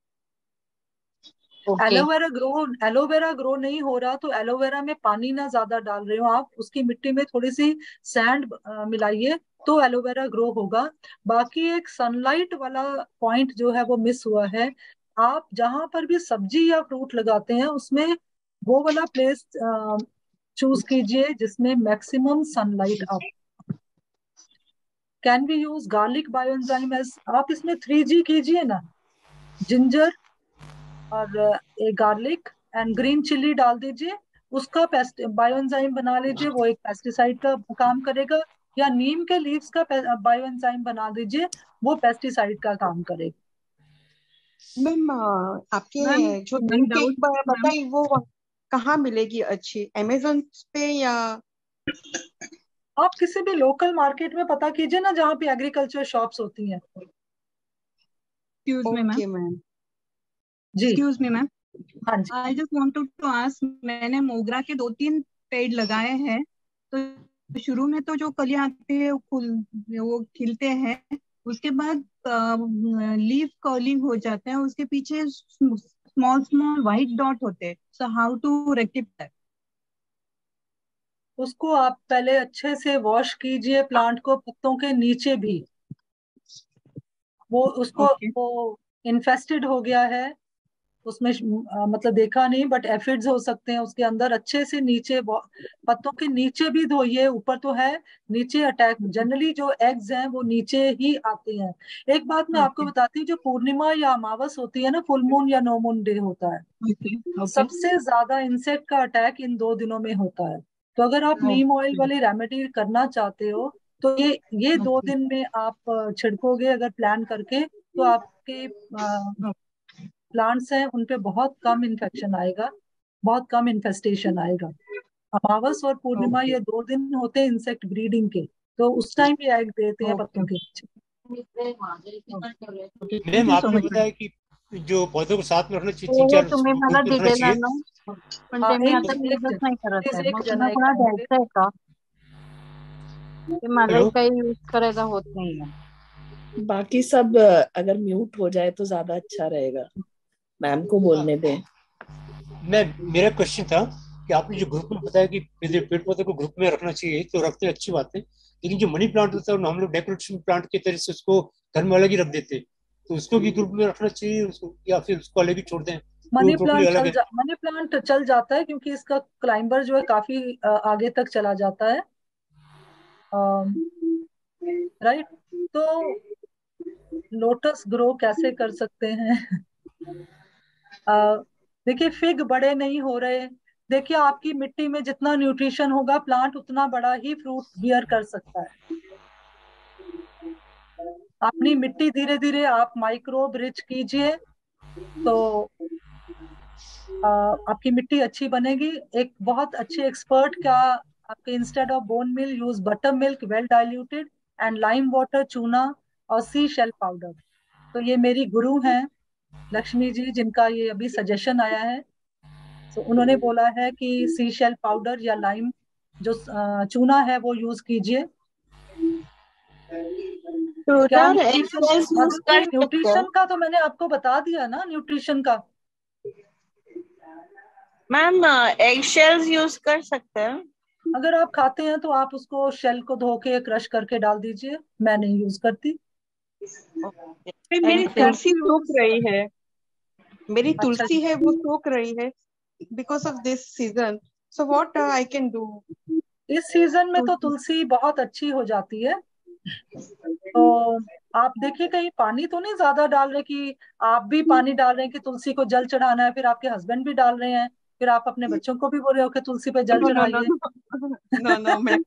Okay. Aloe vera grow aloe vera grow नहीं हो रहा तो एलोवेरा में पानी ना ज्यादा डाल रहे हो आप, उसकी मिट्टी में थोड़ी सी सैंड मिलाइए तो एलोवेरा ग्रो होगा। बाकी एक सनलाइट वाला पॉइंट जो है वो मिस हुआ है। आप जहां पर भी सब्जी या फ्रूट लगाते हैं उसमें वो वाला प्लेस चूज कीजिए जिसमें मैक्सिमम सनलाइट आप। Can we use garlic bio enzyme as? आप इसमें थ्री जी कीजिए ना, जिंजर और एक गार्लिक एंड ग्रीन चिल्ली डाल दीजिए, उसका पेस्ट बायोएंजाइम बना लीजिए, वो एक पेस्टिसाइड का काम करेगा। या नीम के लीव्स का बायोएंजाइम बना दीजिए, वो पेस्टिसाइड का काम करेगा। मैम आपके मैम जो one neem doubt cake ma'am. बताई वो कहाँ मिलेगी अच्छी, अमेजोन पे या? आप किसी भी लोकल मार्केट में पता कीजिए ना जहाँ पे एग्रीकल्चर शॉप्स होती हैं। Excuse me ma'am. Okay ma'am. जी एक्सक्यूज मी मैम। हाँ जी। I just wanted to ask, मैंने मोगरा के दो तीन पेड़ लगाए हैं, तो शुरू में तो जो कलियां आती है वो फूल वो खिलते हैं, उसके बाद लीफ कर्लिंग हो जाते हैं, उसके पीछे स्मॉल स्मॉल व्हाइट डॉट होते हैं। So how to rectify? उसको आप पहले अच्छे से वॉश कीजिए, प्लांट को पत्तों के नीचे भी। वो उसको ओके वो इन्फेस्टेड हो गया है उसमें, अ, मतलब देखा नहीं बट एफिड्स हो सकते हैं उसके अंदर। अच्छे से नीचे वो- पत्तों के नीचे भी धोइए, ऊपर तो है, नीचे अटैक जनरली जो एग्स हैं वो नीचे ही आते हैं। एक बात मैं आपको ओके बताती हूँ, जो पूर्णिमा या अमावस होती है ना, फुल मून या नो मून डे होता है, ओके ओके सबसे ज्यादा इंसेक्ट का अटैक इन दो दिनों में होता है। तो अगर आप नीम ऑयल वाली रेमेडी करना चाहते हो तो ये ये दो ओके दिन में आप अ, छिड़कोगे अगर प्लान करके, तो आपके प्लांट्स हैं उन पे बहुत कम इन्फेक्शन आएगा, बहुत कम इन्फेस्टेशन आएगा। अमावस और पूर्णिमा ओके ये दो दिन होते हैं इंसेक्ट ब्रीडिंग के, तो उस टाइम ये एग देते हैं ओके पत्तों के नीचे। Okay thank ma'am you so आपने मच बताया कि जो पौधों को साथ में रखना चाहिए, तीन हो चार तुम्ही मला ग्रुप में रखना दिलेला चाहिए। ना पण हाँ, ते मी एक आता एक यूजच जन नाही करत प्लीज, आहे, एक मग जन पुन्हा एक पुन्हा टाइम पे। द्यायचं आहे का? ते मलाही हेलो काही यूज करायला होत नाहीये। बाकी सब अ, अगर म्यूट हो जाए तो ज्यादा अच्छा रहेगा, मैम को हाँ, बोलने दें। मैं मेरा क्वेश्चन था कि आपने जो ग्रुप में बताया कि पेड़ पेड़ पौधे को ग्रुप में रखना चाहिए, तो रखते हैं, अच्छी बात है। लेकिन जो मनी प्लांट होता है हम लोग डेकोरेशन प्लांट की तरह से उसको घर में अलग ही रख देते हैं, तो उसको भी ग्रुप में रखना चाहिए उसको, या फिर उसको अलग ही छोड़ दें? मनी वो प्लांट टोटली अलग चल है। जा मनी प्लांट चल जाता है क्योंकि इसका क्लाइंबर जो है काफी अ, आगे तक चला जाता है। राइट। तो लोटस ग्रो कैसे कर सकते हैं? अ, देखिए, फिग बड़े नहीं हो रहे। देखिए, आपकी मिट्टी में जितना न्यूट्रिशन होगा प्लांट उतना बड़ा ही फ्रूट बियर कर सकता है। अपनी मिट्टी धीरे धीरे आप माइक्रोब रिच कीजिए तो आ, आपकी मिट्टी अच्छी बनेगी। एक बहुत अच्छे एक्सपर्ट का आपके instead of bone meal use butter milk well diluted and lime water, चूना और सी शेल पाउडर। तो ये मेरी गुरु हैं लक्ष्मी जी, जिनका ये अभी सजेशन आया है। तो उन्होंने बोला है कि सी शेल पाउडर या लाइम जो अ, चूना है वो यूज कीजिए। क्या toner nutrition, excess use Madhu ji, कर सकते हैं न्यूट्रिशन का तो मैंने आपको बता दिया ना, न्यूट्रिशन का। मैम। एग शेल्स यूज कर सकते हैं। अगर आप खाते हैं तो आप उसको शेल को धो के क्रश करके डाल दीजिए, मैं नहीं यूज करती। फिर मेरी थैंक यू। तुलसी सूख रही है, मेरी अच्छा तुलसी जी। है वो सूख रही है because of this season, so what I can do? इस सीजन में तो तुलसी बहुत अच्छी हो जाती है। तो आप देखिए कहीं पानी तो नहीं ज्यादा डाल रहे कि आप भी पानी डाल रहे हैं कि तुलसी को जल चढ़ाना है, फिर आपके हस्बैंड भी डाल रहे हैं, फिर आप अपने बच्चों को भी बोल रहे हो कि तुलसी पे जल नो नो नो चढ़ाइए। No no ma'am,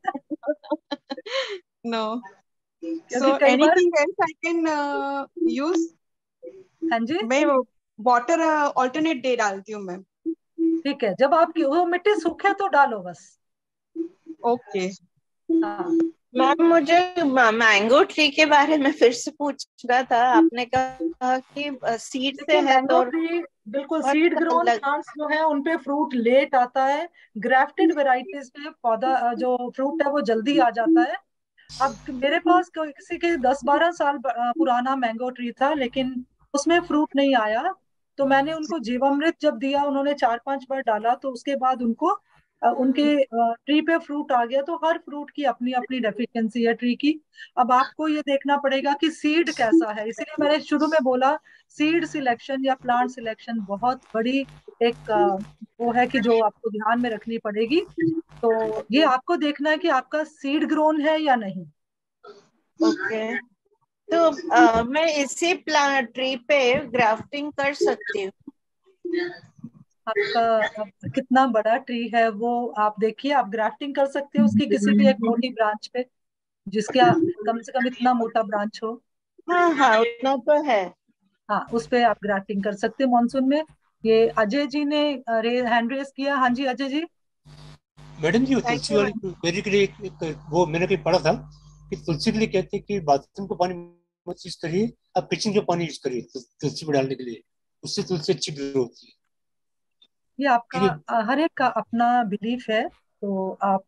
no. क्योंकि सो कई बार, anything else I can use? हाँ जी, मैं वाटर ऑल्टरनेट डे डालती हूँ मैम। ठीक है, जब आपकी वो मिट्टी सूखे तो डालो बस। ओके। हाँ, मैम मुझे मैंगो ट्री के बारे में फिर से पूछना था। आपने कहा कि सीड से देखिए है मैंगो तो ट्री बिल्कुल बहुत सीड ग्रोन लग, प्लांट्स जो है उनपे फ्रूट लेट आता है। ग्राफ्टेड वेराइटीज में पौधा अ, जो फ्रूट है वो जल्दी आ जाता है। अब मेरे पास कोई- किसी के दस बारह साल ब- अ, पुराना मैंगो ट्री था, लेकिन उसमें फ्रूट नहीं आया। तो मैंने उनको जीवामृत जब दिया, उन्होंने चार पांच बार डाला, तो उसके बाद उनको अ, उनके ट्री पे फ्रूट आ गया। तो हर फ्रूट की अपनी अपनी डेफिशिएंसी है ट्री की। अब आपको ये देखना पड़ेगा कि सीड कैसा है, इसीलिए मैंने शुरू में बोला सीड सिलेक्शन या प्लांट सिलेक्शन बहुत बड़ी एक अ, वो है कि जो आपको ध्यान में रखनी पड़ेगी। तो ये आपको देखना है कि आपका सीड ग्रोन है या नहीं। ओके। तो अ, मैं इसी प्लांट ट्री पे ग्राफ्टिंग कर सकती हूँ? आपका अब कितना बड़ा ट्री है वो आप देखिए, आप ग्राफ्टिंग कर सकते हो उसकी किसी भी एक मोटी ब्रांच पे, जिसके आ- कम से कम इतना मोटा ब्रांच हो। हाँ हाँ, उतना तो है। हाँ, उस पे आप ग्राफ्टिंग कर सकते हो मानसून में। ये अजय जी ने हैंड रेस किया। हाँ जी अजय जी। मैडम जी, वो थैंक तुलसी यू वाली मैम। क्वेरी के लिए एक, एक, वो मैंने कहीं पढ़ा था कि तुलसी के लिए कहते हैं कि बाथरूम का पानी मत यूज करिए, आप किचन का पानी यूज करिए तु- तुलसी में डालने के लिए, उससे तुलसी अच्छी ग्रो होती है। ये आपका क्योंकि अ, हर एक का अपना बिलीफ है, तो आप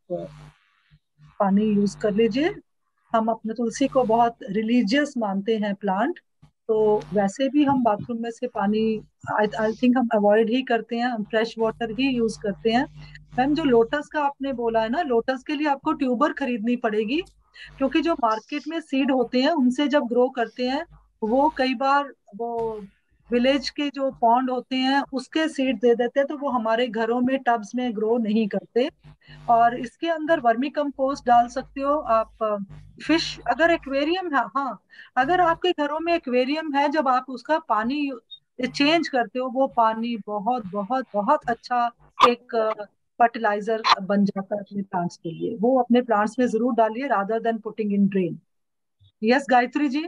पानी यूज कर लीजिए। हम अपने तुलसी को बहुत रिलीजियस मानते हैं प्लांट, तो वैसे भी हम बाथरूम में से पानी आई आई थिंक हम अवॉइड ही करते हैं, हम फ्रेश वाटर ही यूज करते हैं। मैम, जो लोटस का आपने बोला है ना, लोटस के लिए आपको ट्यूबर खरीदनी पड़ेगी, क्योंकि जो मार्केट में सीड होते हैं उनसे जब ग्रो करते हैं वो कई बार वो विलेज के जो पॉन्ड होते हैं उसके सीड दे देते हैं, तो वो हमारे घरों में टब्स में ग्रो नहीं करते। और इसके अंदर वर्मी कंपोस्ट डाल सकते हो आप। फिश अगर एक्वेरियम है, हाँ, अगर आपके घरों में एक्वेरियम है, जब आप उसका पानी चेंज करते हो वो पानी बहुत बहुत बहुत अच्छा एक फर्टिलाइजर बन जाता है अपने प्लांट्स के लिए। वो अपने प्लांट्स में जरूर डालिए rather than putting in drain. Yes Gayatri ji.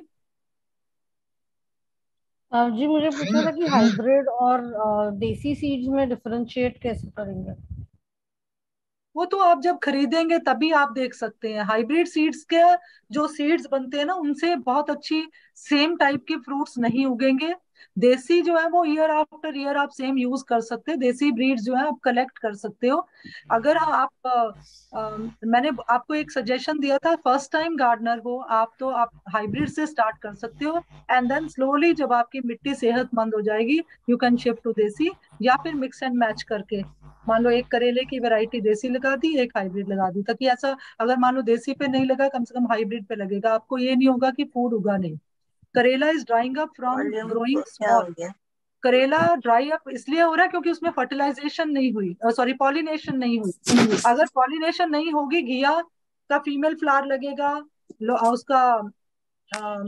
अ, जी मुझे पूछना था कि हाइब्रिड और अ, देसी सीड्स में डिफरेंशिएट कैसे करेंगे? वो तो आप जब खरीदेंगे तभी आप देख सकते हैं। हाइब्रिड सीड्स के जो सीड्स बनते हैं ना, उनसे बहुत अच्छी सेम टाइप के फ्रूट्स नहीं उगेंगे। देसी जो है वो ईयर आफ्टर ईयर आप सेम यूज कर सकते हैं। देसी ब्रीड्स जो है आप कलेक्ट कर सकते हो। अगर आप अ, अ, मैंने आपको एक सजेशन दिया था, फर्स्ट टाइम गार्डनर हो आप तो आप हाइब्रिड से स्टार्ट कर सकते हो, एंड देन स्लोली जब आपकी मिट्टी सेहतमंद हो जाएगी यू कैन शिफ्ट टू देसी, या फिर मिक्स एंड मैच करके मान लो एक करेले की वैरायटी देसी लगा दी, एक हाइब्रिड लगा दी, ताकि ऐसा अगर मान लो देसी पे नहीं लगा कम से कम हाइब्रिड पे लगेगा, आपको ये नहीं होगा कि फूड उगा नहीं। करेला is drying up from volume growing क्या हो स्मॉल। गया? करेला ड्राई अप इसलिए हो रहा है क्योंकि उसमें फर्टिलाइजेशन नहीं हुई, सॉरी पॉलिनेशन नहीं हुई। अगर पॉलिनेशन नहीं होगी, घिया का फीमेल फ्लावर लगेगा, लो- उसका अ,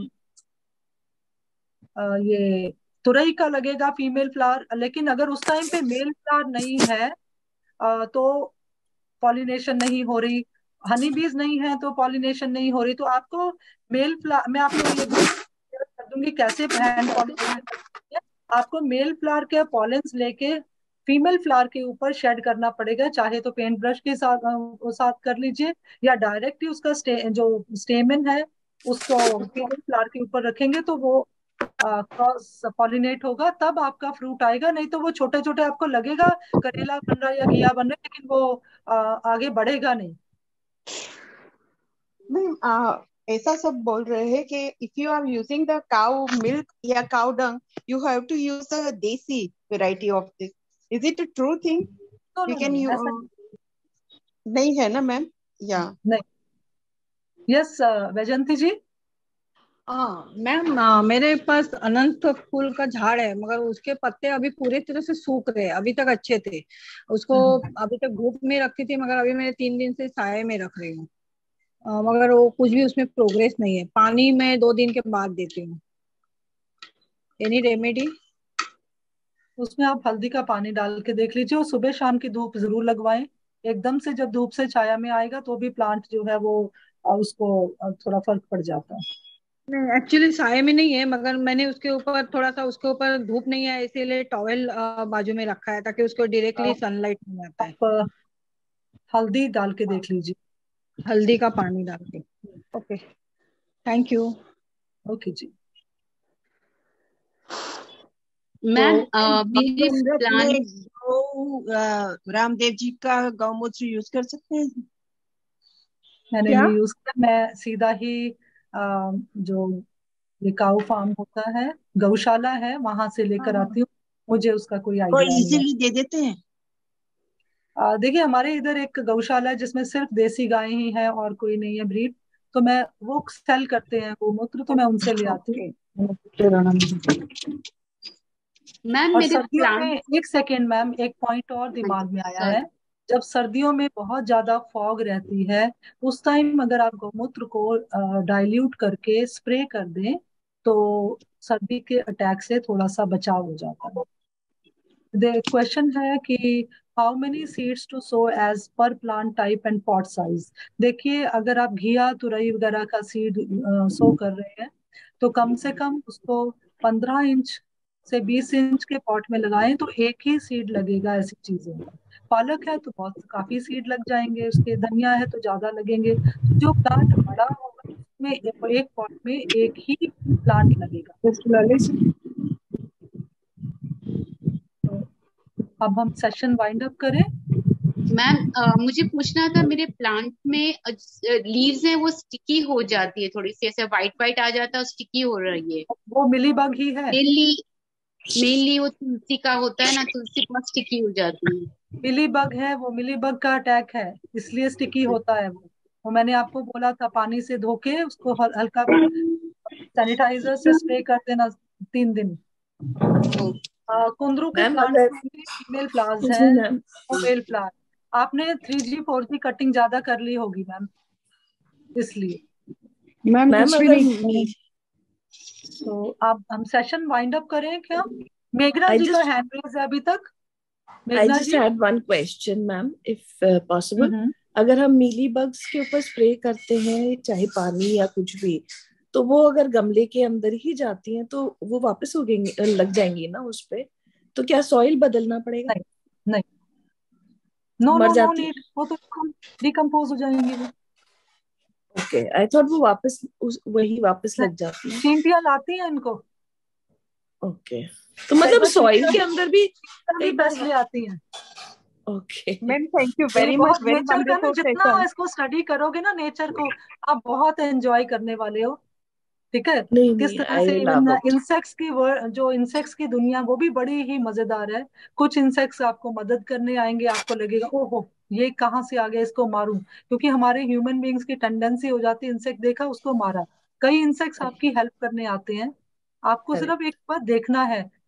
अ, ये तुरई का लगेगा फीमेल फ्लावर, लेकिन अगर उस टाइम पे मेल फ्लावर नहीं है अ, तो पॉलिनेशन नहीं हो रही, हनी बीज नहीं है तो पॉलिनेशन नहीं हो रही, तो आपको मेल फ्लावर, मैं आपको ये भी शेयर कर दूंगी कैसे हैंड पॉलिनेशन करते हैं। आपको मेल फ्लावर के पॉलेंस लेके फीमेल फ्लावर के ऊपर शेड करना पड़ेगा, चाहे तो पेंट ब्रश के साथ अ, साथ कर लीजिए, या डायरेक्ट ही उसका स्टे, जो स्टेमन है उसको फीमेल फ्लावर के ऊपर रखेंगे तो वो क्रॉस पॉलिनेट होगा, तब आपका फ्रूट आएगा। नहीं तो वो छोटे छोटे आपको लगेगा करेला बन रहा है या घिया बन रहा है, लेकिन वो आ, आगे बढ़ेगा नहीं। मैम आ, ऐसा सब बोल रहे हैं कि if you are using the cow milk या cow dung, you have to use the desi variety of this. Is it a true thing? No we no can no, you ऐसा नहीं। नहीं है ना मैम? या नहीं। यस वैजंती जी। हाँ मैम, अ, मेरे पास अनंत फूल का झाड़ है, मगर उसके पत्ते अभी पूरी तरह से सूख रहे हैं। अभी तक अच्छे थे, उसको अभी तक धूप में रखी थी, मगर अभी मैं तीन दिन से साये में रख रही हूँ। अ, मगर वो कुछ भी उसमें प्रोग्रेस नहीं है। पानी मैं दो दिन के बाद देती हूँ। Any remedy? उसमें आप हल्दी का पानी डाल के देख लीजिए, और सुबह शाम की धूप जरूर लगवाएं। एकदम से जब धूप से छाया में आएगा तो भी प्लांट जो है वो अ, उसको अ, थोड़ा फर्क पड़ जाता है। नहीं, एक्चुअली साये में नहीं है, मगर मैंने उसके ऊपर थोड़ा सा, उसके ऊपर धूप नहीं है इसीलिए टॉवेल बाजू में रखा है, ताकि उसको डायरेक्टली आप, सनलाइट नहीं आता है। आप अ, हल्दी डाल के देख लीजिए। हल्दी का पानी डाल के। Okay, thank you. ओके जी। मैम तो मेरे अमृत में प्लांट गौ अ, रामदेव जी का गौमूत्र यूज कर सकते हैं? मैंने क्या? नहीं यूज किया, मैं सीधा ही अ, जो ये काऊ फार्म होता है, गौशाला है, वहां से हाँ लेकर हाँ, आती हूँ। मुझे उसका कोई वो आइडिया नहीं है। इजीली दे देते हैं? आ, देखिए हमारे इधर एक गौशाला है जिसमें सिर्फ देसी गायें ही हैं और कोई नहीं है ब्रीड, तो मैं वो सेल करते हैं गोमूत्र, तो मैं उनसे ले आती हूँ। मैम और मेरे सर्दियों में, प्लांट एक सेकेंड मैम, एक पॉइंट और दिमाग में आया है। सॉरी जब सर्दियों में बहुत ज्यादा फॉग रहती है, उस टाइम अगर आप गौमूत्र को डाइल्यूट करके स्प्रे कर दें तो सर्दी के अटैक से थोड़ा सा बचाव हो जाता है। द क्वेश्चन है कि how many seeds to sow as पर plant type and pot size. देखिए अगर आप घिया तुरई वगैरह का सीड सो कर रहे हैं तो कम से कम उसको पंद्रह इंच से बीस इंच के पॉट में लगाएं तो एक ही सीड लगेगा ऐसी चीजों में। पालक है तो बहुत काफी सीड लग जाएंगे उसके, धनिया है तो ज्यादा लगेंगे। तो जो प्लांट बड़ा होगा उसमें एक, एक पॉट में एक ही प्लांट लगेगा। तो अब हम सेशन वाइंड अप करें। मैम अ, मुझे पूछना था, मेरे प्लांट में लीव्स हैं वो स्टिकी हो जाती है, थोड़ी सी ऐसे वाइट वाइट आ जाता है और स्टिकी हो रही है। वो मिलीबग ही है। मेनली मेनली वो तुलसी का होता है ना, तुलसी बहुत स्टिकी हो जाती है। मिलीबग है वो, मिलीबग का अटैक है इसलिए स्टिकी होता है वो। वो मैंने आपको बोला था, पानी से धो के उसको हल, हल्का सैनिटाइजर से स्प्रे कर देना तीन दिन। आ, कुंदरू के मैम प्लांट अगर में भी फीमेल फ्लावर्स जी हैं, मैम, वो मेल फ्लावर। आपने three G four G cutting ज्यादा कर ली होगी मैम, इसलिए। मैम मैम कुछ भी अगर नहीं की। तो आप हम सेशन वाइंड अप करें क्या? मेघना आई जी का जस्ट हैंड रेज है अभी तक। आई मेघना just ji. Had one question ma'am, if possible. हम्म अगर हम मीली बग्स के ऊपर स्प्रे करते हैं, चाहे पानी या कुछ भी, तो वो अगर गमले के अंदर ही जाती हैं तो वो वापस उगेंगे, लग जाएंगी ना उस पे? तो क्या सॉइल बदलना पड़ेगा? नहीं नहीं, नो मर नो नो जाती नीड, वो तो डिकम्पोज हो जाएंगी वो। ओके, आई थॉट वो वापस उस वही वापस लग जाती है। चींटियां लाती हैं इनको। ओके, तो कई मतलब बार सॉइल चींटियां के अंदर भी चींटियां भी कई बार पेस्ट ले आती हैं। ओके मैम थैंक यू तो ये वेरी मच, बहुत वेरी नेचर का ना, वंडरफुल जितना सेशन। इसको स्टडी करोगे ना नेचर को, आप बहुत एंजॉय करने वाले हो। ठीक है। नहीं किस नहीं, तरह से I even love it. Insects की वर्ड, जो इंसेक्ट्स की दुनिया वो भी बड़ी ही मजेदार है। कुछ इंसेक्ट्स आपको मदद करने आएंगे, आपको लगेगा ओहो ये कहाँ से आ गया, इसको मारूं, क्योंकि हमारे ह्यूमन बींग्स की टेंडेंसी हो जाती है इंसेक्ट देखा उसको मारा। कई इंसेक्ट्स आपकी हेल्प करने आते हैं, आपको सिर्फ एक बार देखना है।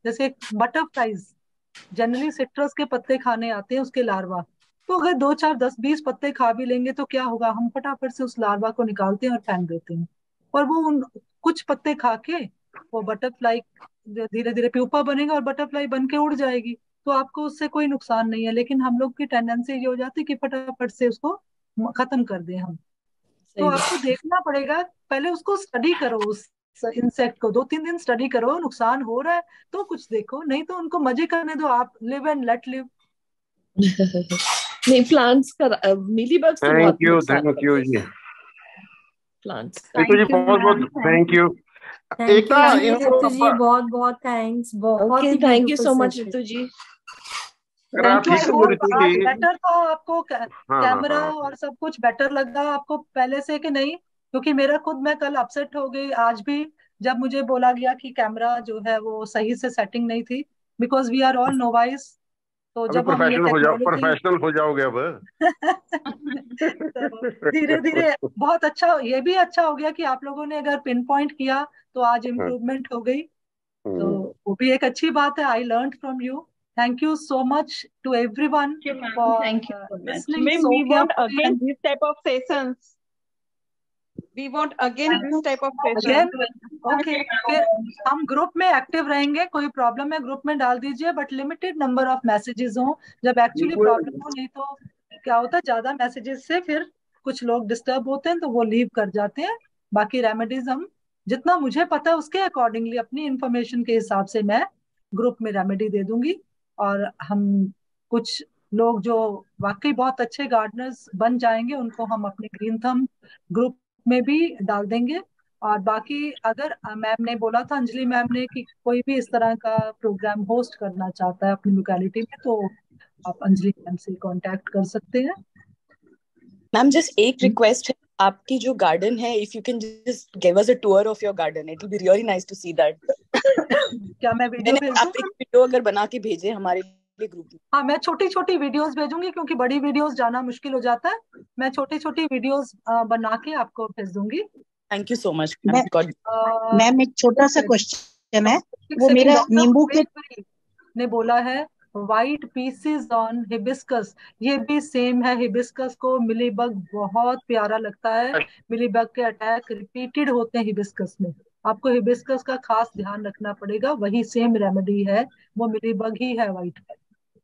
जैसे बटरफ्लाइज जनरली सिट्रस के पत्ते खाने आते हैं, उसके लार्वा, तो अगर दो चार दस बीस पत्ते खा भी लेंगे तो क्या होगा, हम फटाफट से उस लार्वा को निकालते हैं और फेंक देते हैं, और वो उन कुछ पत्ते खा के वो बटरफ्लाई धीरे धीरे प्यूपा बनेगा और बटरफ्लाई बन के उड़ जाएगी, तो आपको उससे कोई नुकसान नहीं है। लेकिन हम लोग की टेंडेंसी ये हो जाती है कि फटाफट से उसको म- खत्म कर दें हम। तो सही बात। आपको देखना पड़ेगा, पहले उसको स्टडी करो, उस इंसेक्ट को दो तीन दिन स्टडी करो, नुकसान हो रहा है तो कुछ देखो, नहीं तो उनको मजे करने दो, आप लिव एंड लेट लिव। नहीं, प्लांट्स का मिली बग्स तो थैंक बहुत यू नुकसान थैंक करते यू हैं जी। प्लांट्स का। रितु जी थैंक यू बहुत बहुत ma'am, thank you. Thank you Ekta ji इनको रितु जी, बहुत बहुत थैंक्स, बहुत ओके, ही thank you beautiful so much session. Ritu ji. अगर आप थैंक यू, आई ठीक हो होप रितु आज जी। बेटर था आपको, हाँ हाँ कैमरा हाँ और सब कुछ बेटर लगा आपको पहले से कि नहीं? क्योंकि मेरा खुद, मैं कल अपसेट हो गई आज भी जब मुझे बोला गया कि कैमरा जो है वो सही से सेटिंग नहीं थी, because we are all novice. तो अभी जब हम ये प्रोफेशनल हो जाओ, टेक्नोलॉजी प्रोफेशनल हो जाओगे अब। तो धीरे धीरे बहुत अच्छा, ये भी अच्छा हो गया कि आप लोगों ने अगर पिन पॉइंट किया तो आज हाँ, इम्प्रूवमेंट हो गई, तो हम्म। वो भी एक अच्छी बात है। I learn from you. Thank you so much to everyone Thank you, ma'am. For Thank you so much. listening Ma'am, so we want carefully again and this type of sessions. We want again this type of again. sessions. ओके, फिर हम group में active रहेंगे, कोई problem है group में डाल दीजिए, but limited number of messages हो, जब एक्चुअली प्रॉब्लम हो। नहीं तो क्या होता है, ज्यादा मैसेजेस से फिर कुछ लोग डिस्टर्ब होते हैं तो वो लीव कर जाते हैं। बाकी रेमेडीज हम, जितना मुझे पता है उसके अकॉर्डिंगली, अपनी इंफॉर्मेशन के हिसाब से मैं ग्रुप में रेमेडी दे दूंगी। और हम कुछ लोग जो वाकई बहुत अच्छे गार्डनर्स बन जाएंगे उनको हम अपने ग्रीन थंब ग्रुप में भी डाल देंगे। और बाकी अगर मैम ने बोला था, अंजलि मैम ने, कि कोई भी इस तरह का प्रोग्राम होस्ट करना चाहता है अपनी लोकेलिटी में, तो आप अंजलि मैम से कांटेक्ट कर सकते हैं। मैम जस्ट एक रिक्वेस्ट है, आपकी जो गार्डन है, if you can just give us a tour of your garden, it will be really nice to see that. क्या मैं वीडियो मैंने भेज आप दूं? एक वीडियो अगर बना के भेजे हमारे लिए ग्रुप में। हाँ, मैं छोटी छोटी वीडियोस भेजूंगी, क्योंकि बड़ी वीडियोस जाना मुश्किल हो जाता है। मैं छोटी छोटी वीडियोस बना के आपको भेज दूंगी। Thank you so much ma'am. Ma'am. Ma'am एक छोटा सा क्वेश्चन है, एक वो सेकंड, मेरा डॉक्टर नींबू के महेश्वरी ने बोला है व्हाइट पीसेस ऑन हिबिस्कस, ये भी सेम है। हिबिस्कस को मिलीबग बहुत प्यारा लगता है, मिलीबग के अटैक रिपीटेड होते हैं हिबिस्कस में। आपको हिबिस्कस का खास ध्यान रखना पड़ेगा, वही सेम रेमेडी है, वो मिलीबग ही है व्हाइट है।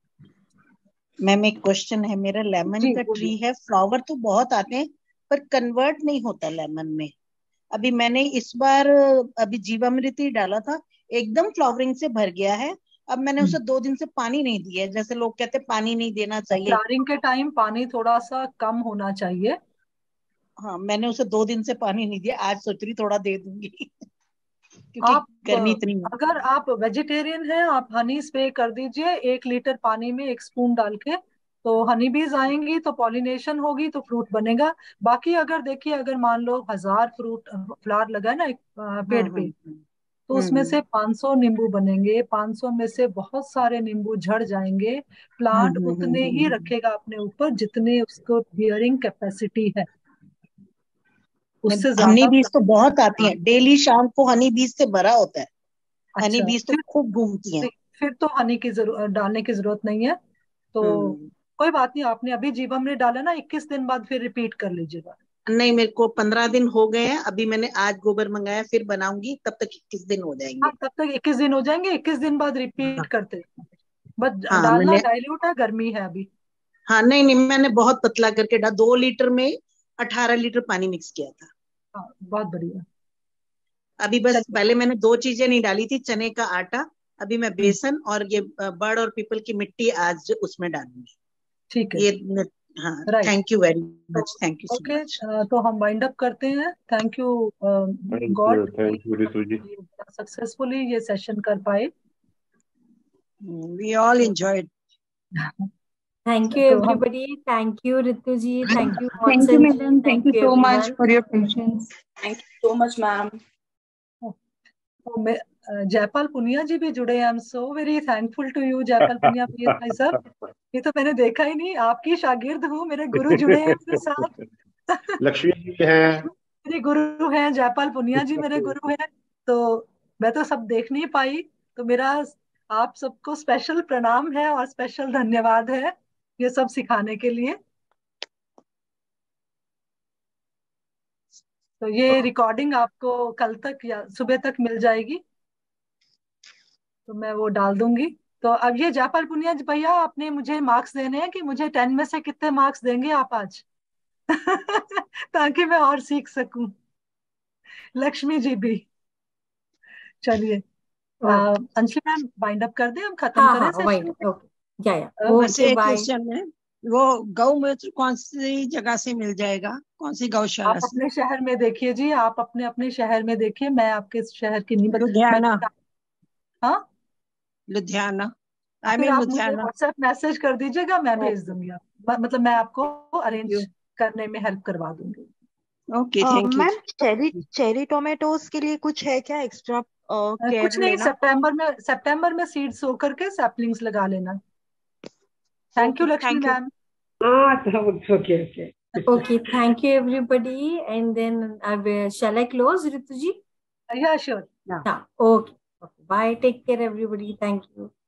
मैम एक क्वेश्चन है, मेरा लेमन जी का बोलिए। ट्री है, फ्लावर तो बहुत आते हैं पर कन्वर्ट नहीं होता लेमन में। अभी मैंने इस बार अभी जीवामृत डाला था, एकदम फ्लावरिंग से भर गया है। अब मैंने उसे दो दिन से पानी नहीं दिया है, जैसे लोग कहते हैं पानी नहीं देना चाहिए। फ्लावरिंग के टाइम पानी थोड़ा सा कम होना चाहिए। हाँ, मैंने उसे दो दिन से पानी नहीं दिया, आज सोच रही थोड़ा दे दूंगी क्योंकि आप गर्मी इतनी है। अगर आप वेजिटेरियन हैं, आप हनी स्प्रे कर दीजिए एक लीटर पानी में एक स्पून डाल के, तो हनी बीज आएंगी तो पॉलिनेशन होगी तो फ्रूट बनेगा। बाकी अगर देखिए, अगर मान लो हजार फ्रूट फ्लावर लगा है ना एक अ, पेड़ हम्म पे, हम्म तो हम्म उसमें हम्म से पाँच सौ नींबू बनेंगे, पाँच सौ में से बहुत सारे नींबू झड़ जाएंगे। प्लांट हम्म हम्म उतने हम्म ही हम्म। रखेगा अपने ऊपर जितने उसको बियरिंग कैपेसिटी है, उससे हनी ज्यादा बीज तो plant बहुत नहीं आती है, बढ़ेगा। डेली शाम को हनी बीज से भरा होता है। हनी अच्छा, बीज तो फिर खूब घूमती हैं। फिर तो हनी की जरूरत, डालने की जरूरत नहीं है। तो हम्म कोई बात नहीं, आपने अभी जीवामृत डाला ना, इक्कीस दिन बाद फिर रिपीट कर लीजिएगा। नहीं, मेरे को पंद्रह दिन हो गए हैं, अभी मैंने आज गोबर मंगाया, फिर बनाऊंगी, तब तक इक्कीस दिन हो जाएंगे। हाँ, तब तक इक्कीस दिन हो जाएंगे, इक्कीस दिन बाद रिपीट करते हैं। बस हाँ डालना मैंने डाइल्यूट है, गर्मी है अभी। हाँ नहीं नहीं, मैंने बहुत पतला करके डाला, दो लीटर में अठारह लीटर पानी मिक्स किया था। हाँ, बहुत बढ़िया। अभी बस चलिए। पहले मैंने दो चीजें नहीं डाली थी, चने का आटा, अभी मैं हम्म, बेसन और ये बड़ और पीपल की मिट्टी आज उसमें डालूंगी। ठीक है। ये न- हाँ, राइट। थैंक यू वेरी तो much, thank you so okay, much. तो हम वाइंड अप करते हैं। Thank you thank god you thank you Ritu ji. Successfully ये सेशन कर पाए। We all enjoyed. Thank you तो हम everybody. Thank you Ritu ji. Thank you Thank you, Watson ji. madam. Thank Thank you you so much everyone. for your patience. Thank you so much ma'am. तो मैं अ, जयपाल पुनिया जी भी जुड़े हैं। I am so very thankful to you Jaipal Punia please भाई साहब। ये तो मैंने देखा ही नहीं, आपकी शागिर्द हूँ, मेरे गुरु जुड़े हैं मेरे साथ। लक्ष्मी जी हैं। मेरे गुरु हैं, जयपाल पुनिया जी मेरे गुरु हैं। तो मैं तो सब देख नहीं पाई, तो मेरा आप सबको स्पेशल प्रणाम है और स्पेशल धन्यवाद है ये सब सिखाने के लिए। तो ये रिकॉर्डिंग आपको कल तक या सुबह तक मिल जाएगी, तो मैं वो डाल दूंगी। तो अब ये जयपाल पुनिया भैया, आपने मुझे मार्क्स देने हैं कि मुझे टेन में से कितने मार्क्स देंगे आप आज ताकि मैं और सीख सकूं। लक्ष्मी जी भी। चलिए अंशली मैम वाइंड अप कर दें, हम खत्म हाँ करें हाँ सेशन। वाइंड ओके या या बस ओके एक बाय। क्वेश्चन है, वो गौ मूत्र कौन सी जगह से मिल जाएगा, कौन सी गौशाला आप से? अपने शहर में देखिए जी, आप अपने अपने शहर में देखिए, मैं आपके शहर की नहीं बता। लुधियाना। हाँ लुधियाना, आई फिर मीन आप मुझे लुधियाना। व्हाट्सएप मैसेज कर दीजिएगा, मैं भेज दूंगी। आप मतलब मैं आपको अरेंज you. करने में हेल्प करवा दूंगी। Okay thank you. Ma'am cherry cherry tomatoes के लिए कुछ है क्या एक्स्ट्रा अ, केयर कुछ नहीं, लेना? सितंबर में सितंबर में सीड्स सो करके सैपलिंग्स लगा लेना। Thank you Okay, Lakshmi thank you. Ma'am. Okay okay Okay, thank you everybody. And then I will, shall I close, Rituji? Yeah, sure. Yeah. Okay. Okay. Bye. Take care, everybody. Thank you.